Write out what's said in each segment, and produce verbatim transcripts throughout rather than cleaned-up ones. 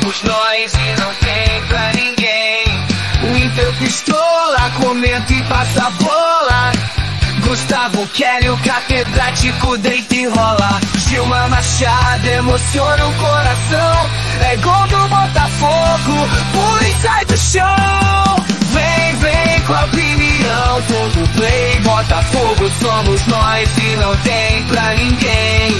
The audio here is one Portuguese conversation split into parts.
somos nós e não tem pra ninguém. O Inter pistola, comenta e passa a bola. Gustavo Kelly, o catedrático, deita e rola. Gilmar Machado emociona o coração. É gol do Botafogo, pula e sai do chão. Vem, vem com a opinião, todo play. Botafogo somos nós e não tem pra ninguém.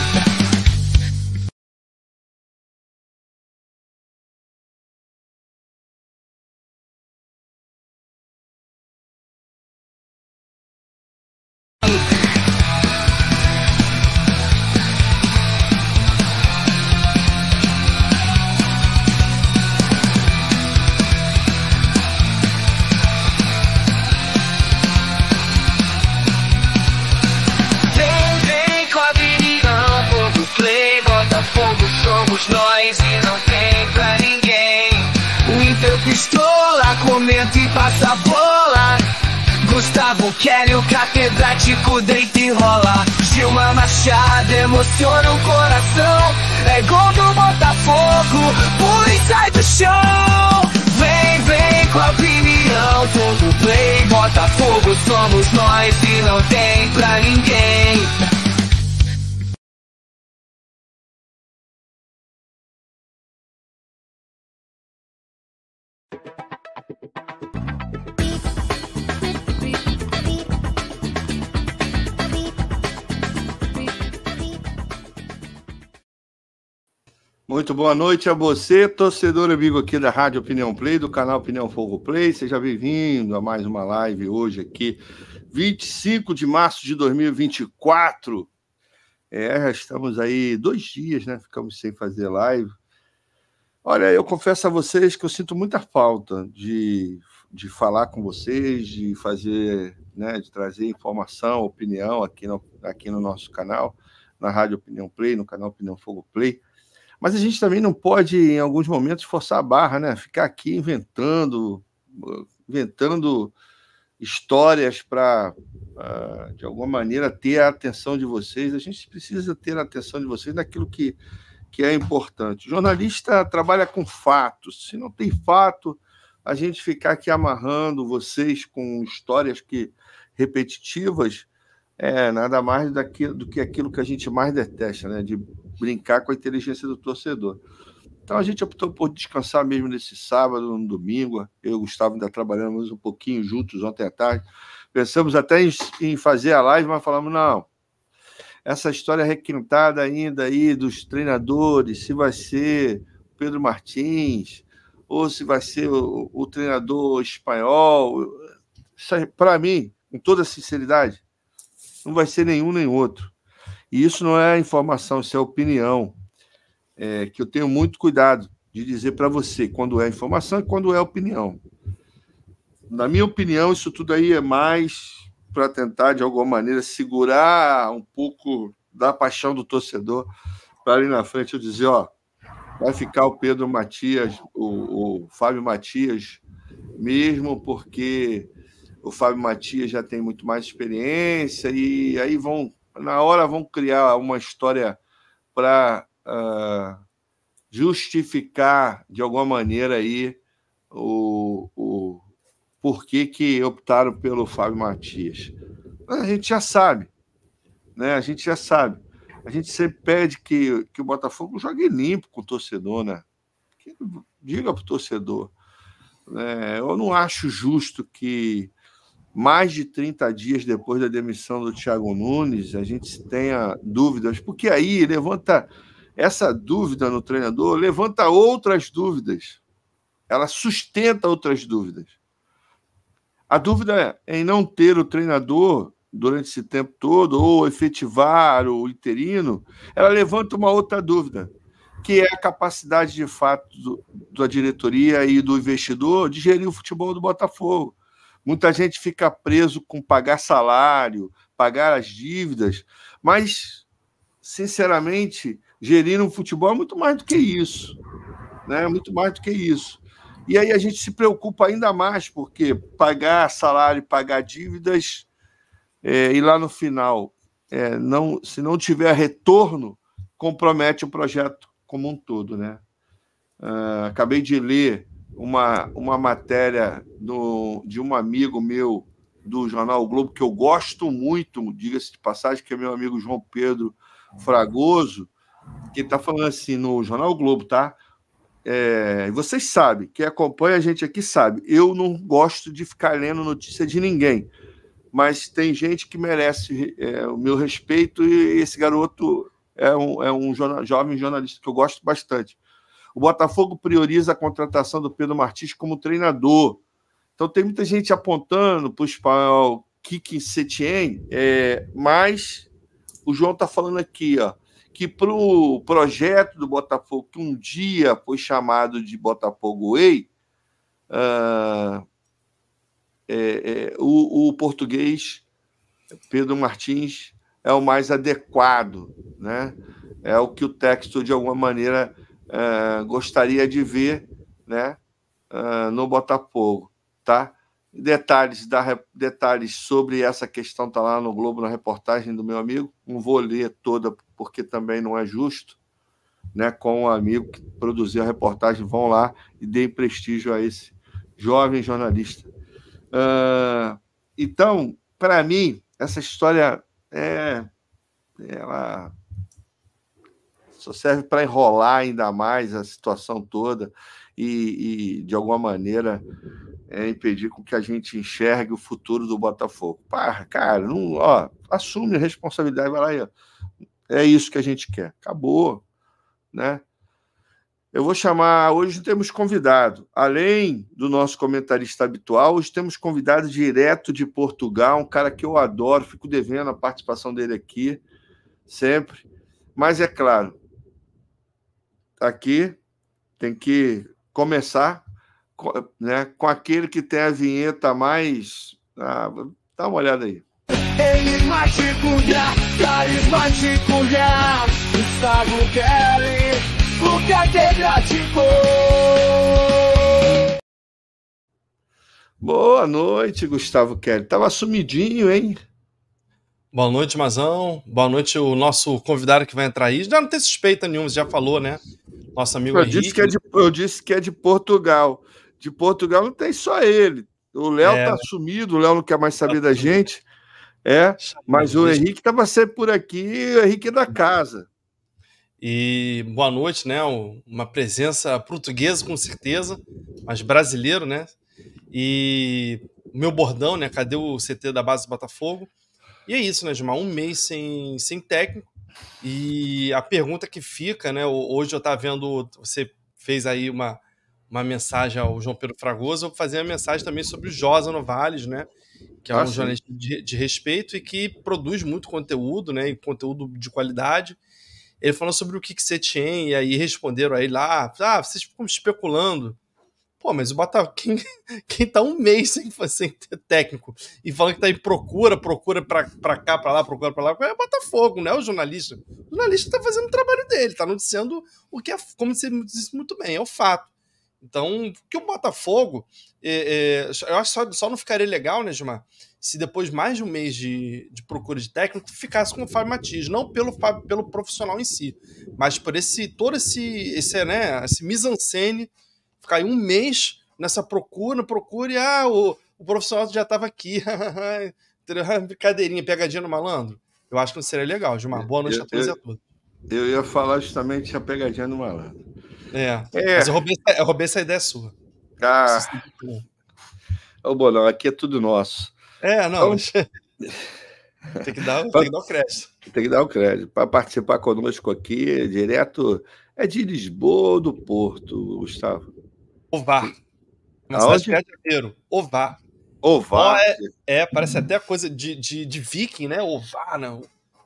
Nós e não tem pra ninguém. O Inter pistola, comenta e passa a bola. Gustavo Kelly, o catedrático, deita e rola. Gilmar Machado emociona o coração. É gol do Botafogo, pula e sai do chão. Vem, vem com a opinião, todo play. Botafogo somos nós e não tem pra ninguém. Muito boa noite a você, torcedor amigo aqui da Rádio Opinião Play, do canal Opinião Fogo Play. Seja bem-vindo a mais uma live hoje aqui, vinte e cinco de março de dois mil e vinte e quatro. É, já estamos aí dois dias, né? Ficamos sem fazer live. Olha, eu confesso a vocês que eu sinto muita falta de, de falar com vocês, de fazer, né, de trazer informação, opinião aqui no, aqui no nosso canal, na Rádio Opinião Play, no canal Opinião Fogo Play. Mas a gente também não pode, em alguns momentos, forçar a barra, né? Ficar aqui inventando, inventando histórias para, uh, de alguma maneira, ter a atenção de vocês. A gente precisa ter a atenção de vocês naquilo que, que é importante. O jornalista trabalha com fatos. Se não tem fato, a gente ficar aqui amarrando vocês com histórias que, repetitivas, é nada mais daquilo, do que aquilo que a gente mais detesta, né? De brincar com a inteligência do torcedor. Então a gente optou por descansar mesmo nesse sábado, no domingo. Eu e o Gustavo ainda trabalhamos um pouquinho juntos ontem à tarde. Pensamos até em, em fazer a live, mas falamos, não, essa história requintada ainda aí dos treinadores, se vai ser Pedro Martins ou se vai ser o, o treinador espanhol, para mim, com toda sinceridade, não vai ser nenhum nem outro. E isso não é informação, isso é opinião, é, que eu tenho muito cuidado de dizer para você quando é informação e quando é opinião. Na minha opinião, isso tudo aí é mais para tentar, de alguma maneira, segurar um pouco da paixão do torcedor para ali na frente eu dizer, ó, vai ficar o Pedro Matias, o, o Fábio Matias, mesmo porque o Fábio Matias já tem muito mais experiência e aí vão, na hora, vão criar uma história para uh, justificar, de alguma maneira, aí, o, o porquê que optaram pelo Fábio Matias. A gente já sabe, né? A gente já sabe. A gente sempre pede que, que o Botafogo jogue limpo com o torcedor, né? Que diga para o torcedor. Né? Eu não acho justo que mais de trinta dias depois da demissão do Thiago Nunes, a gente tenha dúvidas, porque aí levanta essa dúvida no treinador, levanta outras dúvidas, ela sustenta outras dúvidas. A dúvida é em não ter o treinador durante esse tempo todo, ou efetivar o interino, ela levanta uma outra dúvida, que é a capacidade, de fato, do, da diretoria e do investidor de gerir o futebol do Botafogo. Muita gente fica preso com pagar salário, pagar as dívidas, mas, sinceramente, gerir um futebol é muito mais do que isso, né? Muito mais do que isso. E aí a gente se preocupa ainda mais, porque pagar salário, pagar dívidas, é, e lá no final, é, não, se não tiver retorno, compromete o projeto como um todo, né? Uh, acabei de ler uma, uma matéria do, de um amigo meu do Jornal o Globo, que eu gosto muito, diga-se de passagem, que é meu amigo João Pedro Fragoso, que está falando assim no Jornal o Globo, tá? É, vocês sabem, quem acompanha a gente aqui sabe, eu não gosto de ficar lendo notícia de ninguém, mas tem gente que merece é, o meu respeito, e esse garoto é um, é um jornal, jovem jornalista que eu gosto bastante. O Botafogo prioriza a contratação do Pedro Martins como treinador. Então tem muita gente apontando para o espanhol Quique Setién, é, mas o João está falando aqui, ó, que para o projeto do Botafogo, que um dia foi chamado de Botafogo Way, uh, é, é, o, o português Pedro Martins é o mais adequado, né? É o que o texto, de alguma maneira, uh, gostaria de ver, né? Uh, no Botafogo, tá? Detalhes, da, detalhes sobre essa questão está lá no Globo, na reportagem do meu amigo. Não vou ler toda, porque também não é justo, né? Com o amigo que produziu a reportagem, vão lá e deem prestígio a esse jovem jornalista. Uh, então, para mim, essa história é, ela só serve para enrolar ainda mais a situação toda e, e de alguma maneira, é impedir com que a gente enxergue o futuro do Botafogo. Pá, cara, não, ó, assume a responsabilidade, vai lá e ó, é isso que a gente quer. Acabou, né? Eu vou chamar... Hoje temos convidado, além do nosso comentarista habitual, hoje temos convidado direto de Portugal, um cara que eu adoro, fico devendo a participação dele aqui, sempre. Mas, é claro, aqui tem que começar, né, com aquele que tem a vinheta mais... Ah, dá uma olhada aí. Enigmático já, carismático já, Gustavo Kelly, o catedrático. Boa noite, Gustavo Kelly. Tava sumidinho, hein? Boa noite, Mazão. Boa noite, o nosso convidado que vai entrar aí. Já não tem suspeita nenhuma, já falou, né? Nosso amigo eu Henrique. Disse que é de, eu disse que é de Portugal. De Portugal não tem só ele. O Léo é, tá sumido, o Léo não quer mais saber da gente. É, mas o Henrique estava sempre por aqui, o Henrique é da casa. E boa noite, né? Uma presença portuguesa, com certeza, mas brasileiro, né? E meu bordão, né? Cadê o C T da base do Botafogo? E é isso, né, Gilmar? Um mês sem, sem técnico. E a pergunta que fica, né? Hoje eu estava vendo, você fez aí uma, uma mensagem ao João Pedro Fragoso, eu vou fazer uma mensagem também sobre o Josa Novales, né? Que é um ah, jornalista de, de respeito e que produz muito conteúdo, né? E conteúdo de qualidade. Ele falou sobre o Quique Setién, e aí responderam a ele lá, ah, vocês ficam especulando. Pô, mas o Botafogo, quem, quem tá um mês sem, sem ter técnico e falando que tá em procura, procura pra, pra cá, pra lá, procura pra lá, é o Botafogo, não é o jornalista. O jornalista tá fazendo o trabalho dele, tá noticiando o que é, como você disse muito bem, é o fato. Então, que o Botafogo, é, é, eu acho que só, só não ficaria legal, né, Gilmar, se depois de mais de um mês de, de procura de técnico ficasse com o Fábio Matias, não pelo, pelo profissional em si, mas por esse, todo esse, esse, né, esse mise-en-scène, ficar aí um mês nessa procura, procura e ah, o, o profissional já estava aqui, brincadeirinha, pegadinha no malandro. Eu acho que não seria legal, Gilmar. Boa noite eu, a todos eu, e a todas. Eu ia falar justamente a pegadinha no malandro. É, é. Mas eu roubei, eu roubei essa ideia sua. Ah, ô Bolão, aqui é tudo nosso. É, não. Então... tem, que dar, tem que dar o crédito. Tem que dar o crédito. Para participar conosco aqui, direto, é de Lisboa ou do Porto, Gustavo? Ovar. Uma cidade perto de Aveiro. Ovar. Ovar? É, é, parece até coisa de, de, de viking, né? Ovar, não.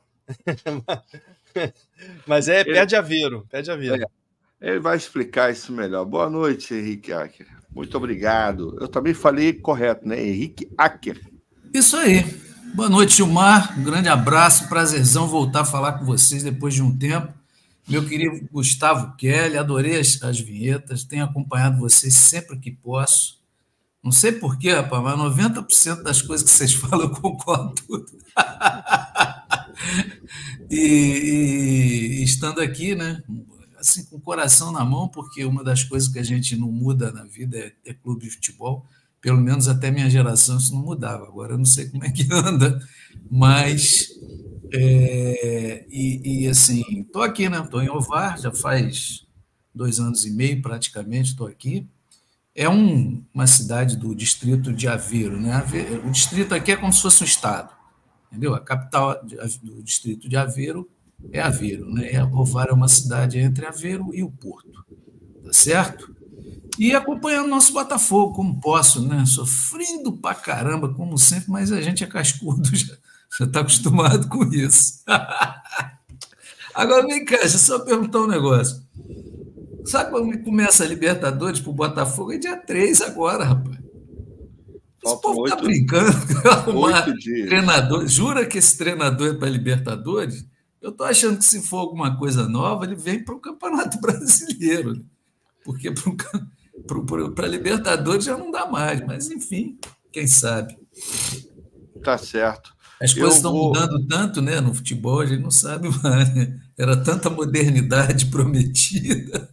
Mas é perto de Aveiro. Perto de Aveiro. É. Ele vai explicar isso melhor. Boa noite, Henrique Acker. Muito obrigado. Eu também falei correto, né? Henrique Acker. Isso aí. Boa noite, Gilmar. Um grande abraço. Prazerzão voltar a falar com vocês depois de um tempo. Meu querido Gustavo Kelly, adorei as, as vinhetas. Tenho acompanhado vocês sempre que posso. Não sei porquê, rapaz, mas noventa por cento das coisas que vocês falam eu concordo tudo. e, e estando aqui, né? assim, com o coração na mão, porque uma das coisas que a gente não muda na vida é, é clube de futebol. Pelo menos até minha geração isso não mudava. Agora eu não sei como é que anda, mas é, e, e assim, estou aqui, né? Estou em Ovar, já faz dois anos e meio praticamente, estou aqui. É um, uma cidade do distrito de Aveiro, né? O distrito aqui é como se fosse um estado, entendeu? A capital do distrito de Aveiro é Aveiro, né? Ovar é uma cidade entre Aveiro e o Porto, tá certo? E acompanhando nosso Botafogo, como posso, né? Sofrendo pra caramba, como sempre, mas a gente é cascudo, já está acostumado com isso. Agora, vem cá, deixa eu só perguntar um negócio. Sabe quando começa a Libertadores pro Botafogo? É dia três agora, rapaz. Esse povo tá brincando com arrumar treinador. Jura que esse treinador é para Libertadores? Eu tô achando que se for alguma coisa nova, ele vem para o Campeonato Brasileiro, né? Porque para Libertadores já não dá mais, mas enfim, quem sabe. Tá certo. As coisas estão vou... mudando tanto, né? No futebol, a gente não sabe mais, né? Era tanta modernidade prometida.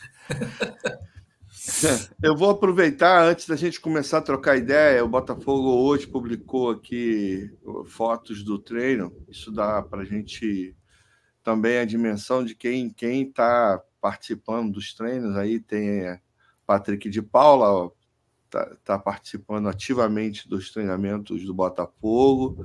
Eu vou aproveitar, antes da gente começar a trocar ideia, o Botafogo hoje publicou aqui fotos do treino. Isso dá para a gente também a dimensão de quem quem está participando dos treinos. Aí tem Patrick de Paula, está tá participando ativamente dos treinamentos do Botafogo.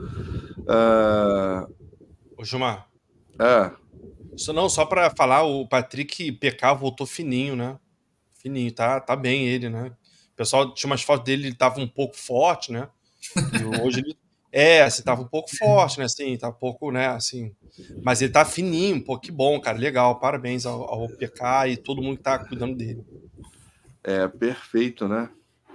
Uh... Ô, Gilmar. É. Isso não, só para falar, o Patrick P K voltou fininho, né? Fininho, tá, tá bem ele, né? O pessoal tinha umas fotos dele, ele tava um pouco forte, né? E hoje ele é, assim, tava um pouco forte, né? Assim, tá um pouco, né? Assim, mas ele tá fininho, pô, que bom, cara, legal, parabéns ao, ao P K e todo mundo que tá cuidando dele. É, perfeito, né?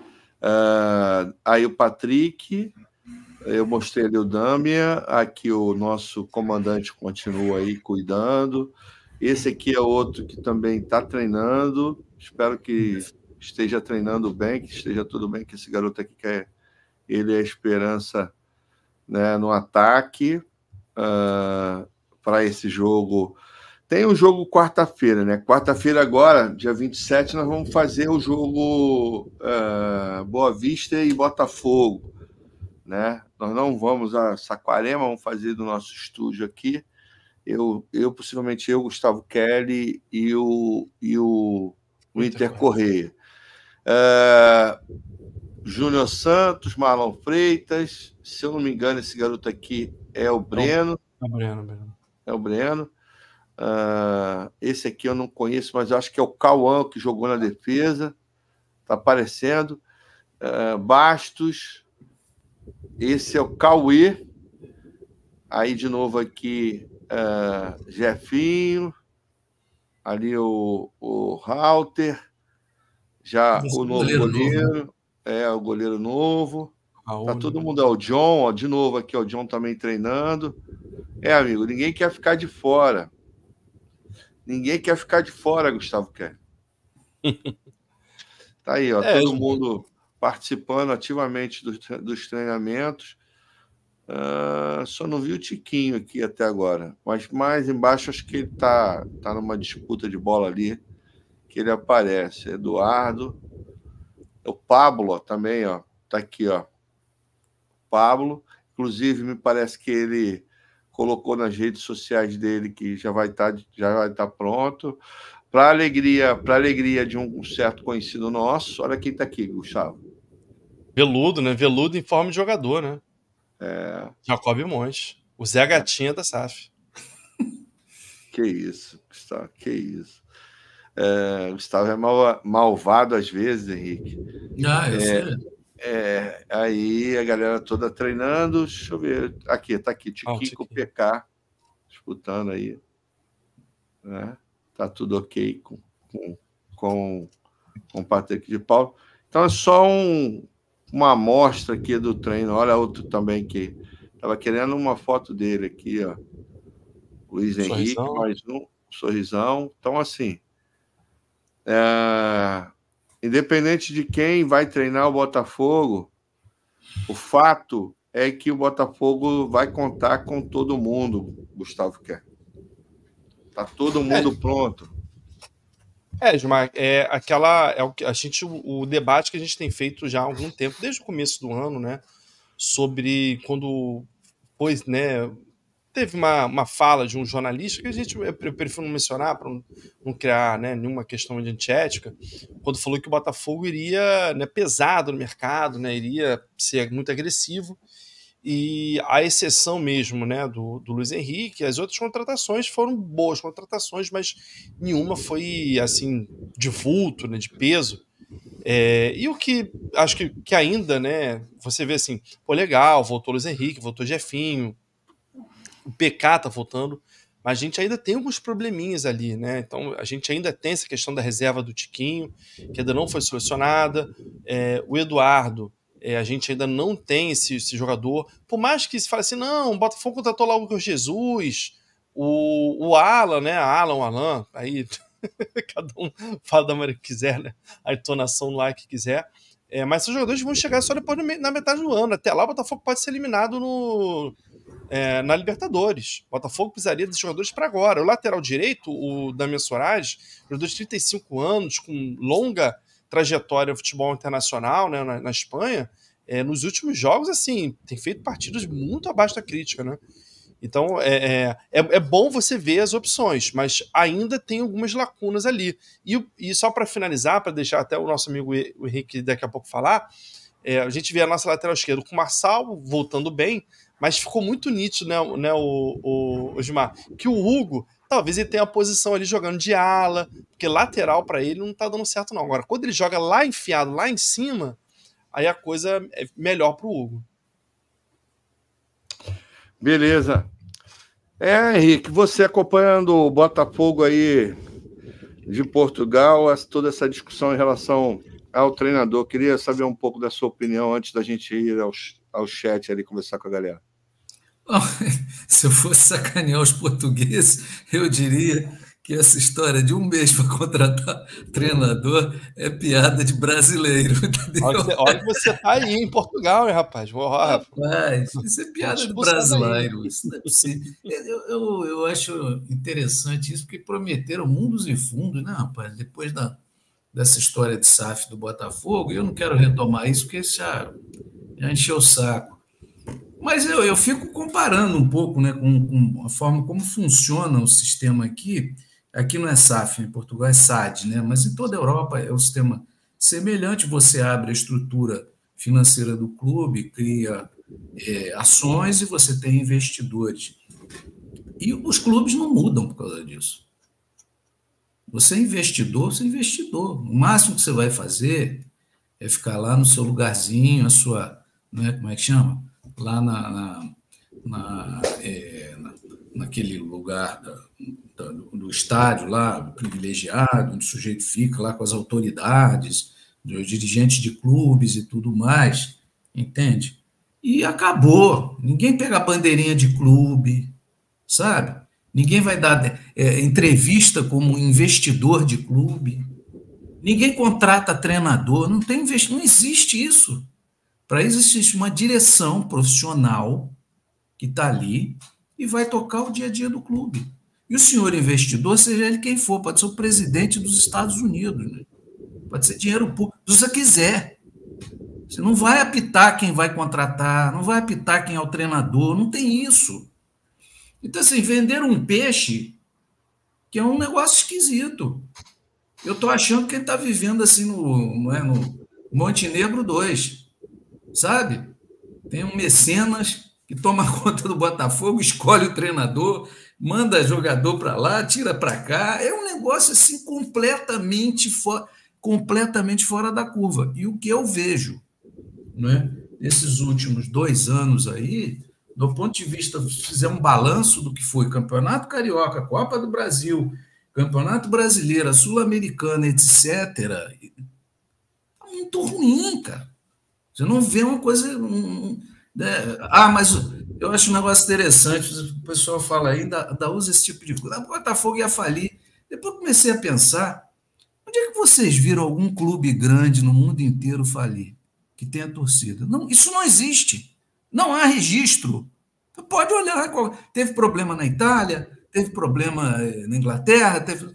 Uh, aí o Patrick, eu mostrei ali o Dâmia, aqui o nosso comandante continua aí cuidando. Esse aqui é outro que também está treinando. Espero que esteja treinando bem, que esteja tudo bem, que esse garoto aqui quer. Ele é a esperança, né, no ataque uh, para esse jogo. Tem um jogo quarta-feira, né? Quarta-feira agora, dia vinte e sete, nós vamos fazer o jogo uh, Boa Vista e Botafogo, né? Nós não vamos a Saquarema, vamos fazer do nosso estúdio aqui. Eu, eu possivelmente eu, Gustavo Kelly e o, e o Winter Correia. Uh, Júnior Santos, Marlon Freitas, se eu não me engano, esse garoto aqui é o Breno. É o Breno, Breno. É o Breno. Uh, esse aqui eu não conheço, mas eu acho que é o Cauã que jogou na defesa. Está aparecendo. Uh, Bastos. Esse é o Cauê. Aí, de novo, aqui, uh, Jefinho. Ali o, o Halter. Já Esse o novo goleiro. goleiro novo. É, o goleiro novo. Raul, tá todo mundo. É o John, ó, de novo aqui, ó, o John também treinando. É, amigo, ninguém quer ficar de fora. Ninguém quer ficar de fora, Gustavo quer. Tá aí, ó, é, todo eu... mundo participando ativamente dos, dos treinamentos. Uh, só não vi o Tiquinho aqui até agora. Mas mais embaixo, acho que ele tá, tá numa disputa de bola ali, que ele aparece. Eduardo. O Pablo, ó, também, ó, tá aqui, ó. Pablo. Inclusive, me parece que ele colocou nas redes sociais dele que já vai estar já vai estar pronto. Para alegria, para alegria de um certo conhecido nosso, olha quem está aqui, Gustavo. Veludo, né? Veludo em forma de jogador, né? É. Jacob Monte. O Zé Gatinha da S A F. Que isso, Gustavo, que isso. É, Gustavo é mal, malvado às vezes, Henrique. Ah, eu é, sei. É, aí a galera toda treinando. Deixa eu ver. Aqui, tá aqui. Tiquico, ah, P K disputando aí. Né? Tá tudo ok com, com, com, com o Patrick de Paula. Então é só um, uma amostra aqui do treino. Olha outro também que estava querendo uma foto dele aqui, ó. Luiz Henrique, sorrisão. Mais um sorrisão. Então, assim. É... Independente de quem vai treinar o Botafogo, o fato é que o Botafogo vai contar com todo mundo, Gustavo quer. Tá todo mundo é. pronto. É, Gilmar, é aquela. É o, que a gente, o, o debate que a gente tem feito já há algum tempo, desde o começo do ano, né? Sobre quando. Pois, né? Teve uma, uma fala de um jornalista que a gente eu prefiro não mencionar para não, não criar, né, nenhuma questão de antiética, quando falou que o Botafogo iria, né, pesado no mercado, né, iria ser muito agressivo, e a exceção mesmo, né, do, do Luiz Henrique, as outras contratações foram boas contratações, mas nenhuma foi assim de vulto, né, de peso. É, e o que acho que, que ainda, né, você vê assim, pô, legal, voltou o Luiz Henrique, voltou o Jefinho, o P K tá voltando, mas a gente ainda tem alguns probleminhas ali, né? Então a gente ainda tem essa questão da reserva do Tiquinho, que ainda não foi solucionada. É, o Eduardo, é, a gente ainda não tem esse, esse jogador. Por mais que se fale assim, não, o Botafogo contratou lá o Lucas Jesus, o, o Alan, né? Alan, o Alan, aí cada um fala da maneira que quiser, né? A entonação lá que quiser. É, mas esses jogadores vão chegar só depois na metade do ano. Até lá o Botafogo pode ser eliminado no. É, na Libertadores. O Botafogo precisaria desses jogadores para agora. O lateral direito, o Damian Soares, jogador de trinta e cinco anos, com longa trajetória no futebol internacional, né, na, na Espanha, é, nos últimos jogos, assim, tem feito partidas muito abaixo da crítica, né? Então, é, é, é bom você ver as opções, mas ainda tem algumas lacunas ali. E, e só para finalizar, para deixar até o nosso amigo o Henrique daqui a pouco falar, é, a gente vê a nossa lateral esquerda com o Marçal voltando bem, mas ficou muito nítido, né, né o, o, o Gilmar, que o Hugo, talvez ele tenha a posição ali jogando de ala, porque lateral para ele não tá dando certo não. Agora, quando ele joga lá enfiado, lá em cima, aí a coisa é melhor pro Hugo. Beleza. É, Henrique, você acompanhando o Botafogo aí de Portugal, toda essa discussão em relação ao treinador, queria saber um pouco da sua opinião antes da gente ir ao, ao chat ali conversar com a galera. Se eu fosse sacanear os portugueses, eu diria que essa história de um mês para contratar treinador é piada de brasileiro. Olha, olha que você tá aí em Portugal, hein, rapaz? Rapaz, isso é piada de brasileiro. Isso não é possível. Eu, eu, eu acho interessante isso, porque prometeram mundos e fundos, né, rapaz? Depois da, dessa história de S A F do Botafogo, eu não quero retomar isso, porque isso já, já encheu o saco. Mas eu, eu fico comparando um pouco, né, com, com a forma como funciona o sistema aqui. Aqui não é S A F, em Portugal é S A D, né? Mas em toda a Europa é um sistema semelhante. Você abre a estrutura financeira do clube, cria é, ações e você tem investidores. E os clubes não mudam por causa disso. Você é investidor, você é investidor. O máximo que você vai fazer é ficar lá no seu lugarzinho, a sua, né, como é que chama? Lá na, na, na, é, na, naquele lugar da, da, do, do estádio lá, privilegiado, onde o sujeito fica lá com as autoridades, os dirigentes de clubes e tudo mais, entende? E acabou. Ninguém pega a bandeirinha de clube, sabe? Ninguém vai dar é, entrevista como investidor de clube. Ninguém contrata treinador. Não tem investi- não existe isso. Para isso existe uma direção profissional que está ali e vai tocar o dia a dia do clube. E o senhor investidor, seja ele quem for, pode ser o presidente dos Estados Unidos, né? Pode ser dinheiro público, se você quiser. Você não vai apitar quem vai contratar, não vai apitar quem é o treinador, não tem isso. Então, assim, vender um peixe, que é um negócio esquisito. Eu estou achando que ele está vivendo assim no, não é, no Montenegro dois. Sabe? Tem um mecenas que toma conta do Botafogo, escolhe o treinador, manda jogador para lá, tira para cá. É um negócio assim completamente, for, completamente fora da curva. E o que eu vejo, né, nesses últimos dois anos aí, do ponto de vista, se fizer um balanço do que foi Campeonato Carioca, Copa do Brasil, Campeonato Brasileiro, Sul-Americana, etcétera, é muito ruim, cara. Você não vê uma coisa... Um, né? Ah, mas eu acho um negócio interessante, o pessoal fala aí, da, da usa esse tipo de coisa. O Botafogo ia falir. Depois comecei a pensar, onde é que vocês viram algum clube grande no mundo inteiro falir, que tenha torcida? Não, isso não existe. Não há registro. Você pode olhar, teve problema na Itália, teve problema na Inglaterra, teve...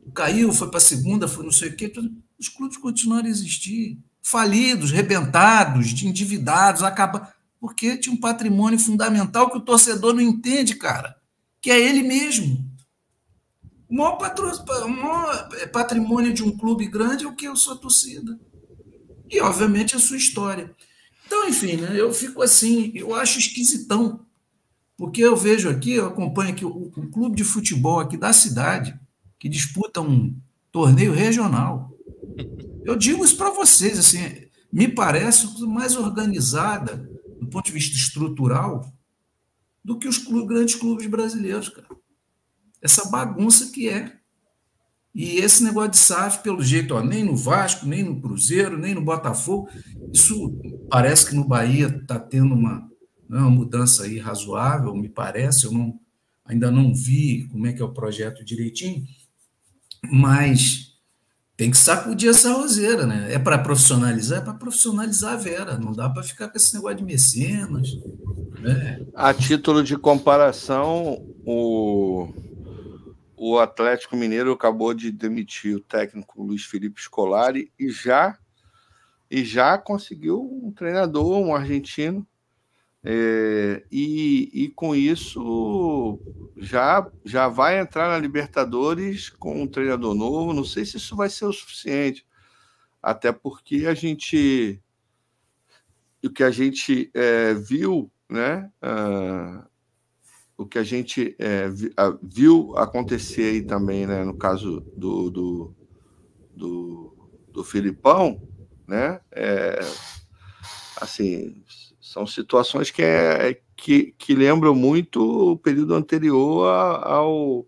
caiu, foi para a segunda, foi não sei o quê. Os clubes continuaram a existir, falidos, rebentados, endividados, acabaram, porque tinha um patrimônio fundamental que o torcedor não entende, cara, que é ele mesmo. O maior, patro... o maior patrimônio de um clube grande é o que? A sua torcida. E, obviamente, a sua história. Então, enfim, né, eu fico assim, eu acho esquisitão, porque eu vejo aqui, eu acompanho aqui o, o clube de futebol aqui da cidade, que disputa um torneio regional. Eu digo isso para vocês, assim, me parece mais organizada, do ponto de vista estrutural, do que os clubes, grandes clubes brasileiros, cara. Essa bagunça que é. E esse negócio de S A F, pelo jeito, ó, nem no Vasco, nem no Cruzeiro, nem no Botafogo, isso parece que no Bahia está tendo uma, uma mudança aí razoável, me parece, eu não, ainda não vi como é que é o projeto direitinho, mas tem que sacudir essa roseira, né? É para profissionalizar? É para profissionalizar a Vera, não dá para ficar com esse negócio de mecenas. Né? A título de comparação, o... O Atlético Mineiro acabou de demitir o técnico Luiz Felipe Scolari e já, e já conseguiu um treinador, um argentino, é, e, e com isso já, já vai entrar na Libertadores com um treinador novo. Não sei se isso vai ser o suficiente, até porque a gente, o que a gente é, viu, né? Uh, o que a gente é, viu acontecer aí também, né, no caso do, do, do, do Filipão, né, é, assim, são situações que, é, que, que lembram muito o período anterior ao,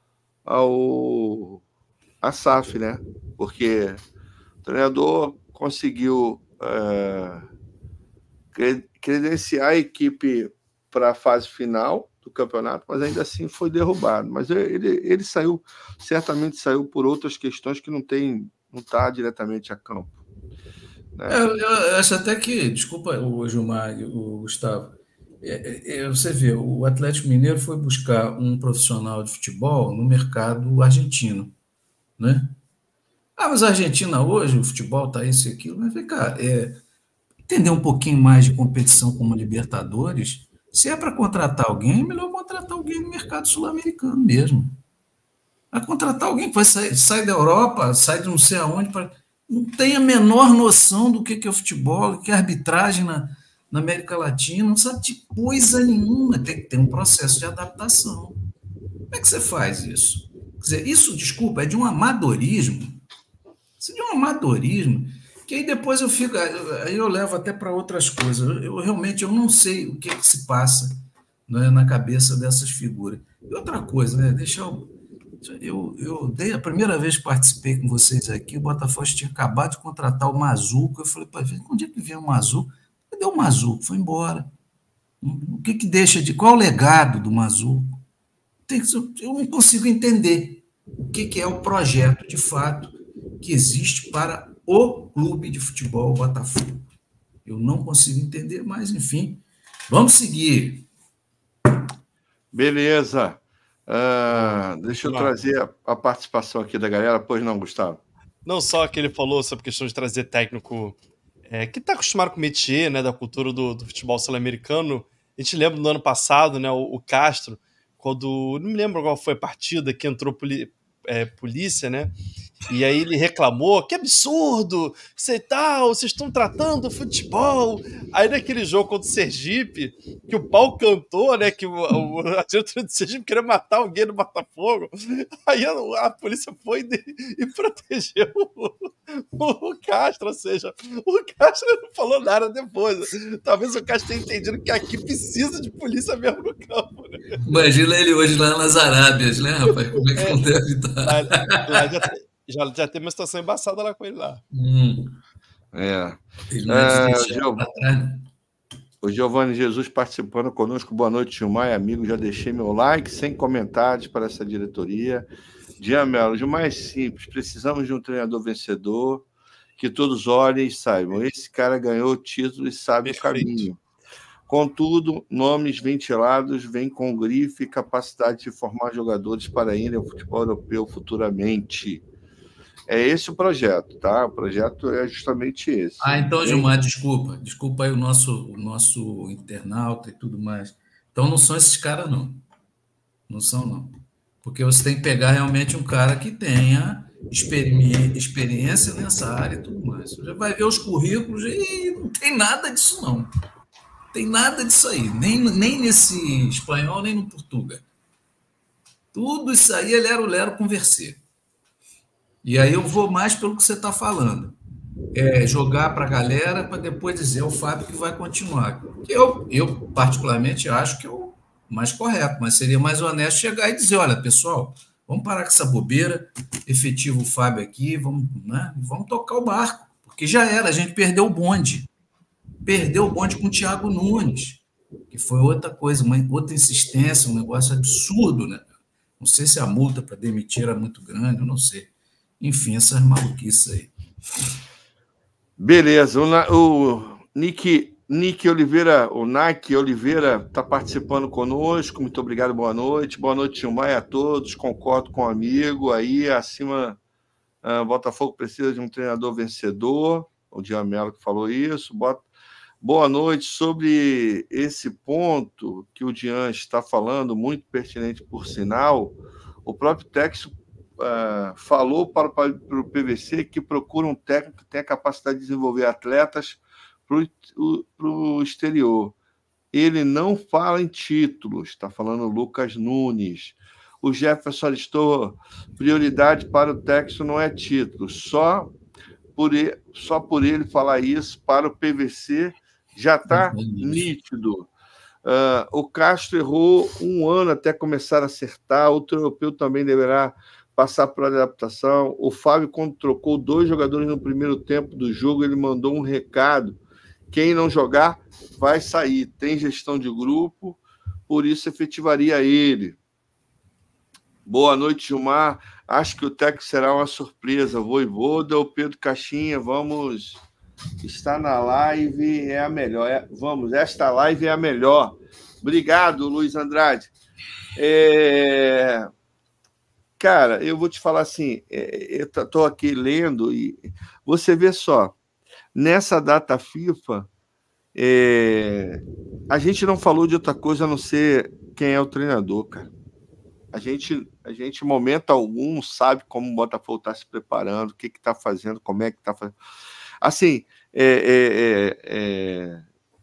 ao a S A F, né, porque o treinador conseguiu é, credenciar a equipe para a fase final do campeonato, mas ainda assim foi derrubado. Mas ele, ele saiu, certamente saiu por outras questões que não tem, não está diretamente a campo. Né? Eu, eu acho até que, desculpa o Gilmar, o Gustavo, é, é, você vê, o Atlético Mineiro foi buscar um profissional de futebol no mercado argentino, né? Ah, mas a Argentina hoje, o futebol está isso e aquilo, mas vem cá, é, entender um pouquinho mais de competição como Libertadores. Se é para contratar alguém, é melhor contratar alguém no mercado sul-americano mesmo. Vai contratar alguém que vai sair, sai da Europa, sai de não sei aonde, pra, não tem a menor noção do que é o futebol, do que é arbitragem na, na América Latina, não sabe de coisa nenhuma, tem que ter um processo de adaptação. Como é que você faz isso? Quer dizer, isso, desculpa, é de um amadorismo, isso é de um amadorismo, que aí depois eu fico, aí eu levo até para outras coisas. Eu, eu realmente eu não sei o que, que se passa, né, na cabeça dessas figuras. E outra coisa, né, deixa eu, eu, eu dei a primeira vez que participei com vocês aqui, o Botafogo tinha acabado de contratar o Mazuco. Eu falei, pô, onde é que vem o Mazuco? Cadê o Mazuco? Foi embora. O que que deixa de... Qual é o legado do Mazuco? Tem, eu não consigo entender o que, que é o projeto, de fato, que existe para o clube de futebol Botafogo. Eu não consigo entender, mas, enfim, vamos seguir. Beleza. Uh, deixa eu trazer a, a participação aqui da galera. Pois não, Gustavo? Não só que ele falou sobre a questão de trazer técnico é, que está acostumado com o métier, né, da cultura do, do futebol sul-americano. A gente lembra no ano passado, né, o, o Castro, quando, não me lembro qual foi a partida, que entrou poli, é, polícia, né? E aí ele reclamou, que absurdo, sei tal, vocês estão tratando o futebol. Aí naquele jogo contra o Sergipe, que o pau cantou, né, que o, o, a diretoria do Sergipe queria matar alguém no Botafogo, aí a, a polícia foi de, e protegeu o, o, o Castro, ou seja, o Castro não falou nada depois. Talvez o Castro tenha entendido que aqui precisa de polícia mesmo no campo, né? Imagina ele hoje lá nas Arábias, né, rapaz? Como é que é, não deve estar? Lá, lá já tem... Já, já teve uma situação embaçada lá com ele lá. Hum. É. é Gio... O Giovanni Jesus participando conosco. Boa noite, Gilmar e amigo. Já deixei meu like, sem comentários para essa diretoria. Jean Melo, Gilmar é simples. Precisamos de um treinador vencedor, que todos olhem e saibam. Esse cara ganhou o título e sabe Perfeito. O caminho. Contudo, nomes ventilados vêm com grife e capacidade de formar jogadores para irem ao futebol europeu futuramente. É esse o projeto, tá? O projeto é justamente esse. Ah, então, Gilmar, desculpa. Desculpa aí o nosso, o nosso internauta e tudo mais. Então, não são esses caras, não. Não são, não. Porque você tem que pegar realmente um cara que tenha experiência nessa área e tudo mais. Você já vai ver os currículos e não tem nada disso, não. Não tem nada disso aí. Nem, nem nesse espanhol, nem no português. Tudo isso aí é lero-lero conversê. E aí eu vou mais pelo que você está falando. É jogar para a galera para depois dizer ao Fábio que vai continuar. Eu, eu, particularmente, acho que é o mais correto, mas seria mais honesto chegar e dizer, olha, pessoal, vamos parar com essa bobeira, efetivo o Fábio aqui, vamos, né, vamos tocar o barco, porque já era, a gente perdeu o bonde. Perdeu o bonde com o Thiago Nunes, que foi outra coisa, uma outra insistência, um negócio absurdo, né? Não sei se a multa para demitir era muito grande, eu não sei. Enfim, essas maluquices aí. Beleza. O, o Nick, Nick Oliveira, o Nike Oliveira está participando conosco. Muito obrigado, boa noite. Boa noite, Gilmar, a todos. Concordo com o amigo. Aí, acima, uh, Botafogo precisa de um treinador vencedor. O Dian Mello que falou isso. Bota... Boa noite. Sobre esse ponto que o Dian está falando, muito pertinente por sinal, o próprio Texo Uh, falou para o, para o P V C que procura um técnico que tenha capacidade de desenvolver atletas para o exterior. Ele não fala em títulos, está falando Lucas Nunes. O Jefferson Aristor, prioridade para o Texo não é título, só por ele, só por ele falar isso para o P V C já está nítido. Uh, o Castro errou um ano até começar a acertar, outro europeu também deverá passar por adaptação. O Fábio, quando trocou dois jogadores no primeiro tempo do jogo, ele mandou um recado: quem não jogar vai sair. Tem gestão de grupo, por isso efetivaria ele. Boa noite, Gilmar. Acho que o técnico será uma surpresa. Voivoda ou Pedro Caixinha, vamos estar na live, é a melhor. É... Vamos, esta live é a melhor. Obrigado, Luiz Andrade. É... Cara, eu vou te falar assim, eu estou aqui lendo e você vê só, nessa data FIFA, é, a gente não falou de outra coisa a não ser quem é o treinador, cara. A gente, a gente, em momento algum, sabe como o Botafogo está se preparando, o que está fazendo, como é que está fazendo. Assim, é, é, é,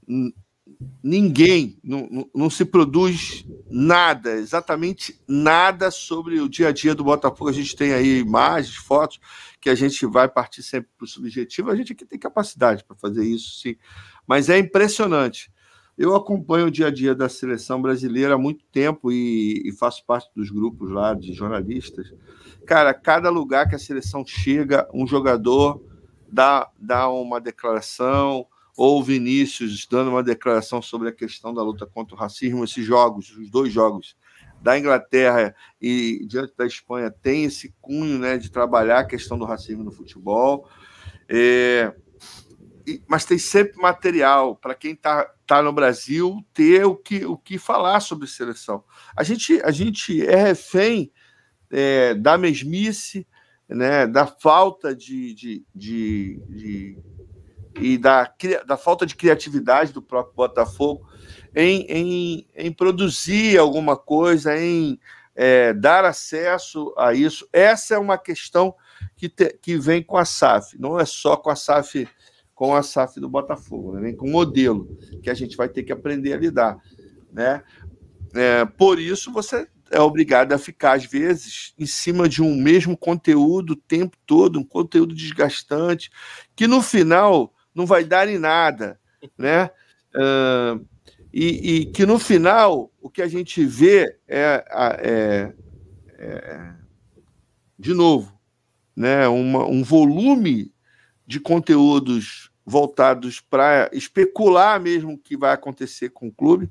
ninguém, não, não, não se produz nada, exatamente nada sobre o dia a dia do Botafogo. A gente tem aí imagens, fotos, que a gente vai partir sempre para o subjetivo. A gente aqui tem capacidade para fazer isso, sim. Mas é impressionante. Eu acompanho o dia a dia da seleção brasileira há muito tempo e, e faço parte dos grupos lá de jornalistas. Cara, cada lugar que a seleção chega, um jogador dá, dá uma declaração, ou o Vinícius dando uma declaração sobre a questão da luta contra o racismo. Esses jogos, os dois jogos da Inglaterra e diante da Espanha, tem esse cunho, né, de trabalhar a questão do racismo no futebol. É, e, mas tem sempre material para quem está tá no Brasil ter o que, o que falar sobre seleção. A gente, a gente é refém é, da mesmice, né, da falta de... de, de, de e da, da falta de criatividade do próprio Botafogo em, em, em produzir alguma coisa, em é, dar acesso a isso. Essa é uma questão que, te, que vem com a S A F, não é só com a S A F, com a S A F do Botafogo, né? Vem com o modelo que a gente vai ter que aprender a lidar, né? É, por isso, você é obrigado a ficar, às vezes, em cima de um mesmo conteúdo o tempo todo, um conteúdo desgastante, que no final não vai dar em nada, né? Uh, e, e que no final o que a gente vê é, é, é de novo, né? Uma, um volume de conteúdos voltados para especular mesmo o que vai acontecer com o clube,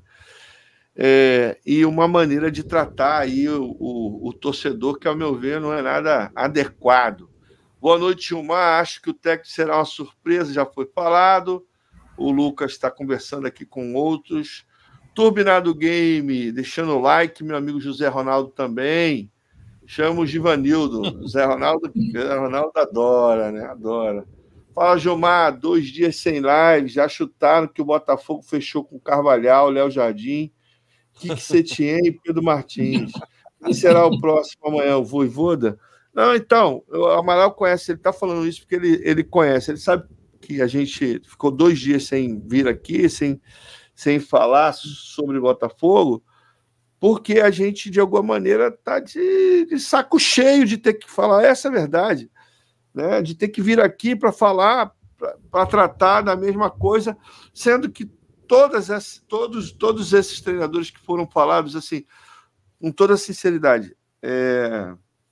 é, e uma maneira de tratar aí o, o, o torcedor que, ao meu ver, não é nada adequado. Boa noite, Gilmar. Acho que o técnico será uma surpresa, já foi falado. O Lucas está conversando aqui com outros. Turbinado Game, deixando o like. Meu amigo José Ronaldo também. Chama o Givanildo. Zé Ronaldo, Zé Ronaldo adora, né? Adora. Fala, Gilmar. Dois dias sem live. Já chutaram que o Botafogo fechou com Carvalhal, Léo Jardim, Kik Setien e Pedro Martins. Quem será o próximo amanhã? O Voivoda? Não, então, o Amaral conhece. Ele está falando isso porque ele, ele conhece. Ele sabe que a gente ficou dois dias sem vir aqui, sem, sem falar sobre Botafogo, porque a gente, de alguma maneira, está de, de saco cheio de ter que falar essa verdade, né? De ter que vir aqui para falar, para tratar da mesma coisa, sendo que todas essas, todos, todos esses treinadores que foram falados, assim, com toda sinceridade, é...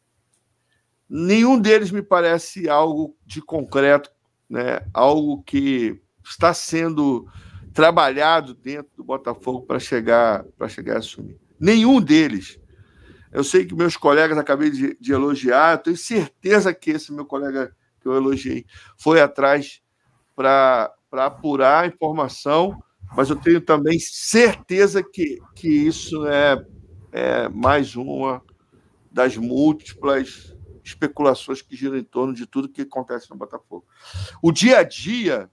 nenhum deles me parece algo de concreto, né? Algo que está sendo trabalhado dentro do Botafogo para chegar, para chegar a assumir. Nenhum deles. Eu sei que meus colegas acabei de, de elogiar, eu tenho certeza que esse meu colega que eu elogiei foi atrás para apurar a informação, mas eu tenho também certeza que, que isso é, é mais uma das múltiplas especulações que giram em torno de tudo que acontece no Botafogo. O dia a dia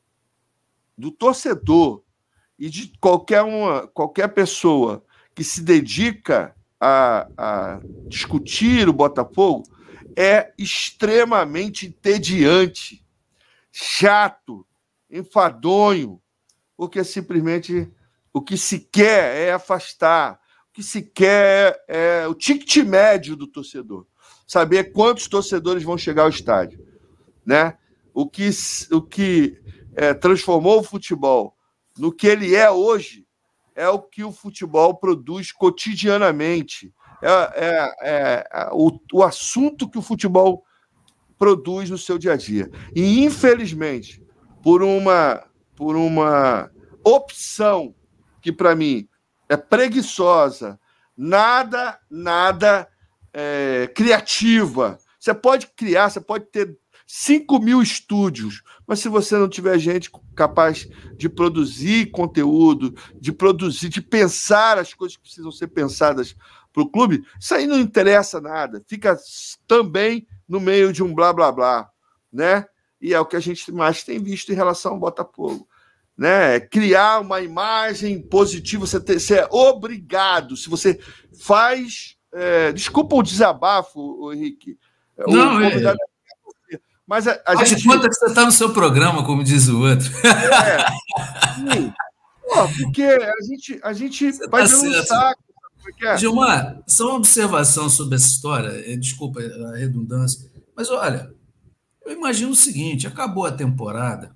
do torcedor e de qualquer, uma, qualquer pessoa que se dedica a, a discutir o Botafogo é extremamente entediante, chato, enfadonho, porque simplesmente o que se quer é afastar, o que se quer é, é o ticket médio do torcedor, saber quantos torcedores vão chegar ao estádio, né? O que, o que é, transformou o futebol no que ele é hoje é o que o futebol produz cotidianamente, é, é, é o, o assunto que o futebol produz no seu dia a dia. E, infelizmente, por uma, por uma opção que, para mim, é preguiçosa, nada, nada é, criativa. Você pode criar, você pode ter cinco mil estúdios, mas se você não tiver gente capaz de produzir conteúdo, de produzir, de pensar as coisas que precisam ser pensadas para o clube, isso aí não interessa nada. Fica também no meio de um blá, blá, blá, né? E é o que a gente mais tem visto em relação ao Botafogo, né? Criar uma imagem positiva, você, ter, você é obrigado, se você faz... É, desculpa o desabafo, Henrique. Não, é... Mas a, a Faz gente... de conta que você está no seu programa, como diz o outro. É, sim. Pô, porque a gente, a gente vai tá dando um saco. É? Gilmar, só uma observação sobre essa história, desculpa a redundância, mas olha, eu imagino o seguinte, acabou a temporada,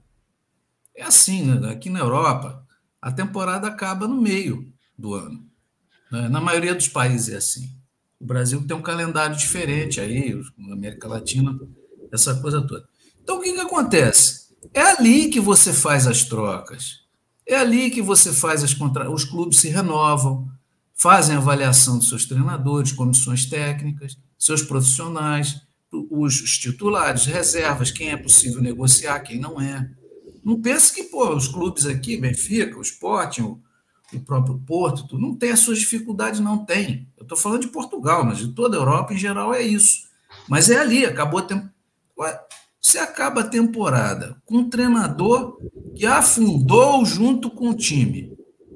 é assim, né? Aqui na Europa, a temporada acaba no meio do ano. Né? Na maioria dos países é assim. O Brasil tem um calendário diferente aí, na América Latina, essa coisa toda. Então, o que, que acontece? É ali que você faz as trocas. É ali que você faz as contra... os clubes se renovam, fazem avaliação dos seus treinadores, comissões técnicas, seus profissionais, os, os titulares, reservas, quem é possível negociar, quem não é. Não pense que pô, os clubes aqui, Benfica, o Sporting, o, o próprio Porto, tudo, não tem as suas dificuldades, não tem. Eu estou falando de Portugal, mas de toda a Europa, em geral, é isso. Mas é ali, acabou a temporada. Você acaba a temporada com um treinador que afundou junto com o time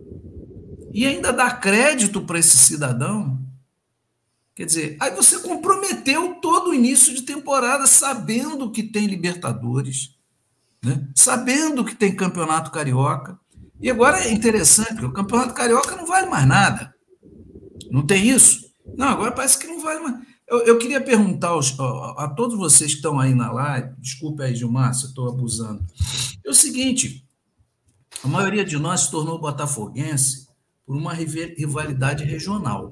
e ainda dá crédito para esse cidadão. Quer dizer, aí você comprometeu todo o início de temporada sabendo que tem Libertadores, né? Sabendo que tem Campeonato Carioca. E agora é interessante, porque o Campeonato Carioca não vale mais nada. Não tem isso? Não, agora parece que não vale mais. Eu, eu queria perguntar aos, a, a todos vocês que estão aí na live, desculpe aí, Gilmar, se eu estou abusando, é o seguinte, a maioria de nós se tornou botafoguense por uma rivalidade regional.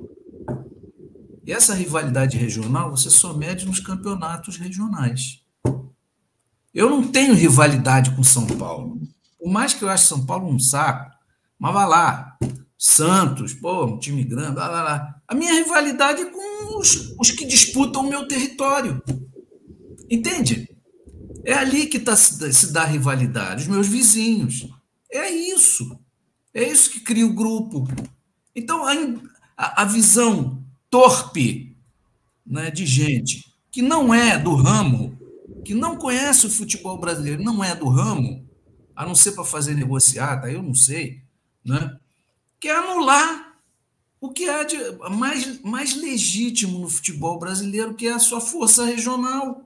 E essa rivalidade regional você só mede nos campeonatos regionais. Eu não tenho rivalidade com São Paulo. Por mais que eu ache São Paulo um saco, mas vai lá, Santos, pô, um time grande, lá, lá, lá. A minha rivalidade é com os, os que disputam o meu território. Entende? É ali que tá, se dá a rivalidade, os meus vizinhos. É isso. É isso que cria o grupo. Então, a, a visão torpe, né, de gente que não é do ramo, que não conhece o futebol brasileiro, não é do ramo, a não ser para fazer negociata, eu não sei, né, quer anular o que há de mais, mais legítimo no futebol brasileiro, que é a sua força regional.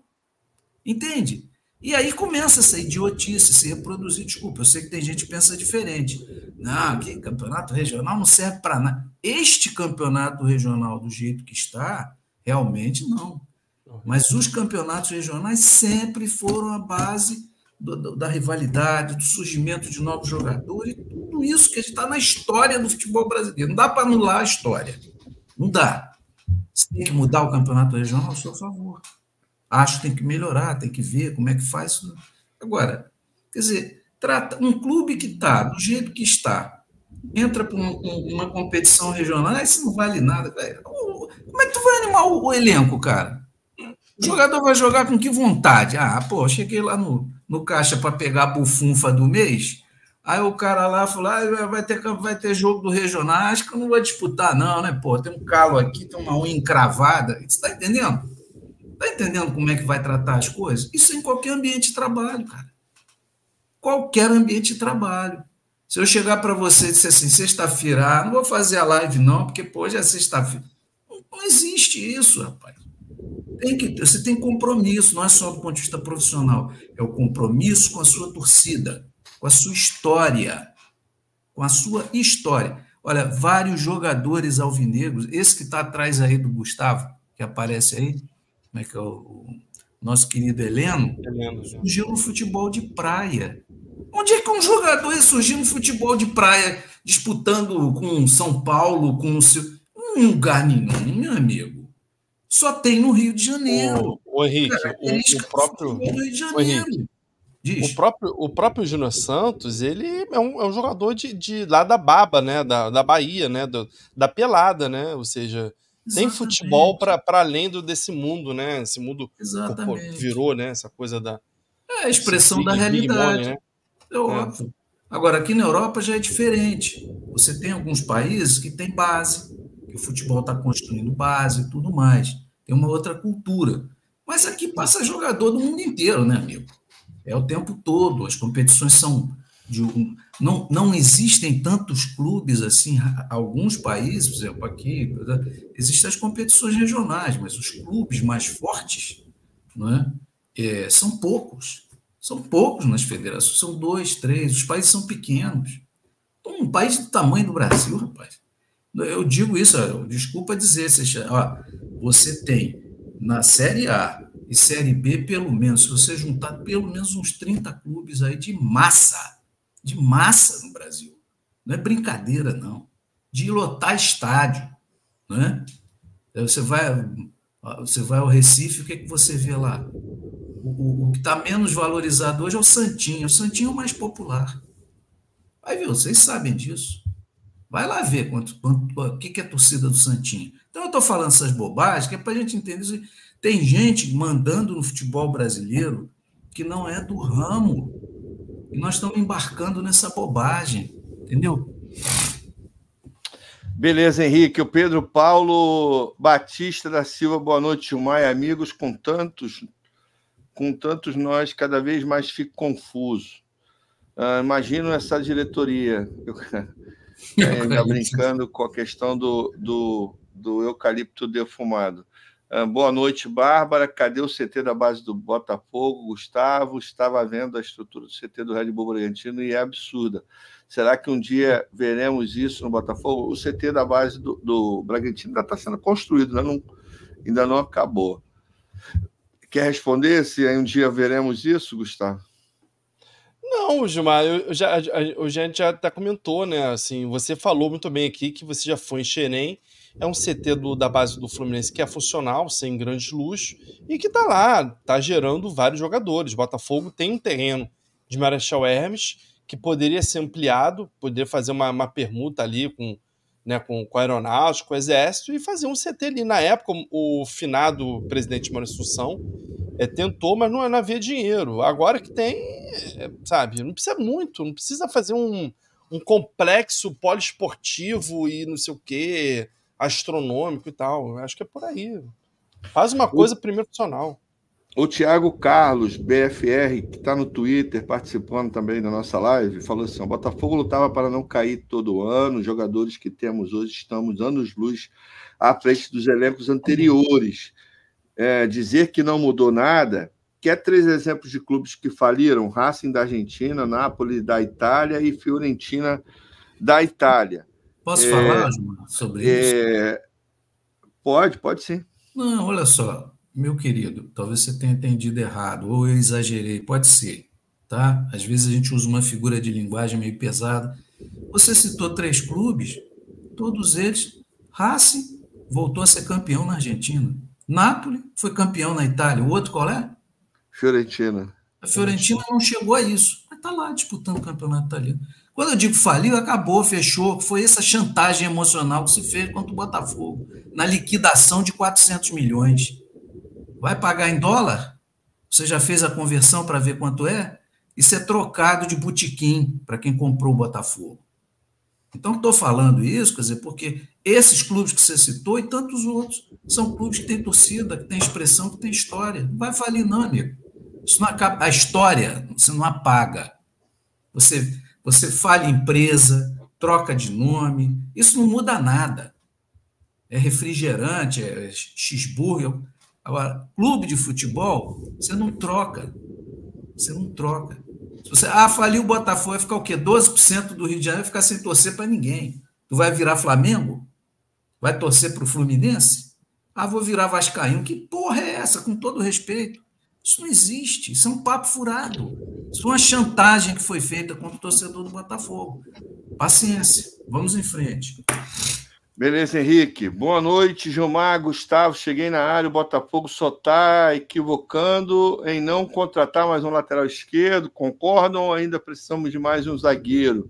Entende? E aí começa essa idiotice se reproduzir. Desculpa, eu sei que tem gente que pensa diferente. Não, que campeonato regional não serve para nada. Este campeonato regional, do jeito que está, realmente não. Mas os campeonatos regionais sempre foram a base do, do, da rivalidade, do surgimento de novos jogadores, tudo isso que está na história do futebol brasileiro. Não dá para anular a história. Não dá. Se tem que mudar o campeonato regional, eu sou a favor. Acho que tem que melhorar, tem que ver como é que faz. Agora, quer dizer, trata um clube que está do jeito que está, entra para uma, uma competição regional, isso não vale nada. Como é que tu vai animar o, o elenco, cara? O jogador vai jogar com que vontade? Ah, pô, cheguei lá no, no caixa para pegar a bufunfa do mês, aí o cara lá falou, ah, vai ter, vai ter jogo do regional, acho que eu não vou disputar não, né? Pô, tem um calo aqui, tem uma unha encravada, você está entendendo? Está entendendo como é que vai tratar as coisas? Isso em qualquer ambiente de trabalho, cara. Qualquer ambiente de trabalho. Se eu chegar para você e disser assim, sexta-feira, ah, não vou fazer a live não, porque pô, hoje é sexta-feira. Não, não existe isso, rapaz. Tem que, você tem compromisso, não é só do ponto de vista profissional, é o compromisso com a sua torcida, com a sua história, com a sua história. Olha, vários jogadores alvinegros, esse que está atrás aí do Gustavo, que aparece aí, como é que é o, o nosso querido Heleno, Heleno, surgiu no futebol de praia. Onde é que um jogador ia surgir no futebol de praia, disputando com São Paulo, com o seu... Em lugar nenhum, meu amigo. Só tem no Rio de Janeiro. O, o Henrique, o, o próprio... Do Rio de Janeiro. O próprio, o próprio Júnior Santos, ele é um, é um jogador de, de lá da Baba, né? Da, da Bahia, né? Do, da Pelada, né? Ou seja... Tem futebol para além do, desse mundo, né? Esse mundo virou, né? Essa coisa da... É a expressão da realidade. Money, né? É óbvio. É. Agora, aqui na Europa já é diferente. Você tem alguns países que tem base, que o futebol está construindo base e tudo mais. Tem uma outra cultura. Mas aqui passa jogador do mundo inteiro, né, amigo? É o tempo todo. As competições são... De um, não, não existem tantos clubes assim, alguns países, por exemplo, aqui, existem as competições regionais, mas os clubes mais fortes, não é? É, são poucos, são poucos nas federações, são dois, três, os países são pequenos. Então, um país do tamanho do Brasil, rapaz, eu digo isso, desculpa dizer, você, ó, você tem na Série A e Série B, pelo menos, se você juntar pelo menos uns trinta clubes aí de massa, de massa no Brasil. Não é brincadeira, não. De lotar estádio. Né? Você vai, você vai ao Recife, o que, é que você vê lá? O, o, o que está menos valorizado hoje é o Santinho. O Santinho é o mais popular. Vai ver, vocês sabem disso. Vai lá ver quanto, quanto, o que, que é a torcida do Santinho. Então, eu estou falando essas bobagens, que é para a gente entender isso. Tem gente mandando no futebol brasileiro que não é do ramo. E nós estamos embarcando nessa bobagem, entendeu? Beleza, Henrique. O Pedro Paulo Batista da Silva, boa noite, Gilmar e amigos. Com tantos, com tantos nós, cada vez mais fico confuso. Uh, imagino essa diretoria, ainda brincando com a questão do, do, do eucalipto defumado. Uh, boa noite, Bárbara. Cadê o C T da base do Botafogo? Gustavo, estava vendo a estrutura do C T do Red Bull Bragantino e é absurda. Será que um dia veremos isso no Botafogo? O C T da base do, do Bragantino ainda está sendo construído, ainda não, ainda não acabou. Quer responder se aí um dia veremos isso, Gustavo? Não, Gilmar, eu já, a gente já até comentou, né? Assim, você falou muito bem aqui que você já foi em Xerém. É um C T do, da base do Fluminense que é funcional, sem grandes luxo, e que está lá, está gerando vários jogadores. Botafogo tem um terreno de Marechal Hermes que poderia ser ampliado, poderia fazer uma, uma permuta ali com, né, com, com a Aeronáutica, com o Exército, e fazer um C T ali. Na época, o finado presidente Maurício Assunção É, tentou, mas não, não havia dinheiro. Agora que tem, é, sabe, não precisa muito, não precisa fazer um, um complexo poliesportivo e não sei o quê, astronômico e tal. Acho que é por aí. Faz uma coisa o, primeiro funcional. O Thiago Carlos, B F R, que está no Twitter participando também da nossa live, falou assim: o Botafogo lutava para não cair todo ano, os jogadores que temos hoje estamos anos-luz à frente dos elencos anteriores. É, dizer que não mudou nada, quer três exemplos de clubes que faliram: Racing da Argentina, Napoli da Itália e Fiorentina da Itália. Posso é, falar, João, sobre é, isso? Pode, pode sim. Não, olha só, meu querido, talvez você tenha entendido errado, ou eu exagerei, pode ser, tá? Às vezes a gente usa uma figura de linguagem meio pesada. Você citou três clubes, todos eles, Racing voltou a ser campeão na Argentina. Napoli foi campeão na Itália. O outro qual é? Fiorentina. A Fiorentina não chegou a isso, mas está lá disputando o campeonato italiano. Quando eu digo faliu, acabou, fechou. Foi essa chantagem emocional que se fez contra o Botafogo, na liquidação de quatrocentos milhões. Vai pagar em dólar? Você já fez a conversão para ver quanto é? Isso é trocado de botequim para quem comprou o Botafogo. Então, estou falando isso, quer dizer, porque esses clubes que você citou e tantos outros são clubes que têm torcida, que têm expressão, que têm história. Não vai falir, não, amigo. Isso não acaba. A história você não apaga. Você, você falha empresa, troca de nome, isso não muda nada. É refrigerante, é cheeseburger. Agora, clube de futebol, você não troca. Você não troca. Se você, ah, faliu o Botafogo, vai ficar o quê? doze por cento do Rio de Janeiro vai ficar sem torcer para ninguém. Tu vai virar Flamengo? Vai torcer para o Fluminense? Ah, vou virar Vascaíno. Que porra é essa? Com todo respeito. Isso não existe. Isso é um papo furado. Isso é uma chantagem que foi feita contra o torcedor do Botafogo. Paciência. Vamos em frente. Beleza, Henrique. Boa noite, Gilmar, Gustavo. Cheguei na área, o Botafogo só está equivocando em não contratar mais um lateral esquerdo. Concordam ou ainda precisamos de mais um zagueiro?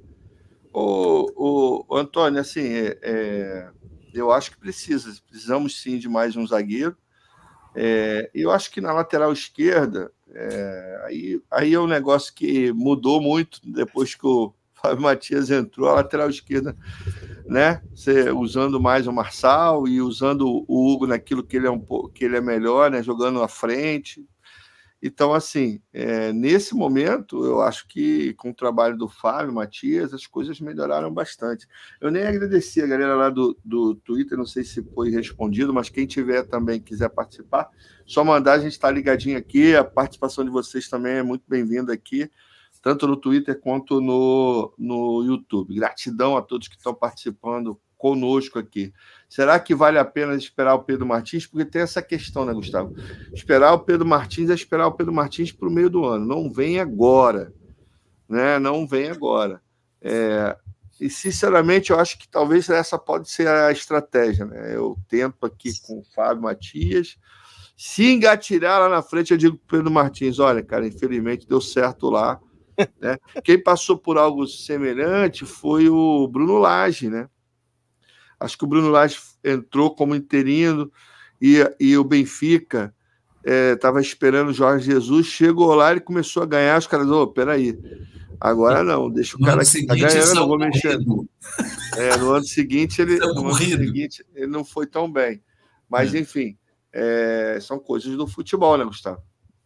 Ô, ô, Antônio, assim, é, é, eu acho que precisa. Precisamos sim de mais um zagueiro. É, eu acho que na lateral esquerda, é, aí, aí é um negócio que mudou muito depois que o Fábio Matias entrou, a lateral esquerda, né? Você usando mais o Marçal e usando o Hugo naquilo que ele é, um, que ele é melhor, né? Jogando à frente. Então, assim, é, nesse momento, eu acho que com o trabalho do Fábio Matias, as coisas melhoraram bastante. Eu nem agradeci a galera lá do, do Twitter, não sei se foi respondido, mas quem tiver também quiser participar, só mandar, a gente está ligadinho aqui, a participação de vocês também é muito bem-vinda aqui, tanto no Twitter quanto no, no YouTube. Gratidão a todos que estão participando conosco aqui. Será que vale a pena esperar o Pedro Martins? Porque tem essa questão, né, Gustavo? Esperar o Pedro Martins é esperar o Pedro Martins para o meio do ano. Não vem agora. Né? Não vem agora. É... E, sinceramente, eu acho que talvez essa pode ser a estratégia. Né? Eu tento aqui com o Fábio Matias. Se engatilhar lá na frente, eu digo para o Pedro Martins, olha, cara, infelizmente deu certo lá. Né? Quem passou por algo semelhante foi o Bruno Lage, né? Acho que o Bruno Lage entrou como interino e, e o Benfica estava é, esperando o Jorge Jesus, chegou lá e começou a ganhar, os caras, ô, oh, peraí, agora não, deixa o no cara que tá ganhando, não vou mexer. É, no ano seguinte, ele, no ano seguinte, ele não foi tão bem. Mas, é. enfim, é, são coisas do futebol, né, Gustavo?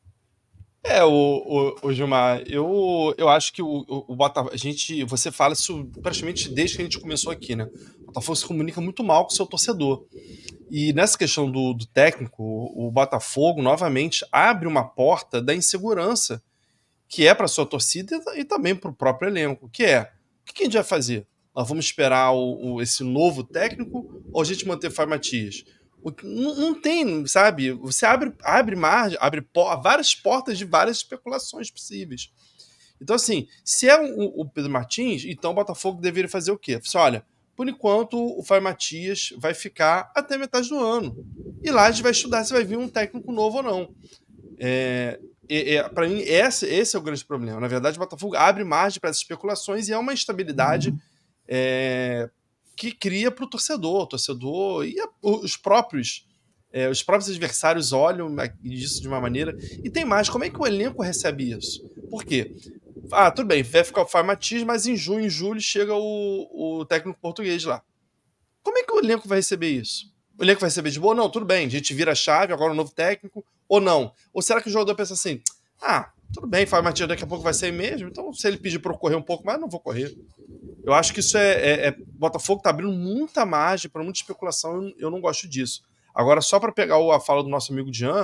É, o, o, o Gilmar, eu, eu acho que o, o, o Botafogo, a gente, você fala isso praticamente desde que a gente começou aqui, né? O Botafogo se comunica muito mal com o seu torcedor. E nessa questão do, do técnico, o, o Botafogo, novamente, abre uma porta da insegurança, que é para a sua torcida e, e também para o próprio elenco, que é, o que a gente vai fazer? Nós vamos esperar o, o, esse novo técnico ou a gente manter o Fábio Matias? Não, não tem, sabe? Você abre, abre margem, abre por, várias portas de várias especulações possíveis. Então, assim, se é o, o Pedro Martins, então o Botafogo deveria fazer o quê? Assim, olha, por enquanto o Fábio Matias vai ficar até metade do ano. E lá a gente vai estudar se vai vir um técnico novo ou não. É, é, é, para mim, esse, esse é o grande problema. Na verdade, o Botafogo abre margem para essas especulações e é uma instabilidade. É, que cria para o torcedor, o torcedor e a, os próprios É, os próprios adversários olham isso de uma maneira. E tem mais, como é que o elenco recebe isso? Por quê? Ah, tudo bem, vai ficar o Fábio Matias, mas em junho, em julho, chega o, o técnico português lá. Como é que o elenco vai receber isso? O elenco vai receber de boa? Não, tudo bem, a gente vira a chave, agora um novo técnico, ou não? Ou será que o jogador pensa assim, ah, tudo bem, Fábio Matias daqui a pouco vai sair mesmo, então se ele pedir para eu correr um pouco mais, eu não vou correr. Eu acho que isso é... é, é Botafogo tá abrindo muita margem para muita especulação, eu, eu não gosto disso. Agora, só para pegar a fala do nosso amigo Jean,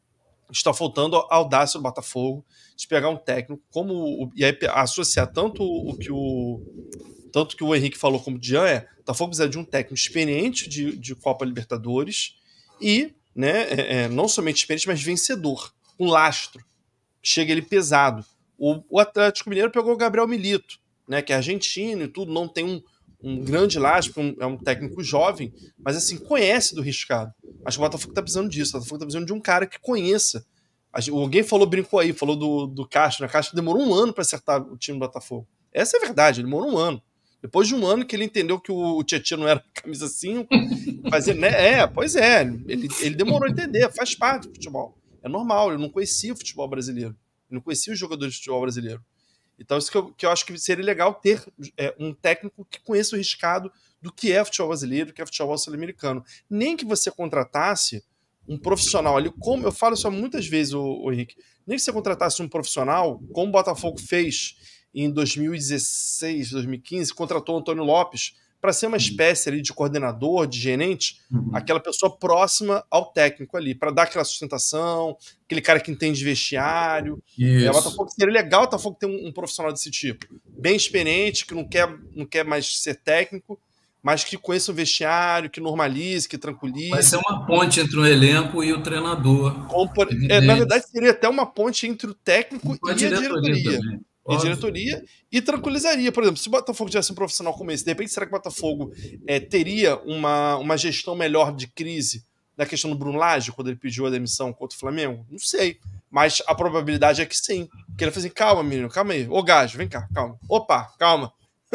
está faltando a audácia do Botafogo de pegar um técnico como o, e aí associar tanto o que o tanto que o Henrique falou como o Jean é, o Botafogo precisa de um técnico experiente de, de Copa Libertadores e, né, é, é, não somente experiente, mas vencedor, um lastro. Chega ele pesado. O, o Atlético Mineiro pegou o Gabriel Milito, né, que é argentino e tudo, não tem um, um grande lastro, um, é um técnico jovem, mas assim, conhece do riscado. Acho que o Botafogo está precisando disso, o Botafogo está precisando de um cara que conheça. Alguém falou, brincou aí, falou do, do Castro, né? Castro demorou um ano para acertar o time do Botafogo. Essa é a verdade, ele demorou um ano. Depois de um ano que ele entendeu que o Tietchan não era camisa cinco, fazia, né? É, pois é, ele, ele demorou a entender, faz parte do futebol. É normal, ele não conhecia o futebol brasileiro, ele não conhecia os jogadores de futebol brasileiro. Então, isso que eu, que eu acho que seria legal ter é, um técnico que conheça o riscado do que é futebol brasileiro, do que é futebol sul-americano. Nem que você contratasse um profissional ali, como eu falo isso muitas vezes, o, o Henrique, nem que você contratasse um profissional, como o Botafogo fez em dois mil e dezesseis, dois mil e quinze, contratou o Antônio Lopes para ser uma espécie ali de coordenador, de gerente, uhum. aquela pessoa próxima ao técnico ali, para dar aquela sustentação, aquele cara que entende vestiário. É, o Botafogo seria legal o Botafogo ter um, um profissional desse tipo, bem experiente, que não quer, não quer mais ser técnico, mas que conheça o vestiário, que normalize, que tranquilize. Vai ser uma ponte entre o elenco e o treinador. Por, é, na verdade, seria até uma ponte entre o técnico e a diretoria. diretoria e a diretoria e tranquilizaria. Por exemplo, se o Botafogo tivesse um profissional como esse, de repente, será que o Botafogo é, teria uma, uma gestão melhor de crise na questão do Bruno Lage, quando ele pediu a demissão contra o Flamengo? Não sei. Mas a probabilidade é que sim. Porque ele falou assim, calma, menino, calma aí. Ô, Gajo, vem cá, calma. Opa, calma.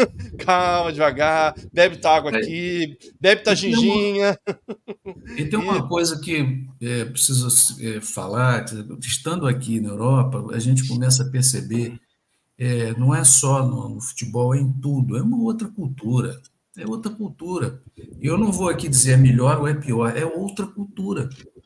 Calma, devagar, bebe tua água aqui, bebe tua ginginha. E tem uma coisa que é, preciso é, falar, estando aqui na Europa, a gente começa a perceber, é, não é só no, no futebol, é em tudo, é uma outra cultura, é outra cultura. E eu não vou aqui dizer é melhor ou é pior, é outra cultura.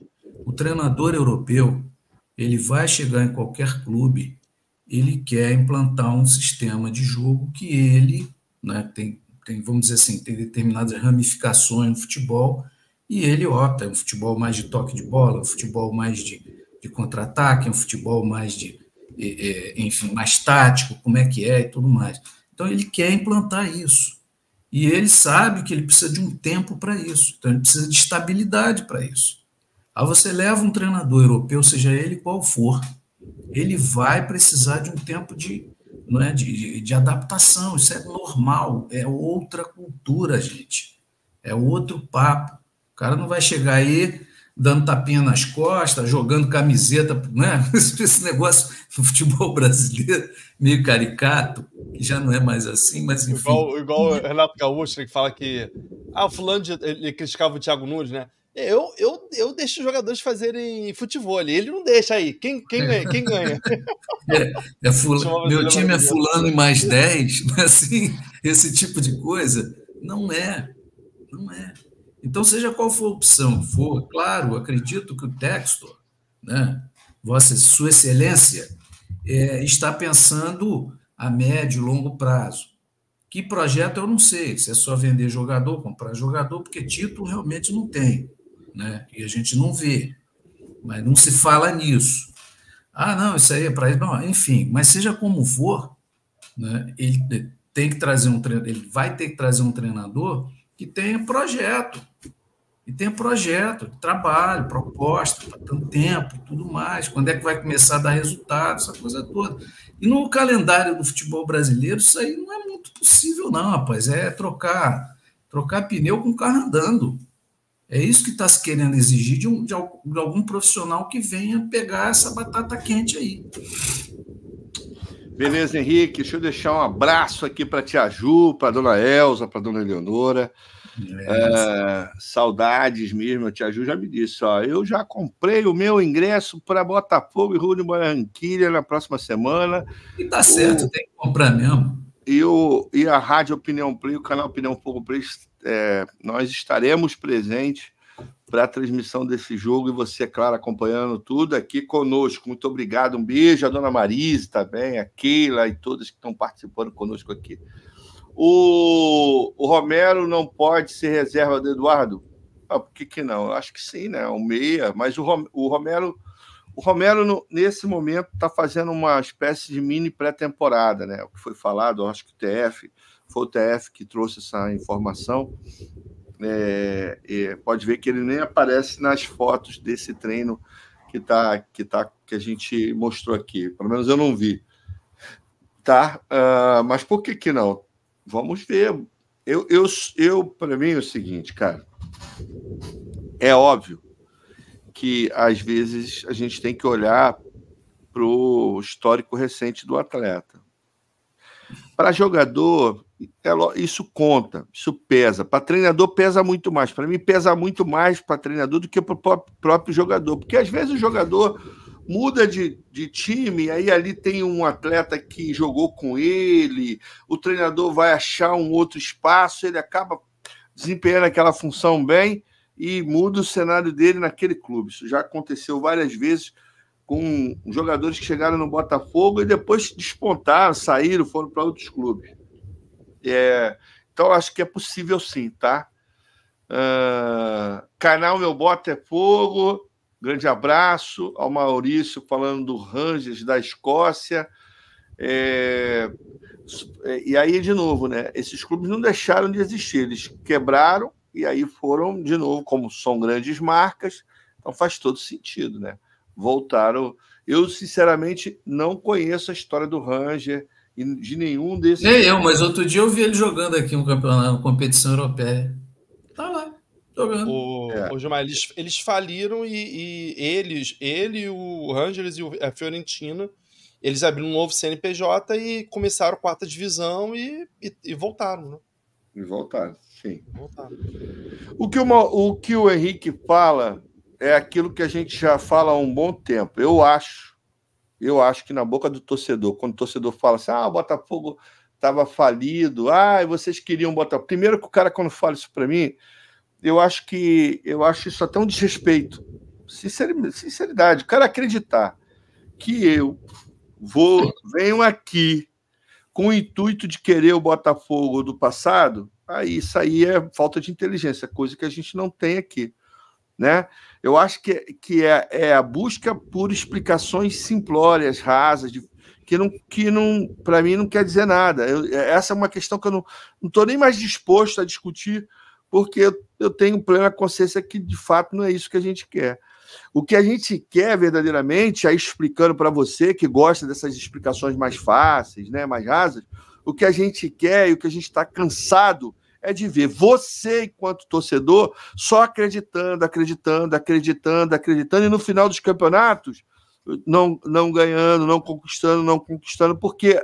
O treinador europeu, ele vai chegar em qualquer clube, ele quer implantar um sistema de jogo que ele, né, tem, tem, vamos dizer assim, tem determinadas ramificações no futebol, e ele opta, é um futebol mais de toque de bola, um futebol mais de, de contra-ataque, um futebol mais de, é, enfim, mais tático, como é que é e tudo mais. Então, ele quer implantar isso. E ele sabe que ele precisa de um tempo para isso, então ele precisa de estabilidade para isso. Aí você leva um treinador europeu, seja ele qual for, ele vai precisar de um tempo de, não é, de, de, de adaptação, isso é normal, é outra cultura, gente, é outro papo. O cara não vai chegar aí dando tapinha nas costas, jogando camiseta, né? Esse negócio no futebol brasileiro, meio caricato, que já não é mais assim, mas enfim. Igual, igual o Renato Gaúcho, que fala que ah, o fulano, de, ele criticava o Thiago Nunes, né? Eu, eu, eu deixo os jogadores fazerem futebol, ele não deixa aí. Quem, quem ganha? Quem ganha? É, é fulano, meu time é fulano e mais dez, assim, esse tipo de coisa. Não é, não é. Então, seja qual for a opção for, claro, acredito que o Textor, né, Vossa, Sua Excelência, é, está pensando a médio e longo prazo. Que projeto eu não sei, se é só vender jogador, comprar jogador, porque título realmente não tem. Né? E a gente não vê, mas não se fala nisso. Ah, não, isso aí é para isso. Não, enfim, mas seja como for, né, ele tem que trazer um treinador, ele vai ter que trazer um treinador que tenha projeto, e tenha projeto, trabalho, proposta, para tanto tempo e tudo mais. Quando é que vai começar a dar resultado, essa coisa toda. E no calendário do futebol brasileiro, isso aí não é muito possível, não, rapaz. É trocar, trocar pneu com o carro andando. É isso que está se querendo exigir de, um, de algum profissional que venha pegar essa batata quente aí. Beleza, Henrique. Deixa eu deixar um abraço aqui para a tia Ju, para a dona Elza, para a dona Eleonora. É, saudades mesmo, a Tia Ju já me disse, ó, eu já comprei o meu ingresso para Botafogo e Júnior Barranquilla na próxima semana. E tá certo, o, tem que comprar mesmo. E, o, e a Rádio Opinião Play, o canal Opinião Fogo Play, é, nós estaremos presentes para a transmissão desse jogo, e você, é claro, acompanhando tudo aqui conosco. Muito obrigado, um beijo à dona Marise também, a Keila e todas que estão participando conosco aqui. O, o Romero não pode ser reserva do Eduardo? Ah, por que que não? Acho que sim, né? O meia, mas o, Rom, o Romero, o Romero no, nesse momento está fazendo uma espécie de mini pré-temporada, né? O que foi falado, acho que o T F, foi o T F que trouxe essa informação. É, é, pode ver que ele nem aparece nas fotos desse treino que, tá, que, tá, que a gente mostrou aqui. Pelo menos eu não vi. Tá? Uh, mas por que que não? Vamos ver. Eu, eu, eu para mim, é o seguinte, cara. É óbvio que, às vezes, a gente tem que olhar para o histórico recente do atleta. Para jogador, isso conta, isso pesa. Para treinador, pesa muito mais. Para mim, pesa muito mais para treinador do que para o próprio jogador. Porque, às vezes, o jogador muda de, de time, aí ali tem um atleta que jogou com ele, o treinador vai achar um outro espaço, ele acaba desempenhando aquela função bem e muda o cenário dele naquele clube. Isso já aconteceu várias vezes com jogadores que chegaram no Botafogo e depois despontaram, saíram, foram para outros clubes. É, então, acho que é possível sim, tá? Uh, canal Meu Bota é Fogo, grande abraço ao Maurício falando do Rangers da Escócia. É, e aí, de novo, né? Esses clubes não deixaram de existir, eles quebraram e aí foram, de novo, como são grandes marcas, então faz todo sentido, né? Voltaram. Eu, sinceramente, não conheço a história do Ranger e de nenhum desses. Nem eu, mas outro dia eu vi ele jogando aqui um campeonato, uma competição europeia. Tá lá, jogando. O, é. o Gilmar, eles, eles faliram e, e eles, ele, o Rangers e a Fiorentina, eles abriram um novo C N P J e começaram a quarta divisão e, e, e voltaram, né? E voltaram, sim. Voltaram. O que, uma, o que o Henrique fala é aquilo que a gente já fala há um bom tempo. Eu acho, eu acho que na boca do torcedor, quando o torcedor fala assim, ah, o Botafogo estava falido, ah, vocês queriam Botafogo. Primeiro que o cara, quando fala isso para mim, eu acho que eu acho isso até um desrespeito. Sinceridade, o cara acreditar que eu vou, venho aqui com o intuito de querer o Botafogo do passado, aí isso aí é falta de inteligência, coisa que a gente não tem aqui, né? Eu acho que, que é, é a busca por explicações simplórias, rasas, de, que, não, que não, para mim não quer dizer nada. Eu, essa é uma questão que eu não estou nem mais disposto a discutir, porque eu, eu tenho plena consciência que, de fato, não é isso que a gente quer. O que a gente quer verdadeiramente, aí explicando para você que gosta dessas explicações mais fáceis, né, mais rasas, o que a gente quer e o que a gente está cansado é de ver você, enquanto torcedor, só acreditando, acreditando, acreditando, acreditando, e no final dos campeonatos, não, não ganhando, não conquistando, não conquistando, porque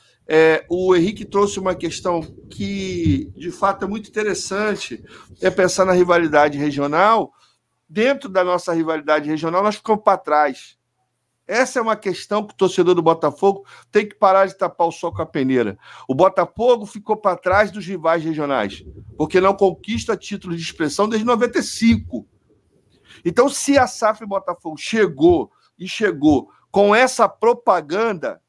é, o Henrique trouxe uma questão que, de fato, é muito interessante, é pensar na rivalidade regional. Dentro da nossa rivalidade regional, nós ficamos para trás. Essa é uma questão que o torcedor do Botafogo tem que parar de tapar o sol com a peneira. O Botafogo ficou para trás dos rivais regionais, porque não conquista título de expressão desde noventa e cinco. Então, se a S A F Botafogo chegou e chegou com essa propaganda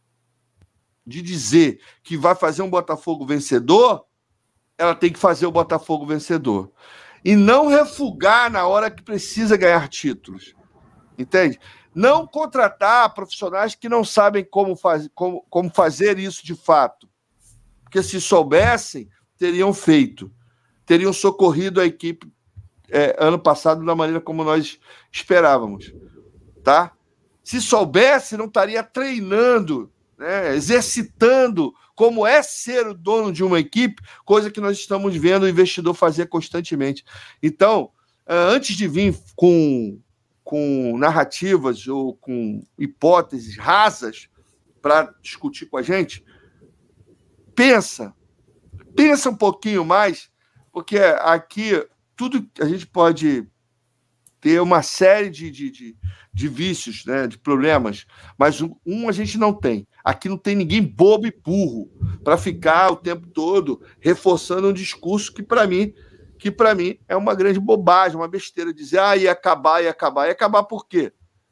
de dizer que vai fazer um Botafogo vencedor, ela tem que fazer o Botafogo vencedor. E não refugar na hora que precisa ganhar títulos. Entende? Não contratar profissionais que não sabem como, faz, como, como fazer isso de fato. Porque se soubessem, teriam feito. Teriam socorrido a equipe é, ano passado da maneira como nós esperávamos. Tá? Se soubesse, não estaria treinando, né, exercitando como é ser o dono de uma equipe, coisa que nós estamos vendo o investidor fazer constantemente. Então, antes de vir com, com narrativas ou com hipóteses rasas para discutir com a gente, pensa, pensa um pouquinho mais, Porque aqui tudo a gente pode ter uma série de, de, de, de vícios, né, de problemas, mas um, um a gente não tem. Aqui não tem ninguém bobo e burro para ficar o tempo todo reforçando um discurso que, para mim, que para mim é uma grande bobagem, uma besteira, dizer, ah, ia acabar, ia acabar. Ia acabar por quê?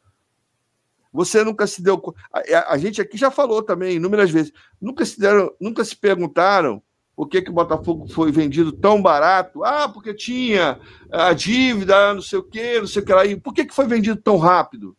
Você nunca se deu... A, a gente aqui já falou também inúmeras vezes, nunca se, deram, nunca se perguntaram por que, que o Botafogo foi vendido tão barato. Ah, porque tinha a dívida, não sei o quê, não sei o que lá. E por que, que foi vendido tão rápido?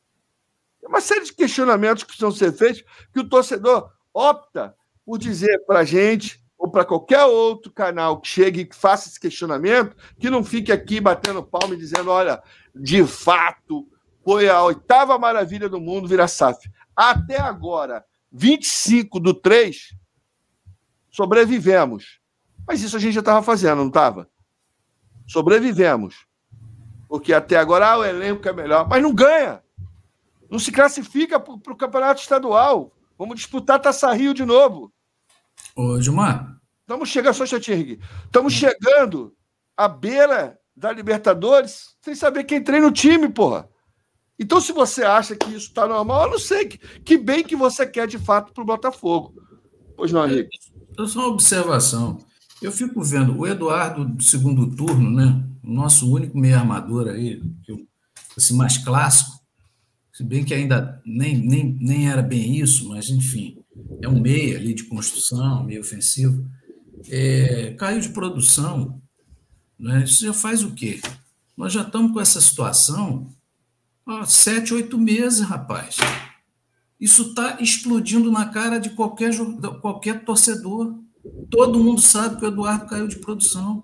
É uma série de questionamentos que precisam ser feitos que o torcedor opta por dizer para a gente ou para qualquer outro canal que chegue e que faça esse questionamento, que não fique aqui batendo palma e dizendo, olha, de fato, foi a oitava maravilha do mundo virar S A F. Até agora, vinte e cinco do três... sobrevivemos. Mas isso a gente já estava fazendo, não estava? Sobrevivemos. Porque até agora ah, o elenco é melhor. Mas não ganha. Não se classifica para o campeonato estadual. Vamos disputar Taça Rio de novo. Ô, Gilmar. Estamos chegando, só Chatinho, estamos chegando à beira da Libertadores sem saber quem treina o time, porra. Então, se você acha que isso está normal, eu não sei que, que bem que você quer de fato para o Botafogo. Pois não, Henrique? É só uma observação. Eu fico vendo o Eduardo do segundo turno, né? O nosso único meio armador aí, assim, mais clássico, se bem que ainda nem, nem, nem era bem isso, mas enfim, é um meio ali de construção, meio ofensivo. É, caiu de produção, né? Isso já faz o quê? Nós já estamos com essa situação há sete, oito meses, rapaz. Isso está explodindo na cara de qualquer, qualquer torcedor. Todo mundo sabe que o Eduardo caiu de produção.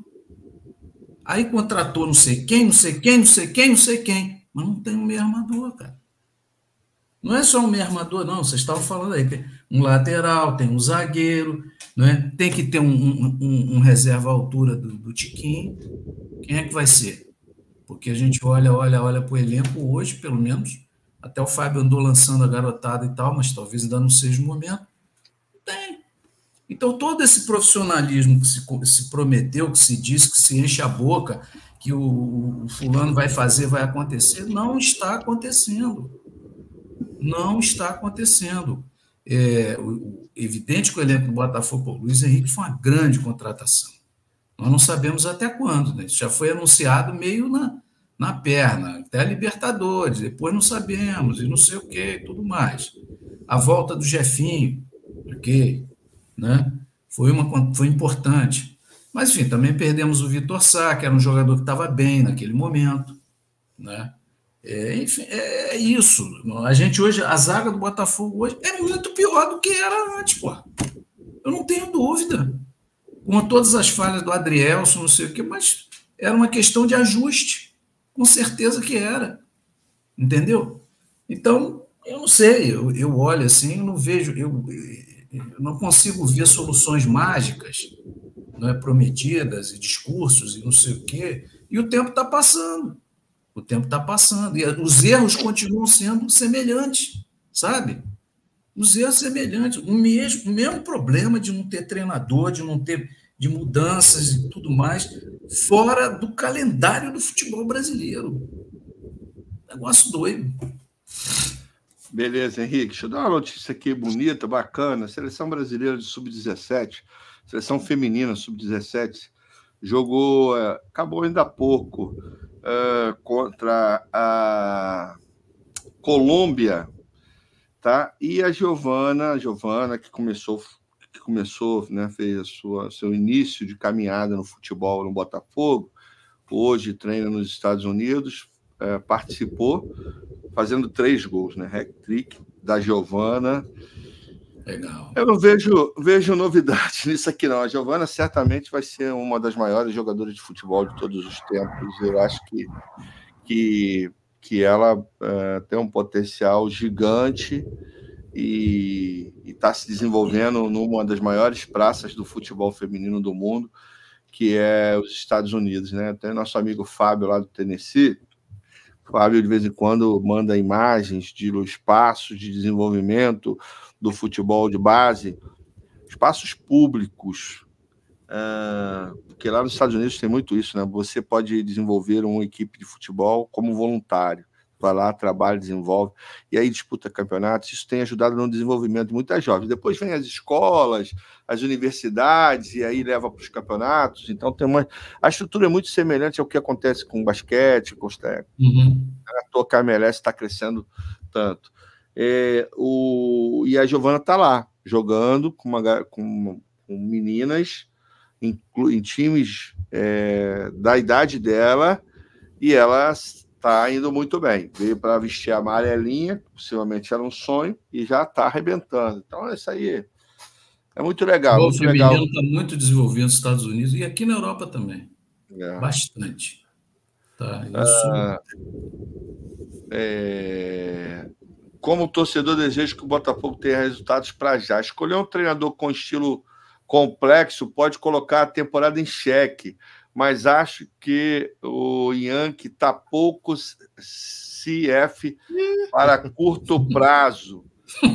Aí contratou não sei quem, não sei quem, não sei quem, não sei quem. Mas não tem um meio armador, cara. Não é só um meio armador, não. Vocês estavam falando aí. Tem um lateral, tem um zagueiro, né? Tem que ter um, um, um, um reserva à altura do, do Tiquinho. Quem é que vai ser? Porque a gente olha, olha, olha para o elenco hoje, pelo menos. Até o Fábio andou lançando a garotada e tal, mas talvez ainda não seja o momento. Tem. Então, todo esse profissionalismo que se, se prometeu, que se diz, que se enche a boca, que o, o fulano vai fazer, vai acontecer, não está acontecendo. Não está acontecendo. É o, evidente que o elenco do Botafogo, o Luiz Henrique, foi uma grande contratação. Nós não sabemos até quando, né? Isso já foi anunciado meio na... na perna, até a Libertadores, depois não sabemos, e não sei o que, tudo mais. A volta do Jefinho, ok, né? Foi, uma, foi importante. Mas, enfim, também perdemos o Vitor Sá, que era um jogador que estava bem naquele momento, né? É, enfim, é, é isso. A gente hoje, a zaga do Botafogo hoje é muito pior do que era antes, pô. Eu não tenho dúvida. Com todas as falhas do Adrielson, não sei o que, mas era uma questão de ajuste. Com certeza que era. Entendeu? Então, eu não sei, eu, eu olho assim, eu não vejo, eu, eu não consigo ver soluções mágicas, não é, prometidas, e discursos, e não sei o quê, e o tempo está passando. O tempo está passando. E os erros continuam sendo semelhantes, sabe? Os erros semelhantes. O mesmo, o mesmo problema de não ter treinador, de não ter de mudanças e tudo mais, fora do calendário do futebol brasileiro. Negócio doido. Beleza, Henrique. Deixa eu dar uma notícia aqui bonita, bacana. Seleção brasileira de sub dezessete, seleção feminina sub dezessete, jogou, acabou ainda há pouco, uh, contra a Colômbia, tá? E a Giovana, a Giovana que começou, que começou, né, fez a sua, seu início de caminhada no futebol no Botafogo, hoje treina nos Estados Unidos, uh, participou, fazendo três gols, né? Hat-trick da Giovana. Legal. Eu não vejo, vejo novidade nisso aqui, não. A Giovana certamente vai ser uma das maiores jogadoras de futebol de todos os tempos. Eu acho que, que, que ela uh, tem um potencial gigante e está se desenvolvendo numa das maiores praças do futebol feminino do mundo, que é os Estados Unidos, né? Tem nosso amigo Fábio lá do Tennessee. O Fábio, de vez em quando, manda imagens de espaços de desenvolvimento do futebol de base, espaços públicos Uh, porque lá nos Estados Unidos tem muito isso, né? Você pode desenvolver uma equipe de futebol como voluntário. Vai lá, trabalha, desenvolve, e aí disputa campeonatos. Isso tem ajudado no desenvolvimento de muitas jovens. Depois vem as escolas, as universidades, e aí leva para os campeonatos. Então, tem uma... a estrutura é muito semelhante ao que acontece com o basquete, com os técnicos. Uhum. A tua K M L S está crescendo tanto. É, o... E a Giovana está lá, jogando com, uma... com... com meninas em, em times é... da idade dela, e ela está indo muito bem. Veio para vestir a amarelinha, possivelmente era um sonho, e já está arrebentando. Então, isso aí é muito legal. O feminino está muito desenvolvido nos Estados Unidos e aqui na Europa também. É. Bastante. Tá, isso... ah, é... Como torcedor, desejo que o Botafogo tenha resultados para já. Escolher um treinador com estilo complexo pode colocar a temporada em xeque, mas acho que o Yankee está pouco C F para curto prazo.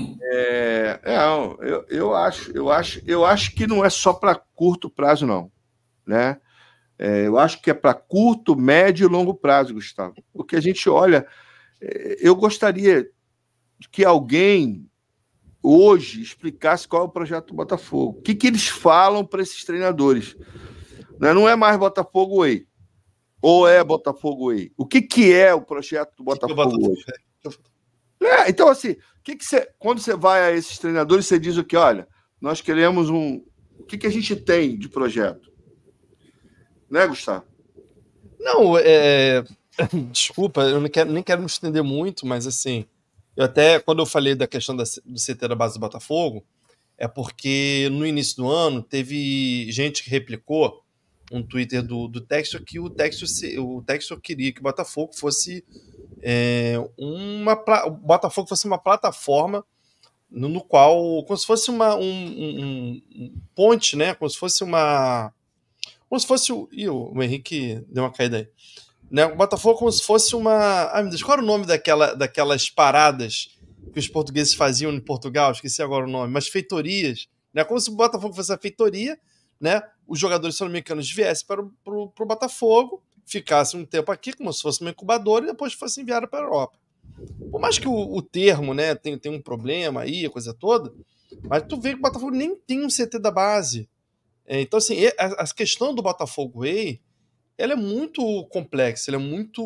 É, é, eu, eu, acho, eu, acho, eu acho que não é só para curto prazo, não. Né? É, eu acho que é para curto, médio e longo prazo, Gustavo. Porque a gente olha... Eu gostaria que alguém hoje explicasse qual é o projeto do Botafogo. O que, que eles falam para esses treinadores? Não é mais Botafogo Way. Ou é Botafogo Way? O que, que é o projeto do Botafogo hoje? É, então, assim, que que você, quando você vai a esses treinadores, você diz o que? Olha, nós queremos um... O que, que a gente tem de projeto? Né, Gustavo? Não, é... Desculpa, eu não quero, nem quero me estender muito, mas assim, eu até, quando eu falei da questão da, do C T da base do Botafogo, é porque no início do ano teve gente que replicou um Twitter do, do Textor que o Textor, o Textor queria que o Botafogo fosse é, uma o Botafogo fosse uma plataforma no, no qual, como se fosse uma um, um, um ponte, né? Como se fosse uma como se fosse o, ih, o Henrique deu uma caída aí, né? O Botafogo como se fosse uma, ai meu Deus, qual era o nome daquela, daquelas paradas que os portugueses faziam em Portugal? Esqueci agora o nome, mas feitorias, né? Como se o Botafogo fosse a feitoria, né? Os jogadores sul-americanos viessem para o pro, pro Botafogo, ficassem um tempo aqui, como se fosse uma incubadora, e depois fossem enviados para a Europa. Por mais que o, o termo, né, tem, tem um problema aí, a coisa toda, mas tu vê que o Botafogo nem tem um C T da base. É, então, assim, a, a questão do Botafogo Way, ela é muito complexa, ela é muito...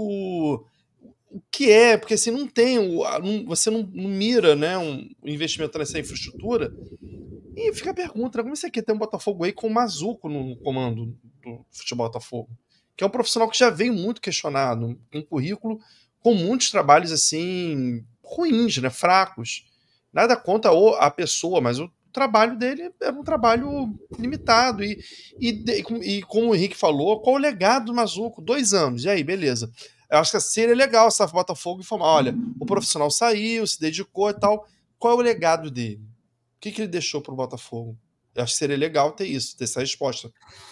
O que é? Porque assim, não tem, não, você não, não mira, né, um investimento nessa infraestrutura. E fica a pergunta, né, como isso aqui tem um Botafogo aí com o Mazuco no comando do futebol Botafogo? Que é um profissional que já veio muito questionado, um currículo com muitos trabalhos assim ruins, né, fracos. Nada contra a pessoa, mas o trabalho dele era um trabalho limitado. E, e, e como o Henrique falou, qual o legado do Mazuco? Dois anos, e aí, beleza. Eu acho que seria legal se a Botafogo informar, olha, o profissional saiu, se dedicou e tal, qual é o legado dele? O que, que ele deixou para o Botafogo? Eu acho que seria legal ter isso, ter essa resposta.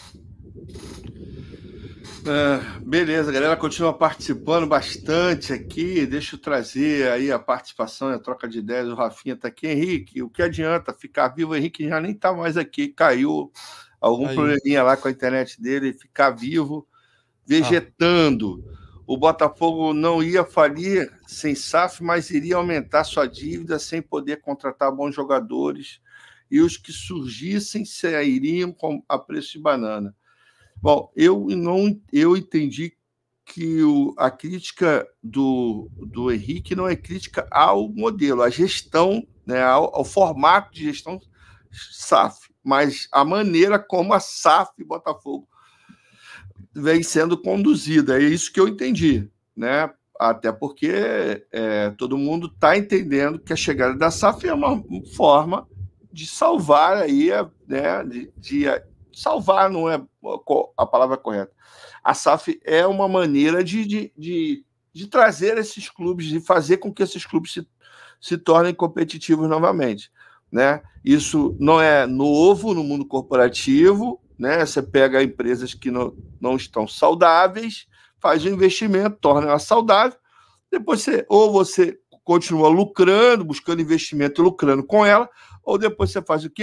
É, beleza, a galera continua participando bastante aqui. Deixa eu trazer aí a participação e a troca de ideias. O Rafinha está aqui. Henrique, o que adianta ficar vivo? O Henrique já nem está mais aqui, caiu algum aí. Probleminha lá com a internet dele, ficar vivo, vegetando. Ah. O Botafogo não ia falir sem S A F, mas iria aumentar sua dívida sem poder contratar bons jogadores, e os que surgissem sairiam a preço de banana. Bom, eu não eu entendi que o, a crítica do, do Henrique não é crítica ao modelo, à gestão, né, ao, ao formato de gestão S A F, mas a maneira como a S A F Botafogo vem sendo conduzida. É isso que eu entendi, né? Até porque é, todo mundo está entendendo que a chegada da S A F é uma forma de salvar aí, né? De, de salvar não é a palavra correta. A S A F é uma maneira de, de, de, de trazer esses clubes, de fazer com que esses clubes se, se tornem competitivos novamente, né? Isso não é novo no mundo corporativo, né? Você pega empresas que não, não estão saudáveis, faz um investimento, torna ela saudável, depois você, ou você continua lucrando, buscando investimento e lucrando com ela, ou depois você faz o quê?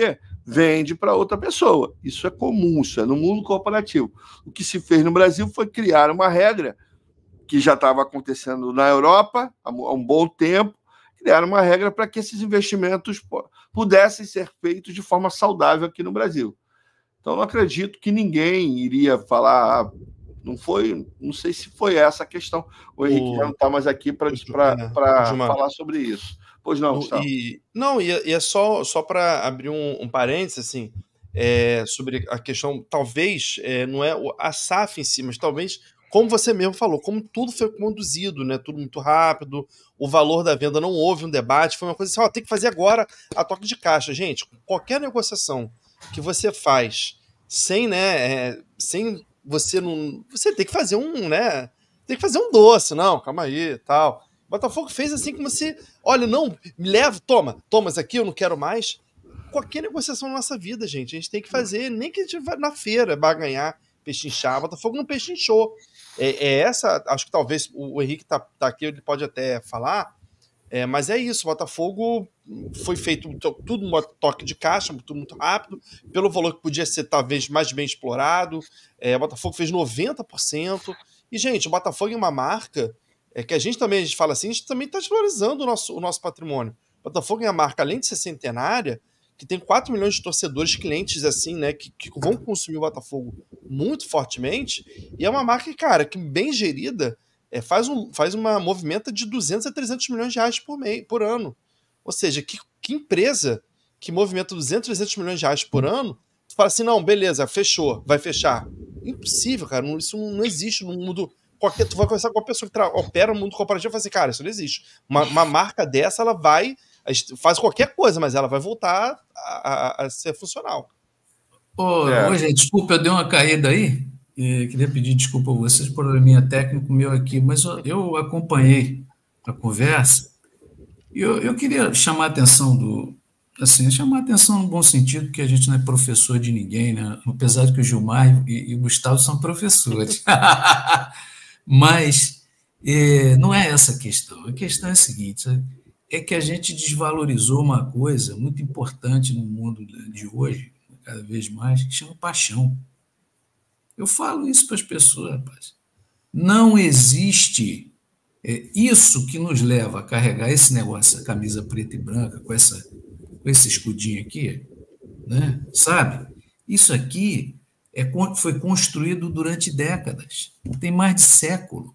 vende para outra pessoa. Isso é comum, isso é no mundo corporativo. O que se fez no Brasil foi criar uma regra que já estava acontecendo na Europa há um bom tempo, criar uma regra para que esses investimentos pudessem ser feitos de forma saudável aqui no Brasil. Então, não acredito que ninguém iria falar, ah, não foi, não sei se foi essa a questão. O Henrique o... já não está mais aqui para é, falar sobre isso. Pois não, Gustavo. E, não, e, e é só, só para abrir um, um parênteses, assim, é, sobre a questão, talvez, é, não é a S A F em si, mas talvez, como você mesmo falou, como tudo foi conduzido, né, tudo muito rápido, o valor da venda não houve um debate, foi uma coisa assim, ó, tem que fazer agora a toque de caixa. Gente, qualquer negociação que você faz sem, né, é, sem você não... Você tem que fazer um, né, tem que fazer um doce, não, calma aí, tal... Botafogo fez assim como se, olha, não, me leva, toma, toma isso aqui, eu não quero mais. Qualquer negociação na nossa vida, gente, a gente tem que fazer, nem que a gente vá na feira, vai ganhar, pechinchar. Botafogo não pechinchou. É, é essa, acho que talvez o, o Henrique tá, tá aqui, ele pode até falar, é, mas é isso, o Botafogo foi feito tudo um toque de caixa, tudo muito rápido, pelo valor que podia ser talvez mais bem explorado. É, o Botafogo fez noventa por cento. E, gente, o Botafogo é uma marca é que a gente também, a gente fala assim, a gente também está desvalorizando o nosso, o nosso patrimônio. O Botafogo é uma marca, além de ser centenária, que tem quatro milhões de torcedores, clientes assim, né, que, que vão consumir o Botafogo muito fortemente, e é uma marca, cara, que bem gerida, é, faz, um, faz uma movimenta de duzentos a trezentos milhões de reais por, mês, por ano. Ou seja, que, que empresa que movimenta duzentos, trezentos milhões de reais por ano, tu fala assim, não, beleza, fechou, vai fechar. Impossível, cara, isso não, não existe no mundo... Qualquer, tu vai conversar com uma pessoa que opera no mundo corporativo e fala assim, cara, isso não existe. Uma, uma marca dessa, ela vai, faz qualquer coisa, mas ela vai voltar a, a, a ser funcional. Ô, é. Ô, gente, desculpa, eu dei uma caída aí. E queria pedir desculpa a vocês por probleminha técnico meu aqui, mas eu, eu acompanhei a conversa e eu, eu queria chamar a atenção do... Assim, chamar a atenção no bom sentido, porque a gente não é professor de ninguém, né? Apesar de que o Gilmar e, e o Gustavo são professores. Mas é, não é essa a questão. A questão é a seguinte, é que a gente desvalorizou uma coisa muito importante no mundo de hoje, cada vez mais, que chama paixão. Eu falo isso para as pessoas, rapaz. Não existe é, isso que nos leva a carregar esse negócio, a camisa preta e branca, com, essa, com esse escudinho aqui, né? Sabe? Isso aqui é, foi construído durante décadas, tem mais de século,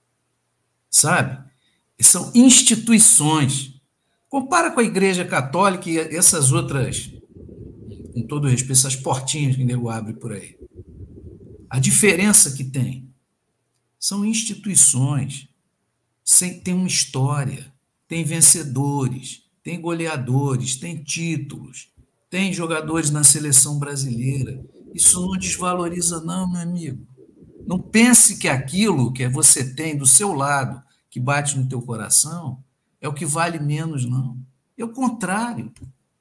sabe? São instituições. Compara com a Igreja Católica e essas outras, com todo respeito, essas portinhas que o nego abre por aí. A diferença que tem são instituições, tem uma história, tem vencedores, tem goleadores, tem títulos, tem jogadores na seleção brasileira. Isso não desvaloriza, não, meu amigo. Não pense que aquilo que você tem do seu lado, que bate no teu coração, é o que vale menos, não. É o contrário.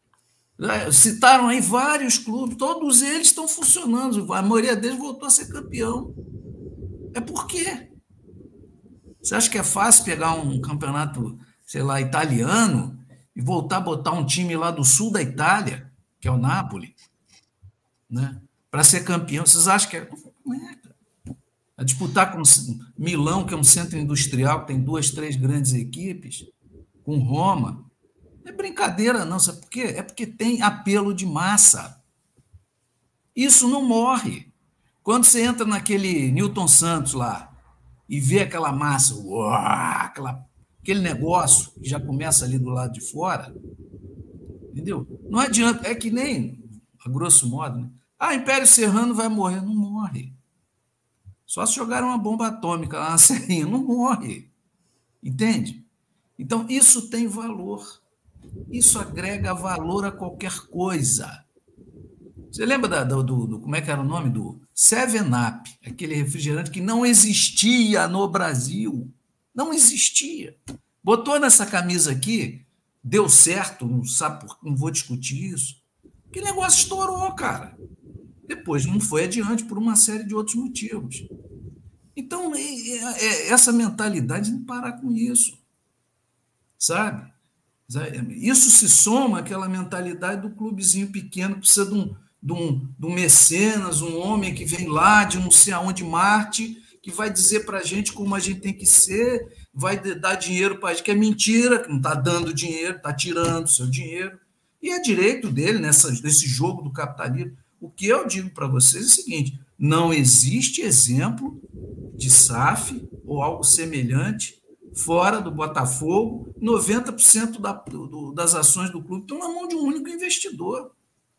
Citaram aí vários clubes, todos eles estão funcionando, a maioria deles voltou a ser campeão. É por quê? Você acha que é fácil pegar um campeonato, sei lá, italiano e voltar a botar um time lá do sul da Itália, que é o Napoli, né? Para ser campeão? Vocês acham que é... Não é, cara. A disputar com Milão, que é um centro industrial, que tem duas, três grandes equipes, com Roma, não é brincadeira, não. Sabe por quê? É porque tem apelo de massa. Isso não morre. Quando você entra naquele Newton Santos lá e vê aquela massa, uau, aquela, aquele negócio que já começa ali do lado de fora, entendeu? Não adianta, é que nem, a grosso modo, né? Ah, Império Serrano vai morrer. Não morre. Só se jogar uma bomba atômica lá na Serrinha, não morre. Entende? Então, isso tem valor. Isso agrega valor a qualquer coisa. Você lembra da, do, do, do... Como é que era o nome? Do Seven Up, aquele refrigerante que não existia no Brasil. Não existia. Botou nessa camisa aqui, deu certo, não sabe por, não vou discutir isso. Que negócio estourou, cara. Depois não foi adiante por uma série de outros motivos. Então, é, é, essa mentalidade tem que parar com isso. Sabe? Isso se soma àquela mentalidade do clubezinho pequeno, que precisa de um, de, um, de um mecenas, um homem que vem lá de não sei aonde, Marte, que vai dizer para a gente como a gente tem que ser, vai dar dinheiro para a gente, que é mentira, que não está dando dinheiro, está tirando seu dinheiro. E é direito dele nessa, nesse jogo do capitalismo. O que eu digo para vocês é o seguinte: não existe exemplo de S A F ou algo semelhante fora do Botafogo. noventa por cento da, do, das ações do clube estão na mão de um único investidor.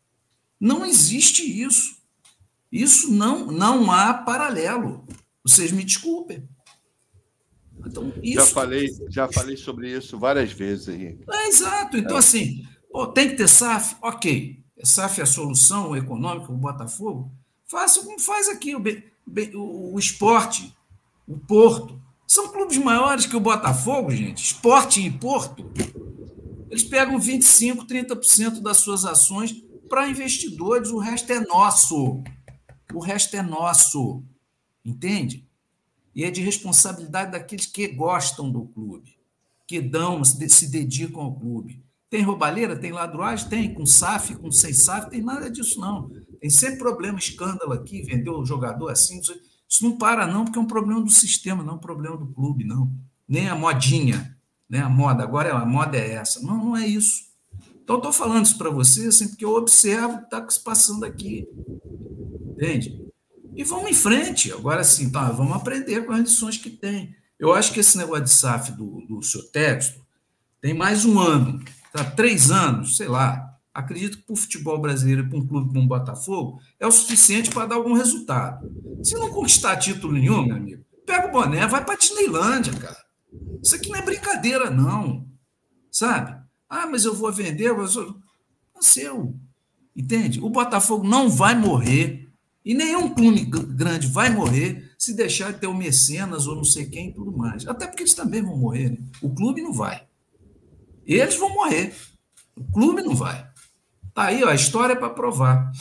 Não existe isso. Isso não, não há paralelo. Vocês me desculpem. Então, isso... já, falei, já falei sobre isso várias vezes, Henrique. É, exato. Então, é. assim, pô, tem que ter S A F? Ok. S A F é a solução econômica do Botafogo? Faça como faz aqui o, o, o Esporte, o Porto. São clubes maiores que o Botafogo, gente. Esporte e Porto. Eles pegam vinte e cinco por cento, trinta por cento das suas ações para investidores. O resto é nosso. O resto é nosso. Entende? E é de responsabilidade daqueles que gostam do clube, que dão, se dedicam ao clube. Tem roubalheira? Tem ladruagem? Tem. Com S A F, com sem S A F, tem nada disso, não. Tem sempre problema, escândalo aqui, vendeu o jogador assim. Isso não para, não, porque é um problema do sistema, não é um problema do clube, não. Nem a modinha, né? A moda. Agora a moda é essa. Não, não é isso. Então, estou falando isso para vocês assim, porque eu observo o que está se passando aqui. Entende? E vamos em frente. Agora sim, tá, vamos aprender com as lições que tem. Eu acho que esse negócio de S A F do, do seu texto tem mais um ano. Tá, três anos, sei lá, acredito que para o futebol brasileiro, para um clube como o Botafogo, é o suficiente para dar algum resultado. Se não conquistar título nenhum, meu amigo, pega o boné, vai para a Disneylândia, cara. Isso aqui não é brincadeira, não. Sabe? Ah, mas eu vou vender, mas eu... não seu. Entende? O Botafogo não vai morrer, e nenhum clube grande vai morrer se deixar de ter o mecenas ou não sei quem e tudo mais. Até porque eles também vão morrer, né? O clube não vai. Eles vão morrer. O clube não vai. Tá aí, ó, a história é para provar.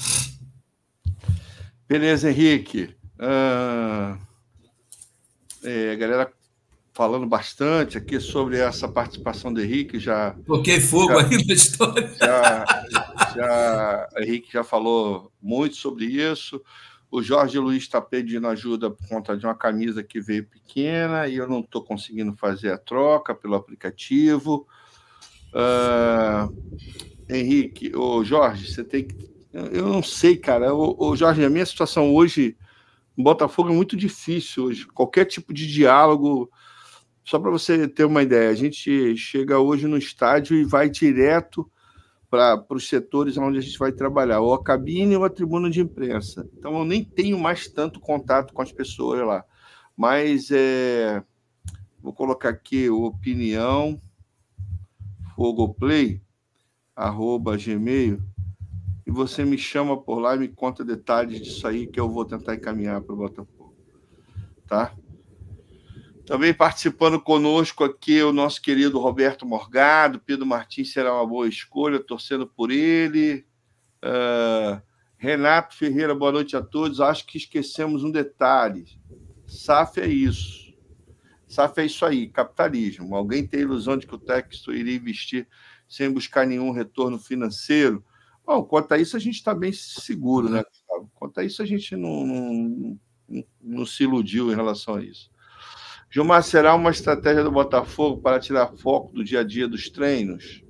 Beleza, Henrique. Ah, é, a galera falando bastante aqui sobre essa participação do Henrique. Já Toquei fogo já, aí na história. Já, já, o Henrique já falou muito sobre isso. O Jorge Luiz está pedindo ajuda por conta de uma camisa que veio pequena e eu não estou conseguindo fazer a troca pelo aplicativo. Uh, Henrique, ô Jorge, você tem que. Eu não sei, cara. Ô, ô, Jorge, a minha situação hoje no Botafogo é muito difícil hoje. Qualquer tipo de diálogo, só para você ter uma ideia, a gente chega hoje no estádio e vai direto para os setores onde a gente vai trabalhar, ou a cabine ou a tribuna de imprensa. Então eu nem tenho mais tanto contato com as pessoas lá. Mas é... vou colocar aqui opinião. Fogoplay, arroba gmail, e você me chama por lá e me conta detalhes disso aí que eu vou tentar encaminhar para o Botafogo. Tá? Também participando conosco aqui o nosso querido Roberto Morgado. Pedro Martins será uma boa escolha, torcendo por ele. Uh, Renato Ferreira, boa noite a todos. Acho que esquecemos um detalhe. S A F é isso. S A F é isso aí, capitalismo. Alguém tem a ilusão de que o Texto iria investir sem buscar nenhum retorno financeiro? Bom, quanto a isso, a gente está bem seguro, né, Gustavo? Quanto a isso, a gente não, não, não, não se iludiu em relação a isso. Gilmar, será uma estratégia do Botafogo para tirar foco do dia a dia dos treinos?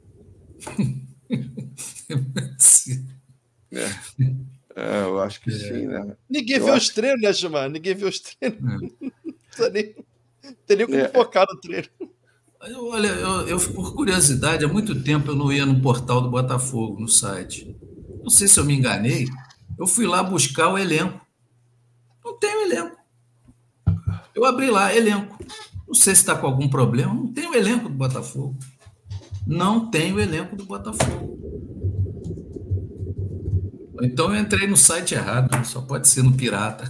é. É, eu acho que é. sim, né? Ninguém eu vê acho... os treinos, né, Gilmar? Ninguém vê os treinos. É. Teria como é. focar no treino. Olha, eu, eu, por curiosidade, há muito tempo eu não ia no portal do Botafogo, no site. Não sei se eu me enganei. Eu fui lá buscar o elenco. Não tem o elenco. Eu abri lá, elenco. Não sei se está com algum problema. Não tem o elenco do Botafogo. Não tem o elenco do Botafogo. Então eu entrei no site errado. Só pode ser no pirata.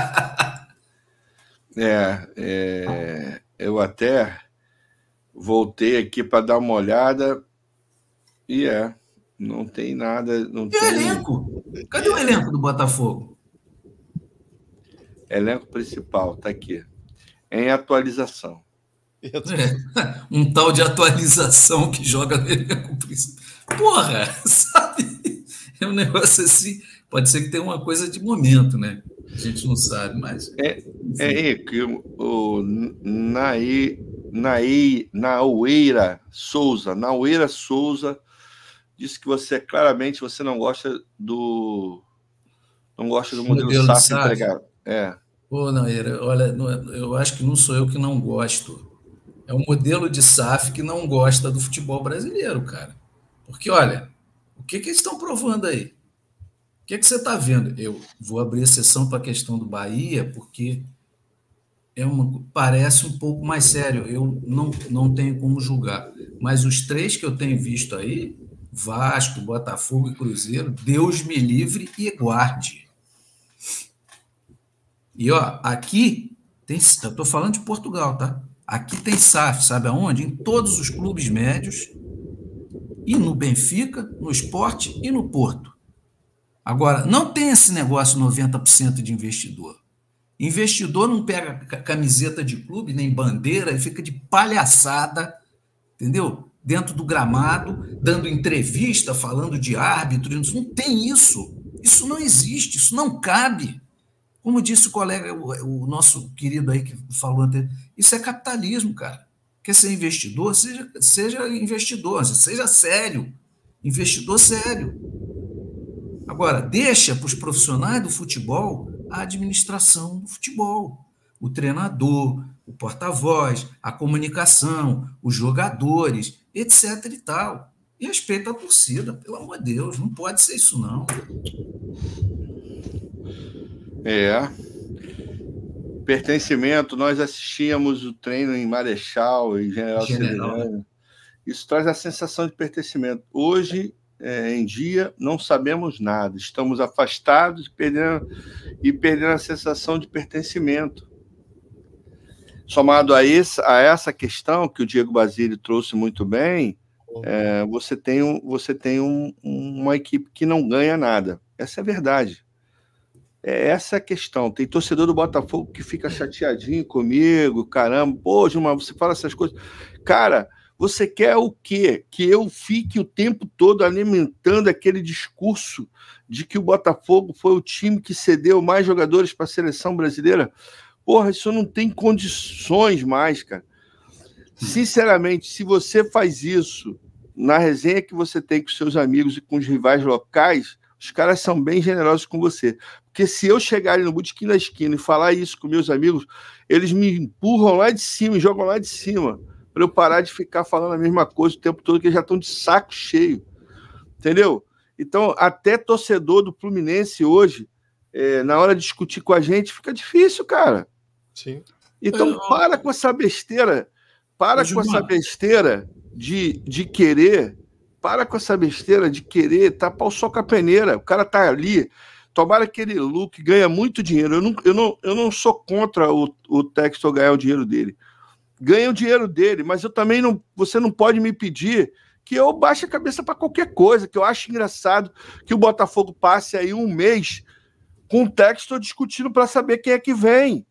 É, é, eu até voltei aqui para dar uma olhada e é, não tem nada. Não e tem... o elenco? Cadê o elenco do Botafogo? Elenco principal, está aqui. Em atualização. É, um tal de atualização que joga no elenco principal. Porra, sabe? É um negócio assim. Pode ser que tenha uma coisa de momento, né? A gente não sabe, mas. É, é que o, o Naí, Naí, Naueira Souza, Naueira Souza disse que você claramente você não gosta do. Não gosta do modelo, modelo S A F empregado. É. Pô, Naueira, olha, eu acho que não sou eu que não gosto. É o modelo de S A F que não gosta do futebol brasileiro, cara. Porque, olha, o que, que eles estão provando aí? O que, que você está vendo? Eu vou abrir exceção para a questão do Bahia, porque é uma, parece um pouco mais sério. Eu não, não tenho como julgar. Mas os três que eu tenho visto aí, Vasco, Botafogo e Cruzeiro, Deus me livre e guarde. E, ó, aqui tem... Eu estou falando de Portugal, tá? Aqui tem S A F, sabe aonde? Em todos os clubes médios, e no Benfica, no Sport e no Porto. Agora, não tem esse negócio noventa por cento de investidor. Investidor não pega camiseta de clube, nem bandeira, e fica de palhaçada, entendeu? Dentro do gramado, dando entrevista, falando de árbitro. Não tem isso. Isso não existe, isso não cabe. Como disse o colega, o, o nosso querido aí que falou antes, isso é capitalismo, cara. Quer ser investidor? Seja, seja investidor, seja sério. Investidor sério. Agora, deixa para os profissionais do futebol a administração do futebol. O treinador, o porta-voz, a comunicação, os jogadores, etc e tal. E respeita a torcida, pelo amor de Deus, não pode ser isso não. É. Pertencimento, nós assistíamos o treino em Marechal e General Severiano. Isso traz a sensação de pertencimento. Hoje, é, em dia, não sabemos nada. Estamos afastados e perdendo, e perdendo a sensação de pertencimento. Somado a, esse, a essa questão que o Diego Basile trouxe muito bem, é, você tem, um, você tem um, uma equipe que não ganha nada. Essa é a verdade. É essa a questão. Tem torcedor do Botafogo que fica chateadinho comigo, caramba, pô, Gilmar, você fala essas coisas. Cara, você quer o quê? Que eu fique o tempo todo alimentando aquele discurso de que o Botafogo foi o time que cedeu mais jogadores para a seleção brasileira? Porra, isso não tem condições mais, cara. Sinceramente, se você faz isso na resenha que você tem com seus amigos e com os rivais locais, os caras são bem generosos com você. Porque se eu chegar ali no botequim da esquina e falar isso com meus amigos, eles me empurram lá de cima, jogam lá de cima, para eu parar de ficar falando a mesma coisa o tempo todo, que eles já estão de saco cheio. Entendeu? Então, até torcedor do Fluminense hoje, é, na hora de discutir com a gente, fica difícil, cara. Sim. Então, para com essa besteira. Para com essa besteira de, de querer... Para com essa besteira de querer tapar o sol com a peneira. O cara tá ali. Tomara que ele lucre, ganha muito dinheiro. Eu não, eu não, eu não sou contra o, o Textor ganhar o dinheiro dele. Ganha o dinheiro dele, mas eu também não. Você não pode me pedir que eu baixe a cabeça para qualquer coisa, que eu acho engraçado que o Botafogo passe aí um mês com o Textor discutindo para saber quem é que vem.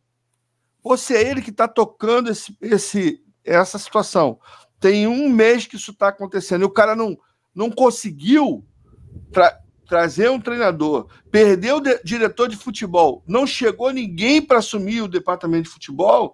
Ou se é ele que está tocando esse, esse, essa situação. Tem um mês que isso está acontecendo e o cara não, não conseguiu tra trazer um treinador, perdeu o diretor de futebol, não chegou ninguém para assumir o departamento de futebol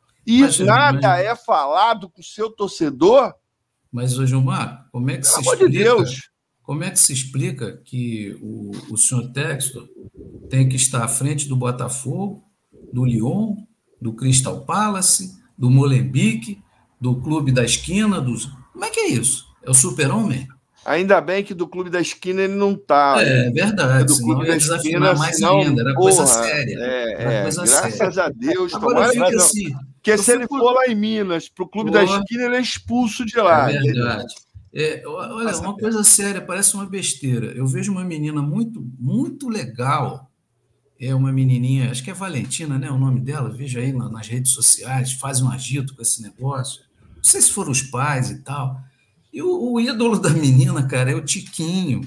e mas, nada mas... é falado com o seu torcedor. Mas, ô Gilmar, como é que Pelo se amor explica, de Deus. Como é que se explica que o, o senhor Textor tem que estar à frente do Botafogo, do Lyon, do Crystal Palace, do Molenbeek, do Clube da Esquina, dos... Como é que é isso? É o super-homem? Ainda bem que do Clube da Esquina ele não tá. É, é verdade, do senão Clube ia da desafinar mais senão, ainda, era porra, coisa séria. É, era é, coisa graças séria. a Deus. Agora Tomara, fica não, assim... Porque se ele for lá em Minas, pro Clube Porra, da Esquina, ele é expulso de lá. É verdade. É, olha, uma coisa séria, parece uma besteira. Eu vejo uma menina muito, muito legal, é uma menininha, acho que é Valentina, né, o nome dela, vejo aí nas redes sociais, faz um agito com esse negócio. Não sei se foram os pais e tal. E o, o ídolo da menina, cara, é o Tiquinho.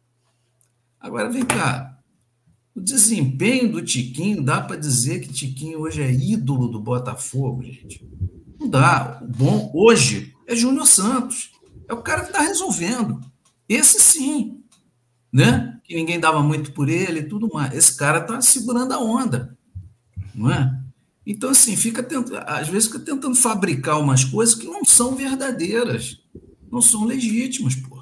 Agora, vem cá. O desempenho do Tiquinho, dá para dizer que Tiquinho hoje é ídolo do Botafogo, gente? Não dá. O bom hoje é Júnior Santos. É o cara que está resolvendo. Esse sim, né? Que ninguém dava muito por ele e tudo mais. Esse cara está segurando a onda, não é? Então, assim, fica tentando, às vezes fica tentando fabricar umas coisas que não são verdadeiras, não são legítimas, pô.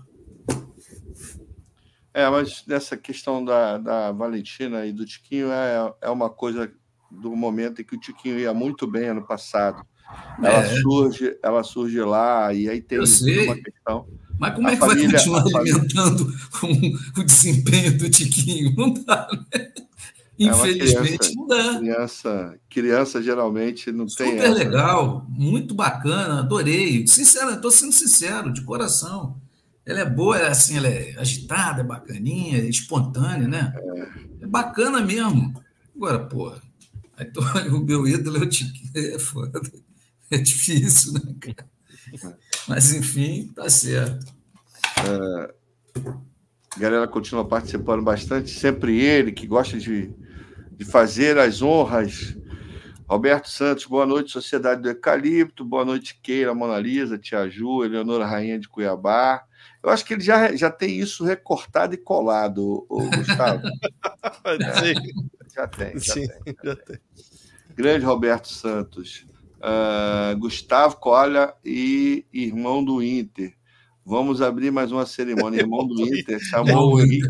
É, mas nessa questão da, da Valentina e do Tiquinho é, é uma coisa do momento em que o Tiquinho ia muito bem ano passado. Ela, é. surge, ela surge lá e aí tem uma questão. Mas como a é que família, vai continuar alimentando família... o, o desempenho do Tiquinho? Não dá, né? Infelizmente, criança, não dá. Criança, criança geralmente não Super tem. Super legal, muito bacana, adorei. Sincero, estou sendo sincero, de coração. Ela é boa, ela, assim, ela é agitada, é bacaninha, é espontânea, né? É, é bacana mesmo. Agora, porra, aí tô, o meu ídolo é o Tiquinho, é foda. É difícil, né, cara? Mas, enfim, tá certo. É, a galera continua participando bastante, sempre ele, que gosta de, de fazer as honras. Roberto Santos, boa noite, Sociedade do Eucalipto, boa noite, Keira, Mona Lisa, Tia Ju, Eleonora Rainha de Cuiabá. Eu acho que ele já, já tem isso recortado e colado, o Gustavo. Sim. Já tem, já, Sim, tem, já, já tem. tem. Grande Roberto Santos. Uh, Gustavo Cola e irmão do Inter. Vamos abrir mais uma cerimônia. Irmão do Inter chamou o Henrique.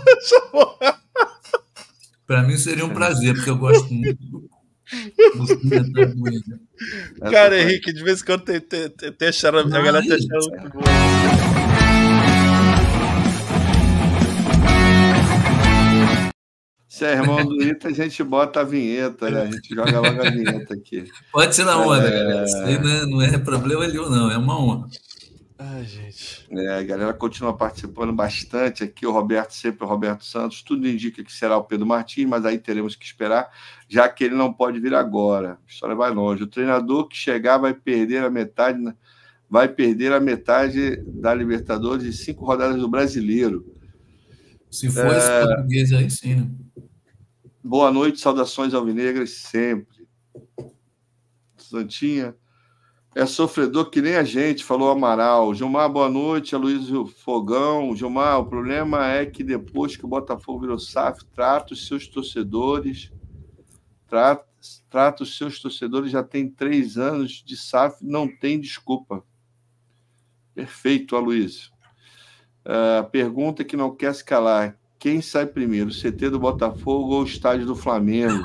Para mim seria um prazer, porque eu gosto muito dos comentários do Inter. Cara, foi... Henrique, de vez em quando tem, tem, tem, tem achando, a galera tá achando muito bom. Se é irmão do Inter, a gente bota a vinheta, né? A gente joga logo a vinheta aqui. Pode ser na onda, é... galera. Isso aí não é, não é problema nenhum, não. É uma onda. Ai, gente. É, a galera continua participando bastante aqui. O Roberto, sempre o Roberto Santos. Tudo indica que será o Pedro Martins, mas aí teremos que esperar, já que ele não pode vir agora. A história vai longe. O treinador que chegar vai perder a metade, vai perder a metade da Libertadores e cinco rodadas do Brasileiro. Se for é... esse português aí, sim, né? Boa noite, saudações alvinegras sempre. Santinha é sofredor que nem a gente, falou Amaral. Gilmar, boa noite. Aloysio Fogão. Gilmar, o problema é que depois que o Botafogo virou S A F, trata os seus torcedores, trata, trata os seus torcedores, já tem três anos de S A F, não tem desculpa. Perfeito, Aloysio. Uh, pergunta que não quer se calar. Quem sai primeiro, o C T do Botafogo ou o estádio do Flamengo?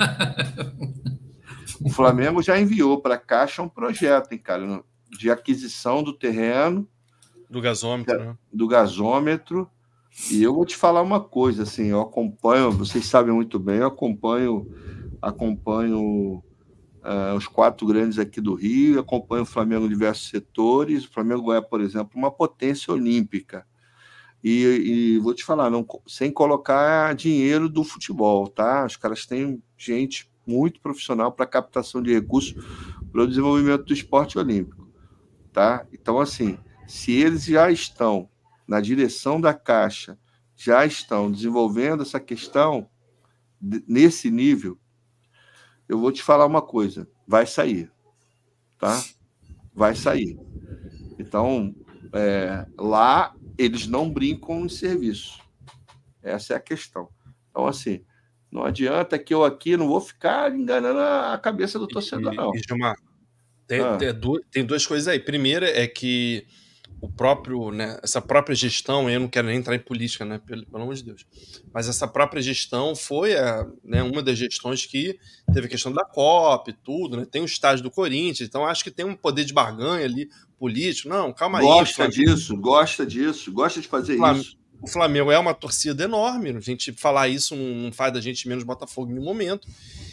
O Flamengo já enviou para a Caixa um projeto, hein, cara, de aquisição do terreno. Do gasômetro, né? Do gasômetro. E eu vou te falar uma coisa, assim, eu acompanho, vocês sabem muito bem, eu acompanho, acompanho uh, os quatro grandes aqui do Rio, acompanho o Flamengo em diversos setores. O Flamengo é, por exemplo, uma potência olímpica. E, e vou te falar, não, sem colocar dinheiro do futebol, tá? Os caras têm gente muito profissional para captação de recursos para o desenvolvimento do esporte olímpico, tá? Então, assim, se eles já estão na direção da Caixa, já estão desenvolvendo essa questão nesse nível, eu vou te falar uma coisa, vai sair, tá? Vai sair. Então, é, lá eles não brincam em serviço. Essa é a questão. Então, assim, não adianta que eu aqui não vou ficar enganando a cabeça do torcedor, não. E, e Gilmar, tem, ah. tem, duas, tem duas coisas aí. Primeira é que o próprio, né, essa própria gestão, eu não quero nem entrar em política, né, pelo, pelo amor de Deus, mas essa própria gestão foi a, né, uma das gestões que teve a questão da Copa e tudo, né, tem o estádio do Corinthians, então acho que tem um poder de barganha ali político. Não, calma aí. Gosta disso, gosta disso, gosta de fazer isso. O Flamengo é uma torcida enorme, a gente falar isso não faz da gente menos Botafogo em nenhum momento.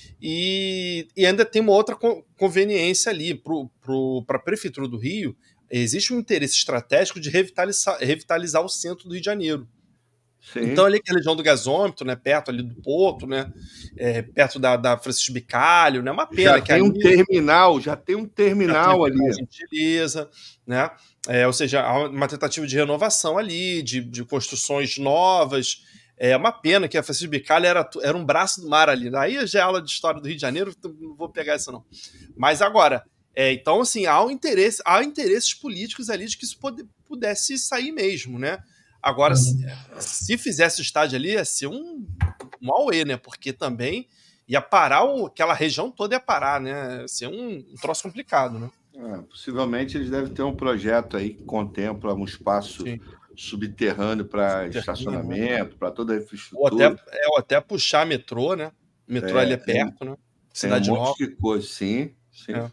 E, e ainda tem uma outra conveniência ali para a Prefeitura do Rio. Existe um interesse estratégico de revitalizar, revitalizar o centro do Rio de Janeiro. Sim. Então, ali aquela região do gasômetro, né, perto ali do Porto, né, é, perto da, da Francisco Bicalho, né, uma pena já que tem ali, um terminal, já tem um terminal ali. Gentileza, né, é, ou seja, há uma tentativa de renovação ali, de, de construções novas. É uma pena que a Francisco Bicalho era, era um braço do mar ali. Aí já é aula de história do Rio de Janeiro, não vou pegar isso não. Mas agora, É, então, assim, há, um interesse, há interesses políticos ali de que isso pode, pudesse sair mesmo, né? Agora, uhum. se, se fizesse o estádio ali, ia ser um, um auê, né? Porque também ia parar, o, aquela região toda ia parar, né? Ia ser um, um troço complicado, né? É, possivelmente eles devem ter um projeto aí que contempla um espaço Sim. subterrâneo para estacionamento, para toda a infraestrutura. Ou até, é, ou até puxar metrô, né? Metrô é, ali é perto, tem, né? Cidade tem um monte Nova. de coisa, sim. sim. É.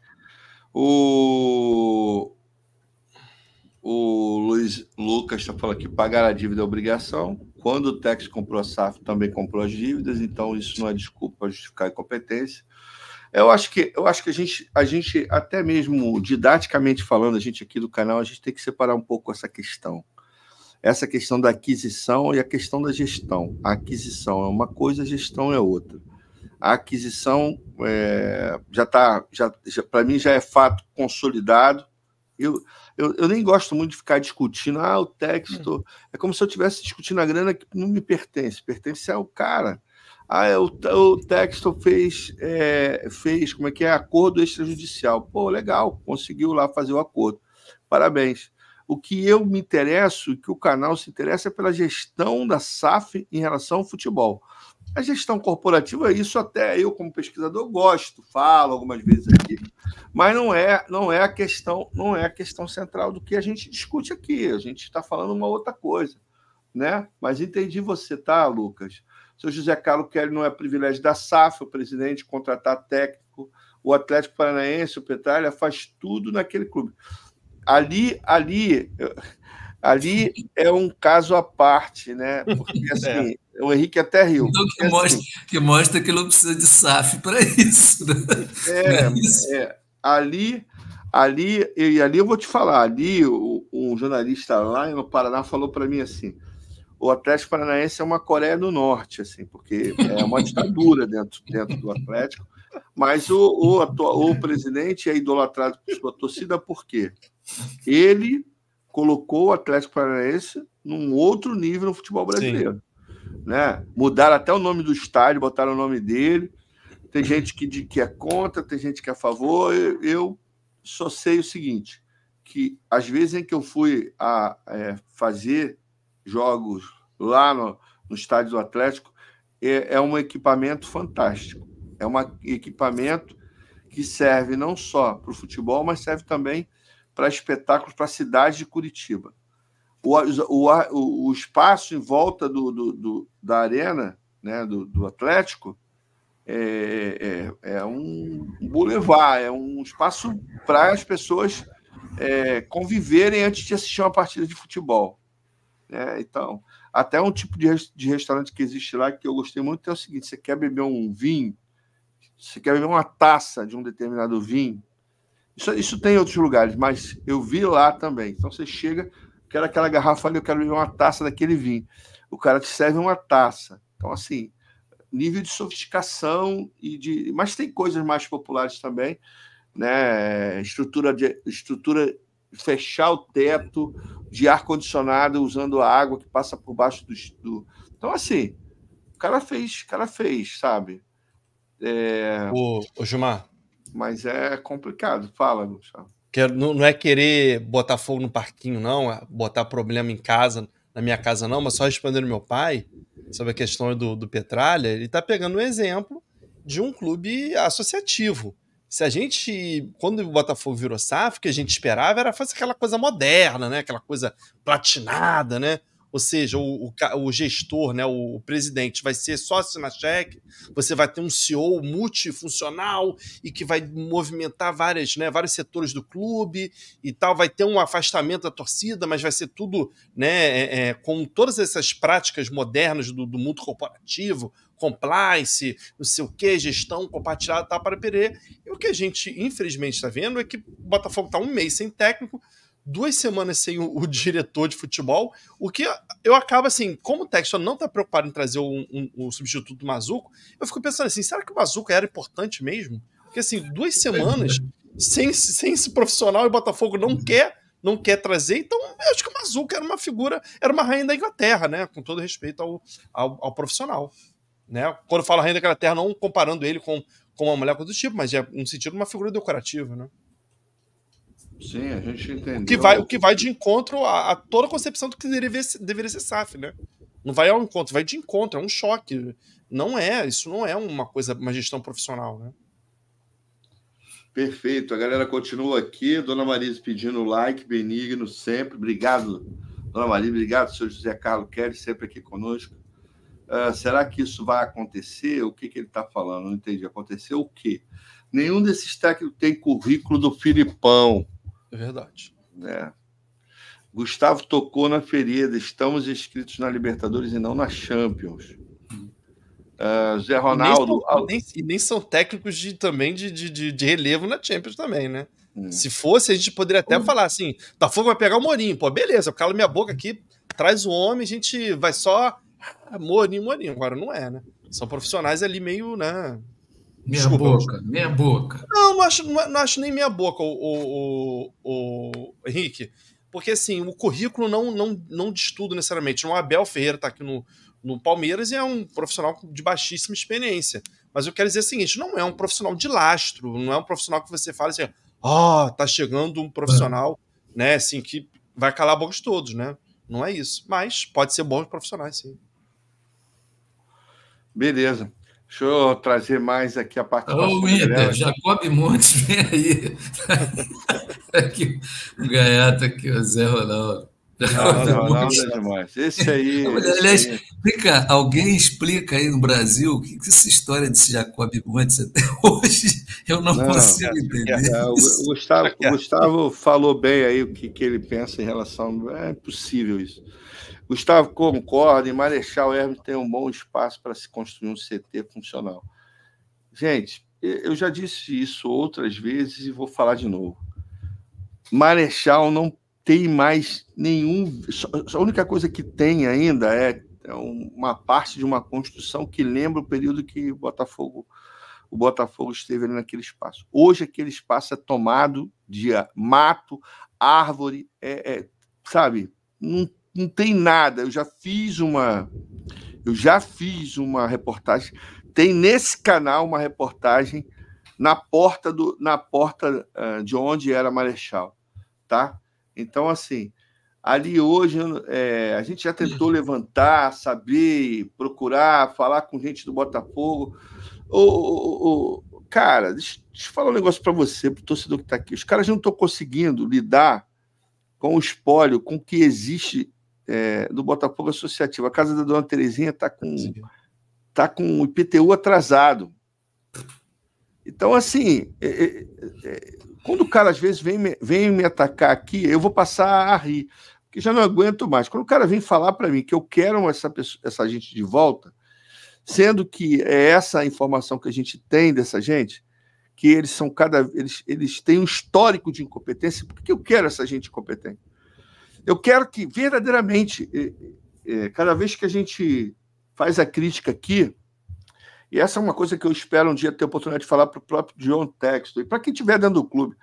O... o Luiz Lucas está falando que pagar a dívida é obrigação. Quando o Tex comprou a S A F, também comprou as dívidas, então isso não é desculpa para justificar a incompetência. Eu acho que, eu acho que a, gente, a gente, até mesmo didaticamente falando, a gente aqui do canal, a gente tem que separar um pouco essa questão. Essa questão da aquisição e a questão da gestão. A aquisição é uma coisa, a gestão é outra. A aquisição é, já está, já, já, para mim, já é fato consolidado. Eu, eu, eu nem gosto muito de ficar discutindo, ah, o texto. É como se eu estivesse discutindo a grana que não me pertence, pertence ao cara. Ah, é, o, o texto fez, é, fez, como é que é, acordo extrajudicial. Pô, legal, conseguiu lá fazer o acordo. Parabéns. O que eu me interesso, o que o canal se interessa é pela gestão da S A F em relação ao futebol. A gestão corporativa, isso até eu, como pesquisador, gosto, falo algumas vezes aqui, mas não é, não é a questão, não é a questão central do que a gente discute aqui. A gente está falando uma outra coisa, né? Mas entendi você, tá, Lucas? O seu José Carlos Kelly não é privilégio da S A F, o presidente, contratar técnico, o Atlético Paranaense, o Petralha, faz tudo naquele clube. Ali, ali, ali é um caso à parte, né? Porque assim, é. o Henrique até riu. Então, que, mostra, assim, que mostra que ele não precisa de S A F para isso. Né? É, é, isso? é, ali, ali, e ali eu vou te falar, ali o, um jornalista lá no Paraná falou para mim assim: o Atlético Paranaense é uma Coreia do Norte, assim, porque é uma ditadura dentro, dentro do Atlético. Mas o, o, o, o presidente é idolatrado por sua torcida, por quê? Ele colocou o Atlético Paranaense num outro nível no futebol brasileiro. Né? Mudaram até o nome do estádio, botaram o nome dele. Tem gente que, que é contra, tem gente que é a favor. Eu, eu só sei o seguinte, que às vezes em que eu fui a é, fazer jogos lá no, no estádio do Atlético, é, é um equipamento fantástico. É um equipamento que serve não só para o futebol, mas serve também para espetáculos para a cidade de Curitiba. O, o, o espaço em volta do, do, do, da arena, né, do, do Atlético, é, é, é um boulevard, é um espaço para as pessoas é, conviverem antes de assistir uma partida de futebol. É, então, até um tipo de, de restaurante que existe lá que eu gostei muito é o seguinte: você quer beber um vinho, você quer beber uma taça de um determinado vinho, isso, isso tem em outros lugares, mas eu vi lá também. Então você chega, quero aquela garrafa ali, eu quero beber uma taça daquele vinho. O cara te serve uma taça. Então, assim, nível de sofisticação e de. Mas tem coisas mais populares também, né? Estrutura de estrutura fechar o teto de ar-condicionado usando a água que passa por baixo do, do... Então, assim, o cara fez, o cara fez, sabe? É... Ô, ô, Gilmar. Mas é complicado. Fala, Gustavo. Não, não é querer botar fogo no parquinho, não, botar problema em casa, na minha casa, não, mas só respondendo meu pai sobre a questão do, do Petralha, ele está pegando um exemplo de um clube associativo. Se a gente, quando o Botafogo virou S A F, o que a gente esperava era fazer aquela coisa moderna, né? Aquela coisa platinada, né? Ou seja, o, o, o gestor, né, o, o presidente vai ser só assinar cheque, você vai ter um C E O multifuncional e que vai movimentar várias, né, vários setores do clube e tal, vai ter um afastamento da torcida, mas vai ser tudo, né, é, é, com todas essas práticas modernas do, do mundo corporativo, compliance, não sei o que, gestão compartilhada, tal, para perder. E o que a gente, infelizmente, está vendo é que o Botafogo está um mês sem técnico, duas semanas sem o, o diretor de futebol, o que eu acabo assim, como o Textor não está preocupado em trazer o um, um, um substituto do Mazuco, eu fico pensando assim, será que o Mazuco era importante mesmo? Porque assim, duas semanas sem, sem esse profissional e o Botafogo não quer, não quer trazer, então eu acho que o Mazuco era uma figura, era uma rainha da Inglaterra, né? Com todo respeito ao, ao, ao profissional. Né? Quando eu falo rainha da Inglaterra, não comparando ele com, com uma mulher do tipo, mas é no sentido de uma figura decorativa, né? Sim, a gente entendeu. O que vai, o que vai de encontro a, a toda a concepção do que deveria ser, deveria ser S A F, né? Não vai ao encontro, vai de encontro, é um choque. Não é, isso não é uma coisa, uma gestão profissional, né? Perfeito, a galera continua aqui, Dona Marisa pedindo like, benigno sempre, obrigado, Dona Marisa, obrigado, senhor José Carlos Kelly, sempre aqui conosco. Uh, será que isso vai acontecer? O que, que ele está falando? Não entendi, aconteceu o quê? Nenhum desses técnicos tem currículo do Filipão. É verdade. É. Gustavo tocou na ferida, estamos inscritos na Libertadores e não na Champions. Uh, Zé Ronaldo. E nem, são, nem, e nem são técnicos de, também de, de, de relevo na Champions também, né? Hum. Se fosse, a gente poderia até hum. falar assim: Botafogo vai pegar o Mourinho. Pô, beleza, eu calo minha boca aqui, traz o homem, a gente vai só. Mourinho, Mourinho. Agora não é, né? São profissionais ali meio, né? Minha Desculpa, boca, mas... minha boca. Não, não acho, não, não acho nem minha boca, o, o, o, o Henrique. Porque assim, o currículo não, não, não diz tudo necessariamente. O Abel Ferreira tá aqui no. no Palmeiras e é um profissional de baixíssima experiência. Mas eu quero dizer o seguinte, não é um profissional de lastro, não é um profissional que você fala assim, ó, oh, tá chegando um profissional, é. né, assim, que vai calar a boca de todos, né? Não é isso. Mas pode ser bons profissionais, sim. Beleza. Deixa eu trazer mais aqui a participação. Ô, Winter, Jacob Montes, vem aí. Aqui, o gaiato aqui, o Zé Ronaldo. Não, Ronaldo é demais. Esse aí. Não, esse aliás, aí. Explica, alguém explica aí no Brasil o que, que essa história desse Jacob Montes até hoje eu não, não consigo é, entender. É, o, o, Gustavo, o Gustavo falou bem aí o que, que ele pensa em relação. É impossível isso. Gustavo concorda, em Marechal Hermes tem um bom espaço para se construir um C T funcional. Gente, eu já disse isso outras vezes e vou falar de novo. Marechal não tem mais nenhum... A única coisa que tem ainda é uma parte de uma construção que lembra o período que o Botafogo, o Botafogo esteve ali naquele espaço. Hoje aquele espaço é tomado de mato, árvore, é, é, sabe? Não, não tem nada. Eu já fiz uma... Eu já fiz uma reportagem. Tem nesse canal uma reportagem na porta, do, na porta uh, de onde era Marechal, tá? Então, assim, ali hoje é, a gente já tentou levantar, saber, procurar, falar com gente do Botafogo. Ô, ô, ô, cara, deixa, deixa eu falar um negócio para você, para o torcedor que está aqui. Os caras não estão conseguindo lidar com o espólio, com o que existe é, do Botafogo Associativo. A casa da Dona Terezinha está com, tá com o I P T U atrasado. Então, assim... É, é, é, quando o cara, às vezes, vem me, vem me atacar aqui, eu vou passar a rir, porque já não aguento mais. Quando o cara vem falar para mim que eu quero essa, pessoa, essa gente de volta, sendo que é essa a informação que a gente tem dessa gente, que eles são cada eles, eles têm um histórico de incompetência, por que eu quero essa gente incompetente? Eu quero que, verdadeiramente, é, é, cada vez que a gente faz a crítica aqui, e essa é uma coisa que eu espero um dia ter a oportunidade de falar para o próprio John Textor, e para quem estiver dentro do clube,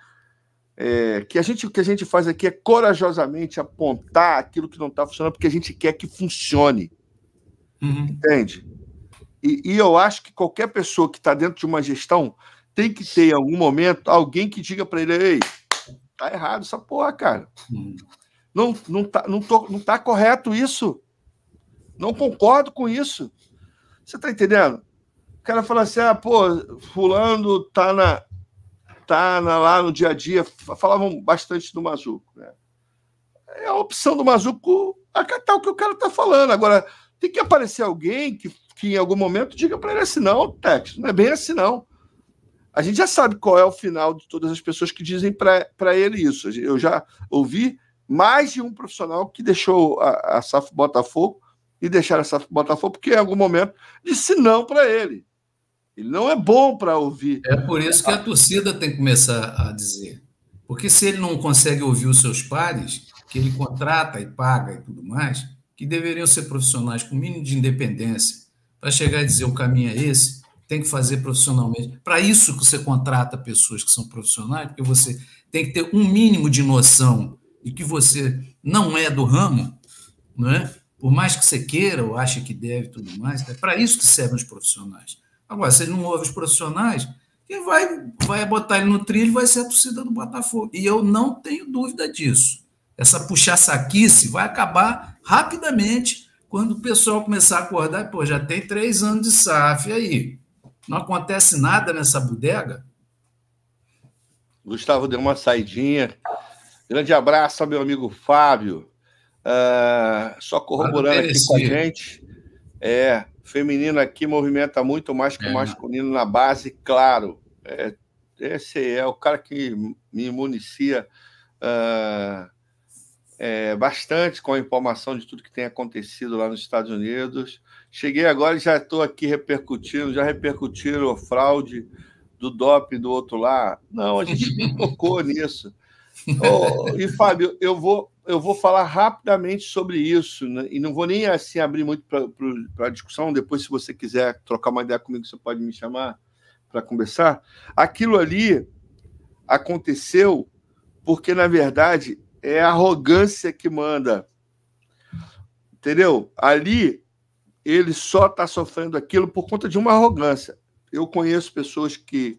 é, que a gente, o que a gente faz aqui é corajosamente apontar aquilo que não está funcionando, porque a gente quer que funcione. Uhum. Entende? E, e eu acho que qualquer pessoa que está dentro de uma gestão tem que ter, em algum momento, alguém que diga para ele: ei, tá errado essa porra, cara. Uhum. Não, não, tá, não, tô, não tá correto isso. Não concordo com isso. Você tá entendendo? O cara fala assim, ah, pô, fulano tá, na, tá na, lá no dia a dia, falavam bastante do Mazuco, né? É a opção do Mazuco acatar o que o cara tá falando. Agora, tem que aparecer alguém que, que em algum momento diga para ele assim, não, Tex, não é bem assim, não. A gente já sabe qual é o final de todas as pessoas que dizem para ele isso. Eu já ouvi mais de um profissional que deixou a, a S A F Botafogo e deixaram a S A F Botafogo porque em algum momento disse não para ele. Ele não é bom para ouvir. É por isso que a torcida tem que começar a dizer. Porque se ele não consegue ouvir os seus pares, que ele contrata e paga e tudo mais, que deveriam ser profissionais com mínimo de independência, para chegar e dizer o caminho é esse, tem que fazer profissionalmente. Para isso que você contrata pessoas que são profissionais, porque você tem que ter um mínimo de noção de que você não é do ramo, não é? Por mais que você queira ou ache que deve e tudo mais, é para isso que servem os profissionais. Agora, se ele não ouve os profissionais, quem vai, vai botar ele no trilho vai ser a torcida do Botafogo. E eu não tenho dúvida disso. Essa puxa-saquice vai acabar rapidamente quando o pessoal começar a acordar. Pô, já tem três anos de S A F, e aí? Não acontece nada nessa bodega? Gustavo deu uma saidinha. Grande abraço ao meu amigo Fábio. Uh, só corroborando aqui com a gente. É, feminino aqui movimenta muito mais que o é. masculino na base, claro. É, esse é o cara que me municia uh, é, bastante com a informação de tudo que tem acontecido lá nos Estados Unidos. Cheguei agora e já estou aqui repercutindo, já repercutiram a fraude do doping do outro lá. Não, a gente não tocou nisso. Oh, e, Fábio, eu vou, eu vou falar rapidamente sobre isso, né? E não vou nem assim abrir muito para a discussão. Depois, se você quiser trocar uma ideia comigo, você pode me chamar para conversar. Aquilo ali aconteceu porque, na verdade, é a arrogância que manda. Entendeu? Ali, ele só está sofrendo aquilo por conta de uma arrogância. Eu conheço pessoas que...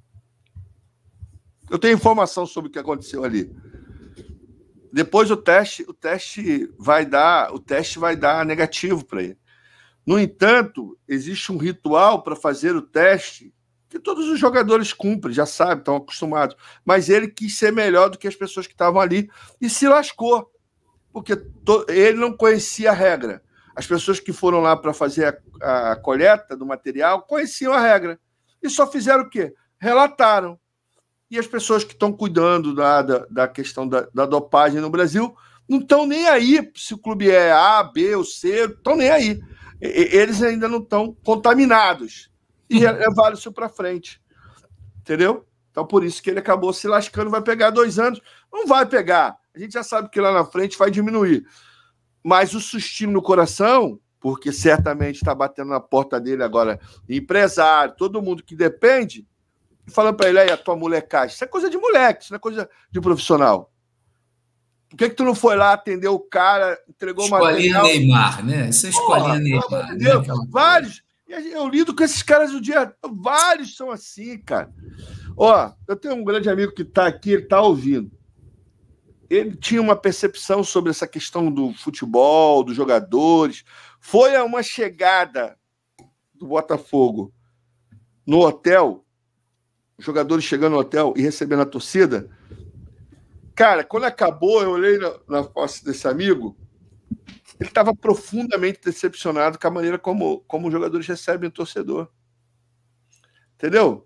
Eu tenho informação sobre o que aconteceu ali. Depois o teste, o teste vai dar, o teste vai dar negativo para ele. No entanto, existe um ritual para fazer o teste que todos os jogadores cumprem, já sabem, estão acostumados. Mas ele quis ser melhor do que as pessoas que estavam ali e se lascou, porque to... ele não conhecia a regra. As pessoas que foram lá para fazer a, a coleta do material conheciam a regra e só fizeram o quê? Relataram. E as pessoas que estão cuidando da, da, da questão da, da dopagem no Brasil não estão nem aí se o clube é A, B ou C, não estão nem aí. E, eles ainda não estão contaminados. E levaram isso para frente. Entendeu? Então, por isso que ele acabou se lascando, vai pegar dois anos. Não vai pegar. A gente já sabe que lá na frente vai diminuir. Mas o sustinho no coração, porque certamente está batendo na porta dele agora, empresário, todo mundo que depende, falando para ele, aí, a tua molecagem, isso é coisa de moleque, isso não é coisa de profissional. Por que que tu não foi lá atender o cara, entregou uma escolinha Neymar, né? Essa é escolinha Neymar. Né? Vários, eu lido com esses caras o dia, vários são assim, cara. Ó, eu tenho um grande amigo que está aqui, ele está ouvindo. Ele tinha uma percepção sobre essa questão do futebol, dos jogadores. Foi a uma chegada do Botafogo no hotel, os jogadores chegando no hotel e recebendo a torcida. Cara, quando acabou, eu olhei na, na face desse amigo, ele estava profundamente decepcionado com a maneira como, como os jogadores recebem o torcedor. Entendeu?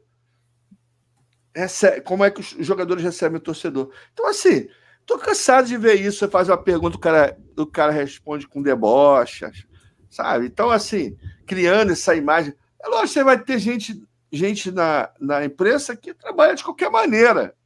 Recebe, como é que os jogadores recebem o torcedor. Então, assim, tô cansado de ver isso. Você faz uma pergunta, o cara, o cara responde com debochas, sabe? Então, assim, criando essa imagem. É lógico que você vai ter gente... gente na, na imprensa que trabalha de qualquer maneira,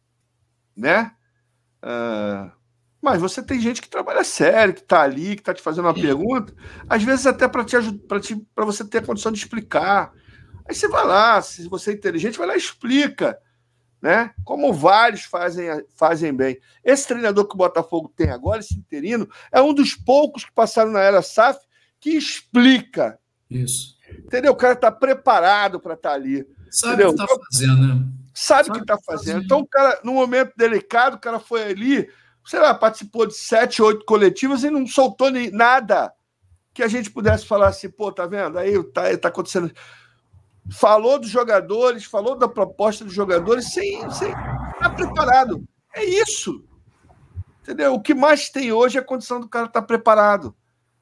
né? Uh, mas você tem gente que trabalha sério, que está ali, que está te fazendo uma pergunta, às vezes até para te ajudar, para você ter a condição de explicar. Aí você vai lá, se você é inteligente, vai lá e explica, né? Como vários fazem, fazem bem. Esse treinador que o Botafogo tem agora, esse interino, é um dos poucos que passaram na era S A F que explica. Isso. Entendeu? O cara está preparado para estar tá ali. Sabe o que está fazendo, né? Sabe o que está fazendo. fazendo. Então, o cara, num momento delicado, o cara foi ali, sei lá, participou de sete, oito coletivas e não soltou nem nada que a gente pudesse falar assim, pô, tá vendo? Aí tá, tá acontecendo. Falou dos jogadores, falou da proposta dos jogadores sem estar preparado. É isso. Entendeu? O que mais tem hoje é a condição do cara estar tá preparado.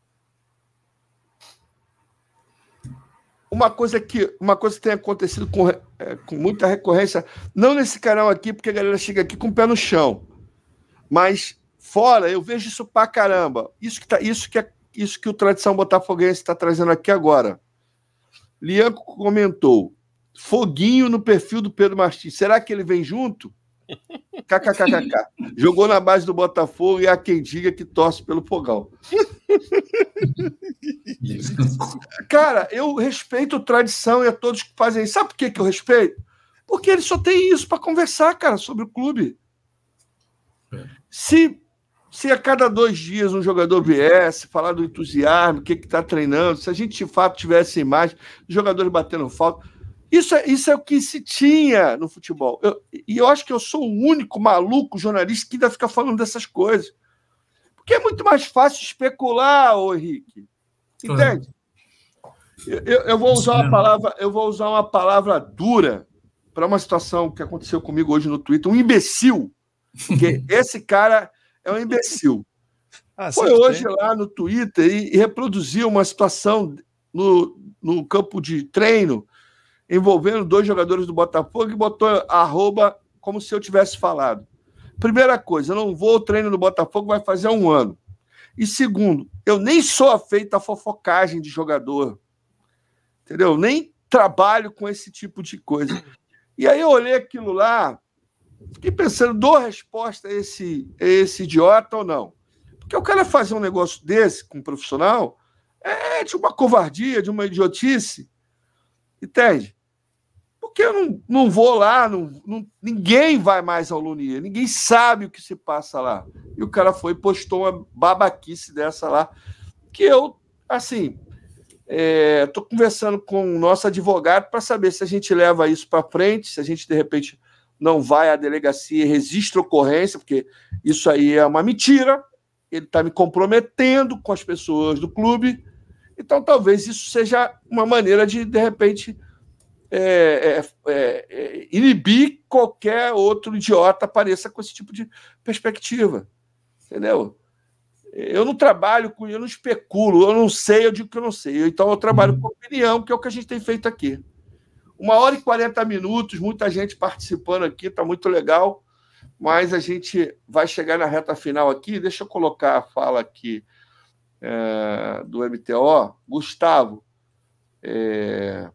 Uma coisa que, uma coisa que tem acontecido com, é, com muita recorrência, não nesse canal aqui, porque a galera chega aqui com o pé no chão, mas fora, eu vejo isso pra caramba. Isso que, tá, isso que, é, isso que o Tradição Botafoguense está trazendo aqui agora. Lianco comentou, foguinho no perfil do Pedro Martins. Será que ele vem junto? KKKKK. Jogou na base do Botafogo e há quem diga que torce pelo Fogão. Cara, eu respeito a tradição e a todos que fazem isso. Sabe por que, que eu respeito? Porque ele só tem isso para conversar, cara, sobre o clube. Se, se a cada dois dias um jogador viesse falar do entusiasmo, o que está treinando, se a gente de fato tivesse imagem, os jogadores batendo falta, Isso é, isso é o que se tinha no futebol. Eu, e eu acho que eu sou o único maluco jornalista que ainda fica falando dessas coisas. Porque é muito mais fácil especular, ô Henrique. Entende? Eu, eu, vou usar uma palavra, eu vou usar uma palavra dura para uma situação que aconteceu comigo hoje no Twitter. Um imbecil. Porque esse cara é um imbecil. Ah, foi hoje tem. lá no Twitter e, e reproduziu uma situação no, no campo de treino envolvendo dois jogadores do Botafogo e botou arroba como se eu tivesse falado. Primeira coisa, eu não vou ao treino do Botafogo, vai fazer um ano. E segundo, eu nem sou afeito à fofocagem de jogador. Entendeu? Nem trabalho com esse tipo de coisa. E aí eu olhei aquilo lá, fiquei pensando, dou resposta a esse, a esse idiota ou não? Porque o cara fazer um negócio desse com um profissional é de uma covardia, de uma idiotice. Entende? Porque eu não, não vou lá, não, não, ninguém vai mais ao Lunier, ninguém sabe o que se passa lá. E o cara foi e postou uma babaquice dessa lá, que eu, assim, estou é, conversando com o nosso advogado para saber se a gente leva isso para frente, se a gente, de repente, não vai à delegacia e registra ocorrência, porque isso aí é uma mentira, ele está me comprometendo com as pessoas do clube, então talvez isso seja uma maneira de, de repente... É, é, é, inibir qualquer outro idiota apareça com esse tipo de perspectiva, entendeu? Eu não trabalho com, eu não especulo, eu não sei, eu digo que eu não sei. Então eu trabalho com opinião, que é o que a gente tem feito aqui. Uma hora e quarenta minutos, muita gente participando aqui, está muito legal, mas a gente vai chegar na reta final aqui. Deixa eu colocar a fala aqui é, do M T O. Gustavo, é...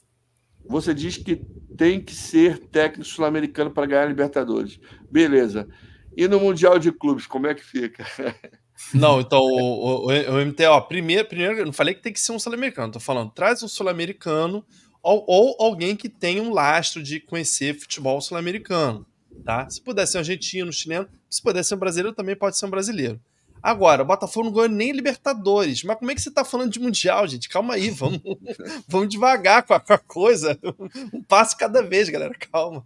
você diz que tem que ser técnico sul-americano para ganhar a Libertadores. Beleza. E no Mundial de Clubes, como é que fica? Não, então, o, o, o M T O, primeiro, primeiro, eu não falei que tem que ser um sul-americano, estou falando, traz um sul-americano ou, ou alguém que tenha um lastro de conhecer futebol sul-americano, tá? Se puder ser um argentino, chileno, se puder ser um brasileiro, também pode ser um brasileiro. Agora, o Botafogo não ganhou nem Libertadores. Mas como é que você tá falando de Mundial, gente? Calma aí, vamos, vamos devagar com a, com a coisa. Um passo cada vez, galera, calma.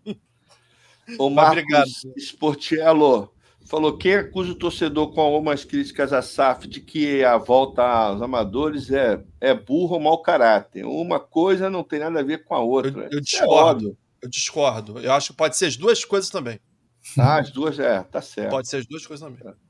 O Marcos Sportiello falou, quem acusa o torcedor com algumas críticas à S A F de que a volta aos amadores é, é burro ou mau caráter. Uma coisa não tem nada a ver com a outra. Eu, eu discordo. É eu discordo. Eu acho que pode ser as duas coisas também. Ah, as duas, é, tá certo. Pode ser as duas coisas também. É.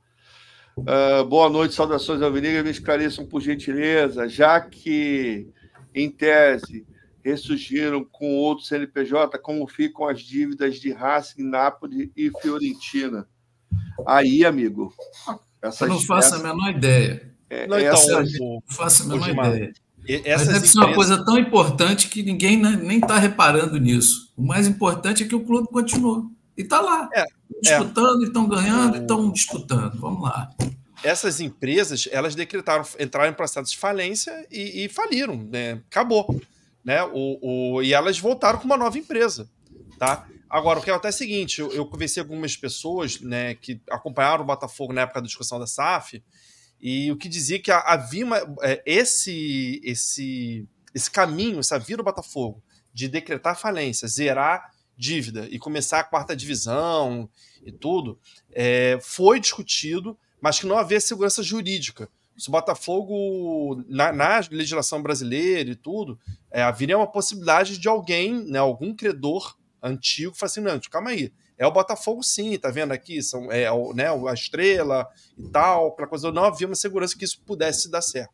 Uh, boa noite, saudações alvinegras, me esclareçam por gentileza, já que, em tese, ressurgiram com outro C N P J, como ficam as dívidas de Racing, Nápoles e Fiorentina? Aí, amigo... Eu não faço essa, a menor ideia. É, não, então, essa, não faço a menor ideia. Essas Mas deve ser uma coisa tão importante que ninguém nem está reparando nisso. O mais importante é que o clube continuou. E está lá. É. Disputando, é. estão ganhando, estão disputando. Vamos lá. Essas empresas, elas decretaram, entraram em processo de falência e, e faliram, né? Acabou. Né? O, o, e elas voltaram com uma nova empresa. Tá? Agora, o que acontece é o seguinte, eu, eu conversei com algumas pessoas, né, que acompanharam o Botafogo na época da discussão da S A F, e o que dizia que havia uma, é, esse, esse, esse caminho, essa via do Botafogo, de decretar falência, zerar dívida e começar a quarta divisão e tudo, é, foi discutido, mas que não havia segurança jurídica. Se o Botafogo, na, na legislação brasileira e tudo, é, haveria uma possibilidade de alguém, né, algum credor antigo, falar assim, não, calma aí, é o Botafogo sim, tá vendo aqui, são, é, né, a Estrela e tal, aquela coisa, não havia uma segurança que isso pudesse dar certo.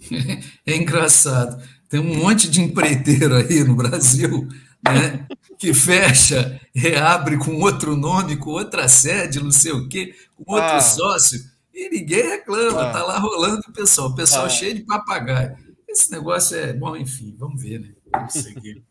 É engraçado, tem um monte de empreiteiro aí no Brasil, né, que fecha, reabre com outro nome, com outra sede, não sei o quê, com outro ah. sócio, e ninguém reclama, ah. tá lá rolando o pessoal, o pessoal ah. cheio de papagaio. Esse negócio é, bom, enfim, vamos ver, né, vamos seguir.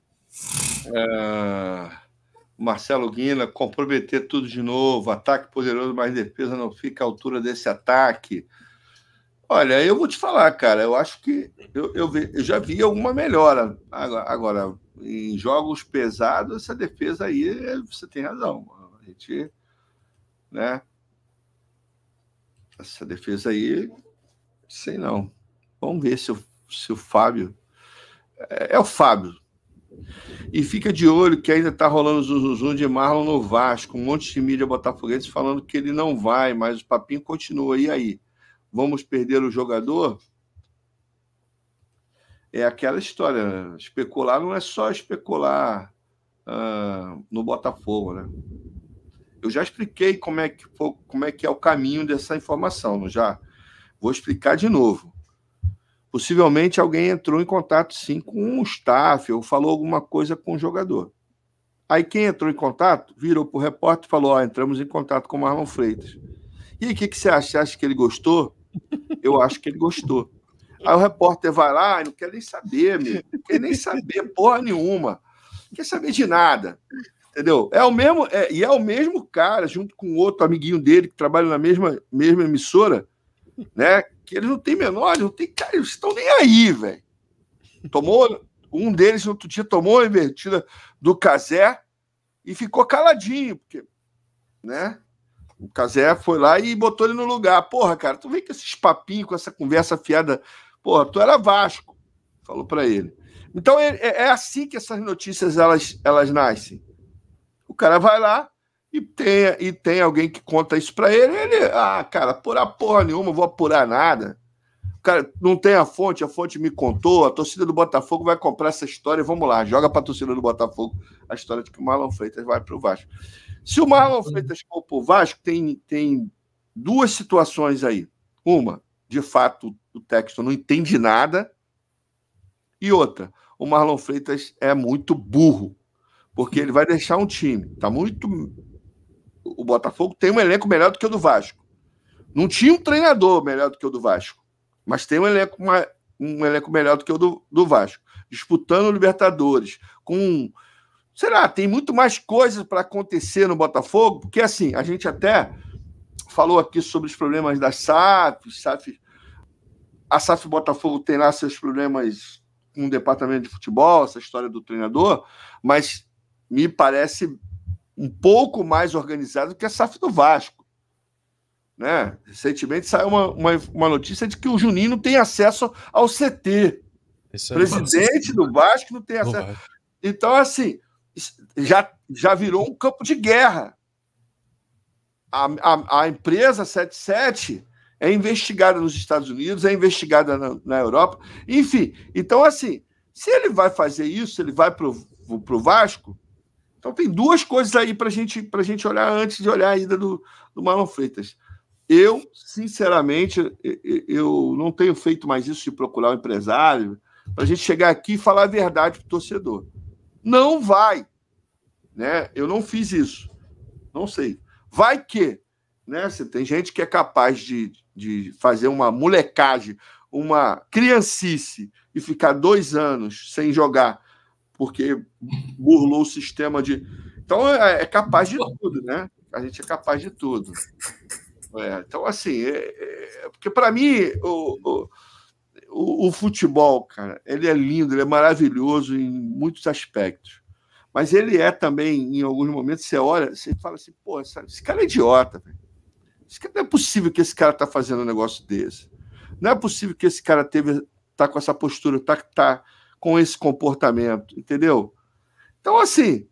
É... Marcelo Guina, comprometer tudo de novo, ataque poderoso, mas defesa não fica à altura desse ataque. Olha, eu vou te falar, cara, eu acho que eu, eu, vi, eu já vi alguma melhora. Agora, agora, em jogos pesados, essa defesa aí, você tem razão. A gente, né? Essa defesa aí, sei não. Vamos ver se o, se o Fábio... É, é o Fábio. E fica de olho que ainda está rolando o zum, zum, zum de Marlon no Vasco, um monte de mídia botafoguense falando que ele não vai, mas o papinho continua. E aí? Vamos perder o jogador? É aquela história, né? Especular não é só especular uh, no Botafogo, né? Eu já expliquei como é, que foi, como é que é o caminho dessa informação, não já? Vou explicar de novo. Possivelmente alguém entrou em contato, sim, com o staff ou falou alguma coisa com o jogador. Aí quem entrou em contato virou para o repórter e falou, ó, entramos em contato com o Marlon Freitas. E aí, o que, que você acha? Você acha que ele gostou? Eu acho que ele gostou. Aí o repórter vai lá e não quer nem saber, meu. Não quer nem saber porra nenhuma. Não quer saber de nada. Entendeu? É o mesmo, é, e é o mesmo cara, junto com outro amiguinho dele, que trabalha na mesma, mesma emissora, né? Que eles não têm menor, não tem, cara, eles estão nem aí, velho. Tomou, um deles no outro dia tomou a invertida do Cazé e ficou caladinho, porque, né? O Cazé foi lá e botou ele no lugar. Porra, cara, tu vem com esses papinhos, com essa conversa fiada. Porra, tu era Vasco, falou para ele. Então é, é assim que essas notícias elas, elas nascem. O cara vai lá e tem, e tem alguém que conta isso para ele. Ele, ah, cara, apurar porra nenhuma, vou apurar nada. O cara não tem a fonte, a fonte me contou. A torcida do Botafogo vai comprar essa história. Vamos lá, joga para a torcida do Botafogo a história de que o Marlon Freitas vai para o Vasco. Se o Marlon Freitas for para o Vasco, tem, tem duas situações aí. Uma, de fato, o Texton não entende nada. E outra, o Marlon Freitas é muito burro, porque ele vai deixar um time. Tá muito... O Botafogo tem um elenco melhor do que o do Vasco. Não tinha um treinador melhor do que o do Vasco, mas tem um elenco, uma, um elenco melhor do que o do, do Vasco. Disputando o Libertadores, com... Sei lá, tem muito mais coisas para acontecer no Botafogo, porque assim, a gente até falou aqui sobre os problemas da S A F, S A F a S A F Botafogo tem lá seus problemas com o departamento de futebol, essa história do treinador, mas me parece um pouco mais organizado que a S A F do Vasco. Né? Recentemente saiu uma, uma, uma notícia de que o Juninho não tem acesso ao C T. Isso é presidente do Vasco não tem acesso. Então, assim, já, já virou um campo de guerra. A, a, a empresa setenta e sete é investigada nos Estados Unidos, é investigada na, na Europa, enfim. Então, assim, se ele vai fazer isso, se ele vai para o Vasco, então tem duas coisas aí para gente, a gente olhar antes de olhar a ida do, do Marlon Freitas. Eu, sinceramente, eu não tenho feito mais isso de procurar um empresário para a gente chegar aqui e falar a verdade para o torcedor. Não vai. Né? Eu não fiz isso. Não sei. Vai que, né? Você tem gente que é capaz de, de fazer uma molecagem, uma criancice e ficar dois anos sem jogar porque burlou o sistema de... Então, é, é capaz de tudo, né? A gente é capaz de tudo. É, então, assim, é, é, porque para mim o, o, o, o futebol, cara, ele é lindo, ele é maravilhoso em muitos aspectos. Mas ele é também, em alguns momentos, você olha, você fala assim, pô, esse cara é idiota, velho. Esse cara, não é possível que esse cara tá fazendo um negócio desse. Não é possível que esse cara teve, tá com essa postura, tá, tá com esse comportamento, entendeu? Então, assim,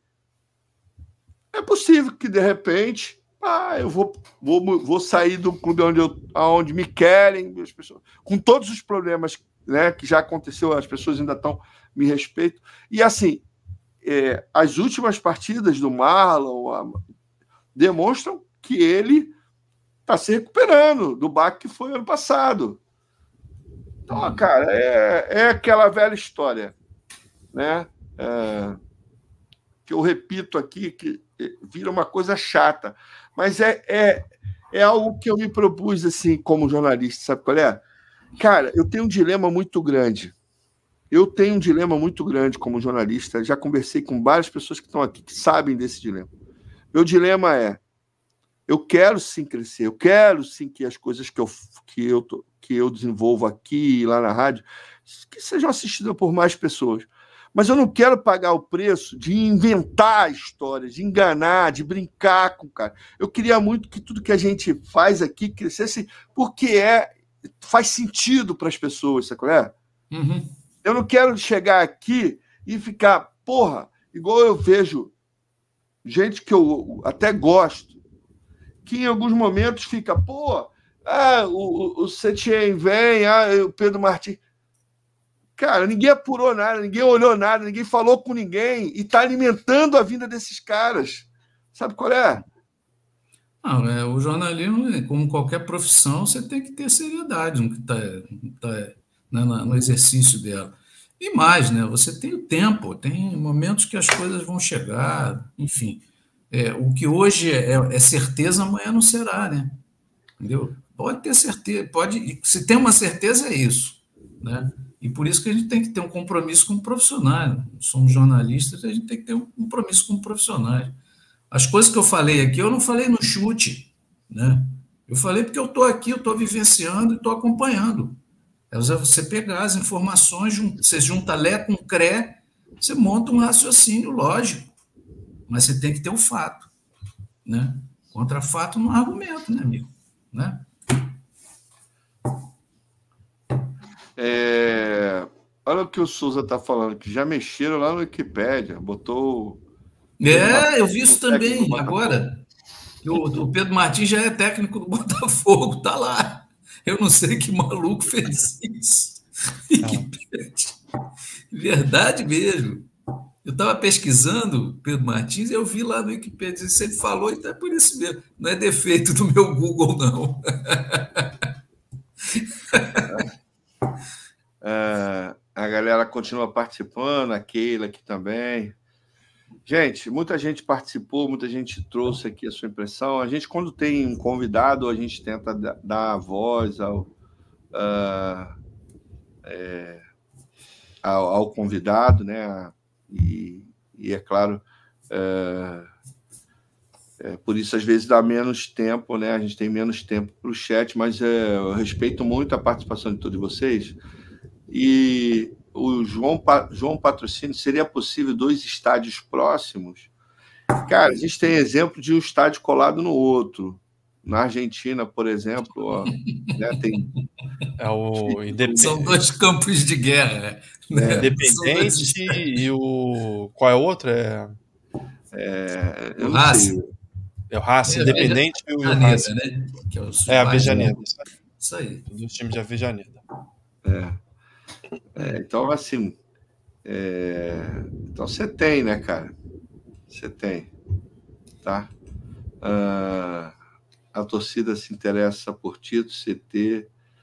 é possível que, de repente, ah, eu vou, vou, vou sair do clube onde, eu, onde me querem, as pessoas, com todos os problemas, né, que já aconteceu, as pessoas ainda estão me respeitam. E, assim, É, as últimas partidas do Marlon a, demonstram que ele está se recuperando do baque que foi ano passado. Então, cara, é, é aquela velha história, né? É, que eu repito aqui, que vira uma coisa chata, mas é, é, é algo que eu me propus assim como jornalista, sabe qual é? Cara, eu tenho um dilema muito grande. Eu tenho um dilema muito grande como jornalista. Já conversei com várias pessoas que estão aqui que sabem desse dilema. Meu dilema é: eu quero sim crescer, eu quero sim que as coisas que eu, que eu, que eu desenvolvo aqui e lá na rádio que sejam assistidas por mais pessoas. Mas eu não quero pagar o preço de inventar histórias, de enganar, de brincar com o cara. Eu queria muito que tudo que a gente faz aqui crescesse porque é, faz sentido para as pessoas, sabe qual é? Uhum. Eu não quero chegar aqui e ficar, porra, igual eu vejo gente que eu até gosto, que em alguns momentos fica, pô, ah, o, o Setien vem, ah, o Pedro Martins. Cara, ninguém apurou nada, ninguém olhou nada, ninguém falou com ninguém e está alimentando a vida desses caras. Sabe qual é? Não, é, o jornalismo, como qualquer profissão, você tem que ter seriedade no, que tá, tá, né, no exercício dela. E mais, né? Você tem o tempo, tem momentos que as coisas vão chegar, enfim. É, o que hoje é, é certeza, amanhã não será, né? Entendeu? Pode ter certeza, pode. Se tem uma certeza, é isso, né? E por isso que a gente tem que ter um compromisso com profissionais. Somos jornalistas, a gente tem que ter um compromisso com profissionais. As coisas que eu falei aqui, eu não falei no chute, né? Eu falei porque eu estou aqui, eu estou vivenciando e estou acompanhando. É você pegar as informações, você junta Lé com Cré, você monta um raciocínio lógico, mas você tem que ter o fato, né? Contra fato não há argumento, né, amigo? Né? É... Olha o que o Souza está falando, que já mexeram lá no Wikipédia, botou... É, eu vi isso também, agora. O, o Pedro Martins já é técnico do Botafogo, está lá. Eu não sei que maluco fez isso. Verdade mesmo. Eu estava pesquisando Pedro Martins e eu vi lá no Wikipedia, se ele falou, então é por isso mesmo. Não é defeito do meu Google, não. É, a galera continua participando, a Keila aqui também. Gente, muita gente participou, muita gente trouxe aqui a sua impressão. A gente, quando tem um convidado, a gente tenta dar a voz ao, uh, é, ao, ao convidado, né? E, e é claro, é, é, por isso às vezes dá menos tempo, né? A gente tem menos tempo para o chat, mas é, eu respeito muito a participação de todos vocês. E o João, João Patrocínio, seria possível dois estádios próximos? Cara, a gente tem exemplo de um estádio colado no outro. Na Argentina, por exemplo, ó, né, tem... É o Independente. São dois campos de guerra. Né? Independente e o... Qual é o outro? É, é eu o não sei. É o Racing, é, Independente é, e o Racing. Né? Que é, o é a Avejaneda. Isso aí. Dos times de Avejaneda. É. É, então, assim, é... então você tem, né, cara? Você tem, tá? Ah, a torcida se interessa por título, C T.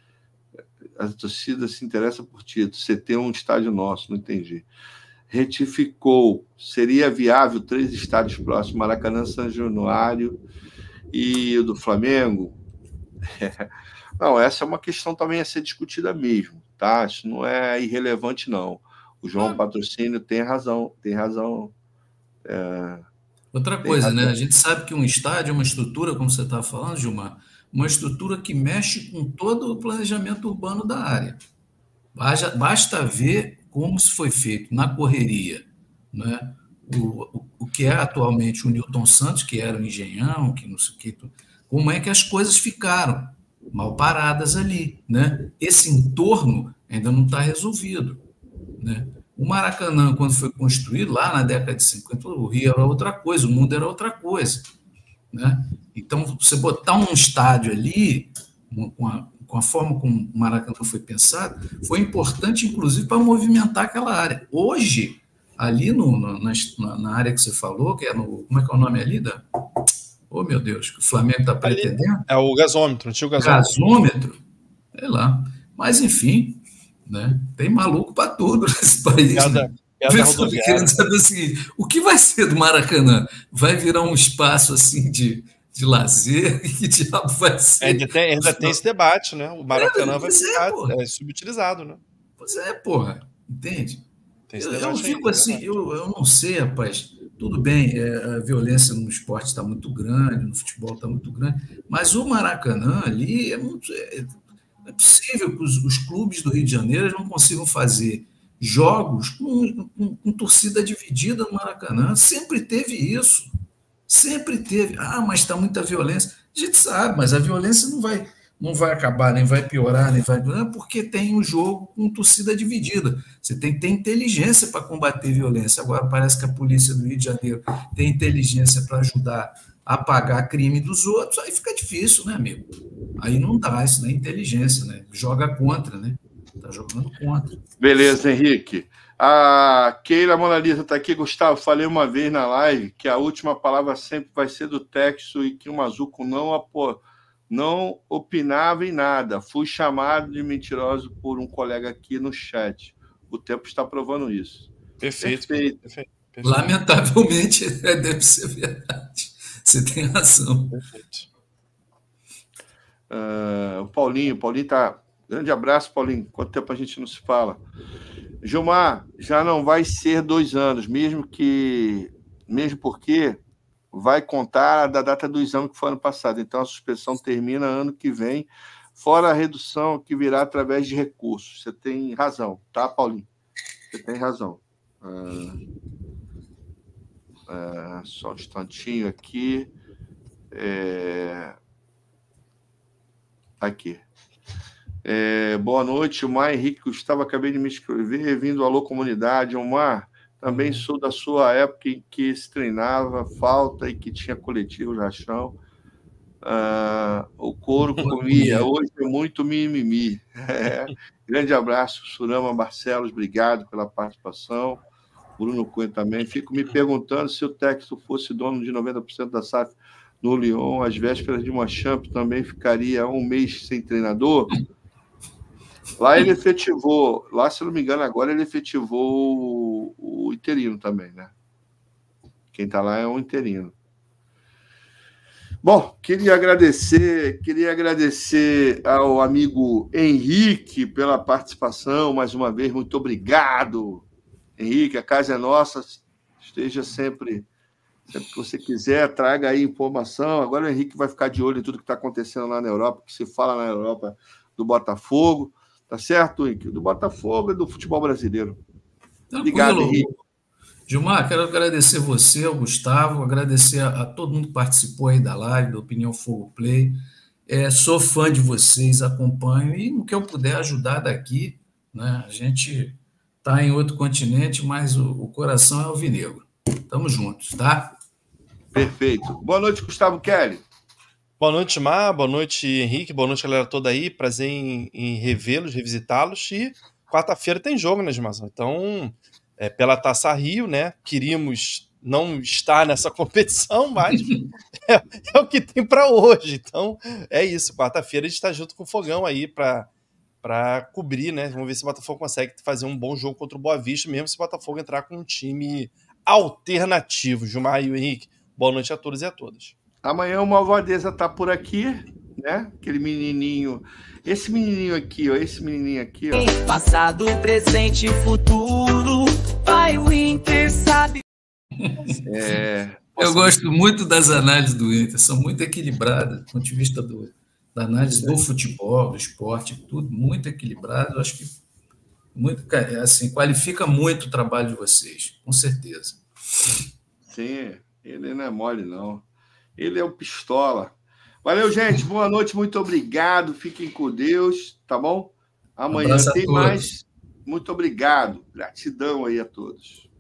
A torcida se interessa por título, C T é um estádio nosso, não entendi. Retificou, seria viável três estádios próximos, Maracanã, São Januário e o do Flamengo? É. Não, essa é uma questão também a ser discutida mesmo, tá? Isso não é irrelevante, não. O João ah. Patrocínio tem razão, tem razão. É... Outra tem coisa, razão. Né? A gente sabe que um estádio é uma estrutura, como você está falando, Gilmar, uma estrutura que mexe com todo o planejamento urbano da área. Basta ver como se foi feito na correria, né? O, o, o que é atualmente o Newton Santos, que era o Engenhão, que não sei o que, como é que as coisas ficaram mal paradas ali, né? Esse entorno ainda não está resolvido, né? O Maracanã, quando foi construído, lá na década de cinquenta, o Rio era outra coisa, o mundo era outra coisa, né? Então, você botar um estádio ali, com a, com a forma como o Maracanã foi pensado, foi importante, inclusive, para movimentar aquela área. Hoje, ali no, no, na, na área que você falou, que é no... Como é que é o nome ali? Da... Oh, meu Deus, que o Flamengo está pretendendo. É o gasômetro, tinha o gasômetro. Gasômetro? Sei lá. Mas, enfim, né? Tem maluco para tudo nesse país. Cada, né? cada querendo saber o seguinte: o que vai ser do Maracanã? Vai virar um espaço assim de, de lazer? Que diabo vai ser? É, ainda tem, ainda tem esse debate, né? O Maracanã é, vai ficar é, é, subutilizado, né? Pois é, porra. Entende? Tem esse eu debate eu fico aí, assim, né? eu, eu não sei, rapaz. Tudo bem, é, a violência no esporte está muito grande, no futebol está muito grande, mas o Maracanã ali é muito. É, é possível que os, os clubes do Rio de Janeiro não consigam fazer jogos com, com, com torcida dividida no Maracanã. Sempre teve isso. Sempre teve. Ah, mas está muita violência. A gente sabe, mas a violência não vai, não vai acabar, nem vai piorar, nem vai... Não, porque tem um jogo com torcida dividida. Você tem que ter inteligência para combater violência. Agora parece que a polícia do Rio de Janeiro tem inteligência para ajudar a apagar crime dos outros, aí fica difícil, né, amigo? Aí não dá, isso não é inteligência, né? Joga contra, né? Tá jogando contra. Beleza, Henrique. A Keila Mona Lisa está aqui. Gustavo, falei uma vez na live que a última palavra sempre vai ser do texto e que o Mazuco não, apo... não opinava em nada. Fui chamado de mentiroso por um colega aqui no chat. O tempo está provando isso. Perfeito. Perfeito. Perfeito. Perfeito. Lamentavelmente, deve ser verdade. Você tem razão. Perfeito. Uh, o Paulinho, Paulinho tá... Grande abraço, Paulinho. Quanto tempo a gente não se fala? Gilmar, já não vai ser dois anos, mesmo que, mesmo porque vai contar da data do exame que foi ano passado. Então, a suspensão termina ano que vem, fora a redução que virá através de recursos. Você tem razão, tá, Paulinho? Você tem razão. Uh, uh, só um instantinho aqui. É... Aqui. É, boa noite, Omar Henrique Gustavo, acabei de me inscrever, vindo alô comunidade. Omar, também sou da sua época em que se treinava falta e que tinha coletivo rachão. Ah, o couro comia, hoje é muito mimimi. É. Grande abraço, Surama Barcelos, obrigado pela participação. Bruno Cunha também. Fico me perguntando se o Texto fosse dono de noventa por cento da S A F no Lyon, às vésperas de uma Champions, também ficaria um mês sem treinador. Lá ele efetivou, lá, se não me engano, agora ele efetivou o, o interino também, né? Quem está lá é um interino. Bom, queria agradecer, queria agradecer ao amigo Henrique pela participação, mais uma vez, muito obrigado. Henrique, a casa é nossa, esteja sempre, sempre que você quiser, traga aí informação. Agora o Henrique vai ficar de olho em tudo que está acontecendo lá na Europa, que se fala na Europa do Botafogo. Tá certo, Henrique? Do Botafogo e do futebol brasileiro. Tranquilo. Obrigado, Henrique. Gilmar, quero agradecer você, ao Gustavo, agradecer a, a todo mundo que participou aí da live, da Opinião Fogo Play. É, sou fã de vocês, acompanho, e no que eu puder ajudar daqui, né? A gente está em outro continente, mas o, o coração é alvinegro. Tamo juntos, tá? Perfeito. Boa noite, Gustavo Kelly. Boa noite, Mar. Boa noite, Henrique. Boa noite, galera toda aí. Prazer em, em revê-los, revisitá-los. E quarta-feira tem jogo, né, Gilmazão? Então, é, pela Taça Rio, né? Queríamos não estar nessa competição, mas é, é o que tem para hoje. Então, é isso. Quarta-feira a gente está junto com o Fogão aí para para cobrir, né? Vamos ver se o Botafogo consegue fazer um bom jogo contra o Boa Vista, mesmo se o Botafogo entrar com um time alternativo. Gilmar e o Henrique, boa noite a todos e a todas. Amanhã o Malvadeza tá por aqui, né? Aquele menininho. Esse menininho aqui, ó. Esse menininho aqui, ó. Passado, presente e futuro. Vai o Inter, sabe? É... Eu gosto muito das análises do Inter. São muito equilibradas, do ponto de vista do, da análise do futebol, do esporte, tudo muito equilibrado. Eu acho que muito, assim, qualifica muito o trabalho de vocês, com certeza. Sim, ele não é mole, não. Ele é o pistola. Valeu, gente. Boa noite, muito obrigado. Fiquem com Deus, tá bom? Amanhã tem mais. Muito obrigado. Gratidão aí a todos.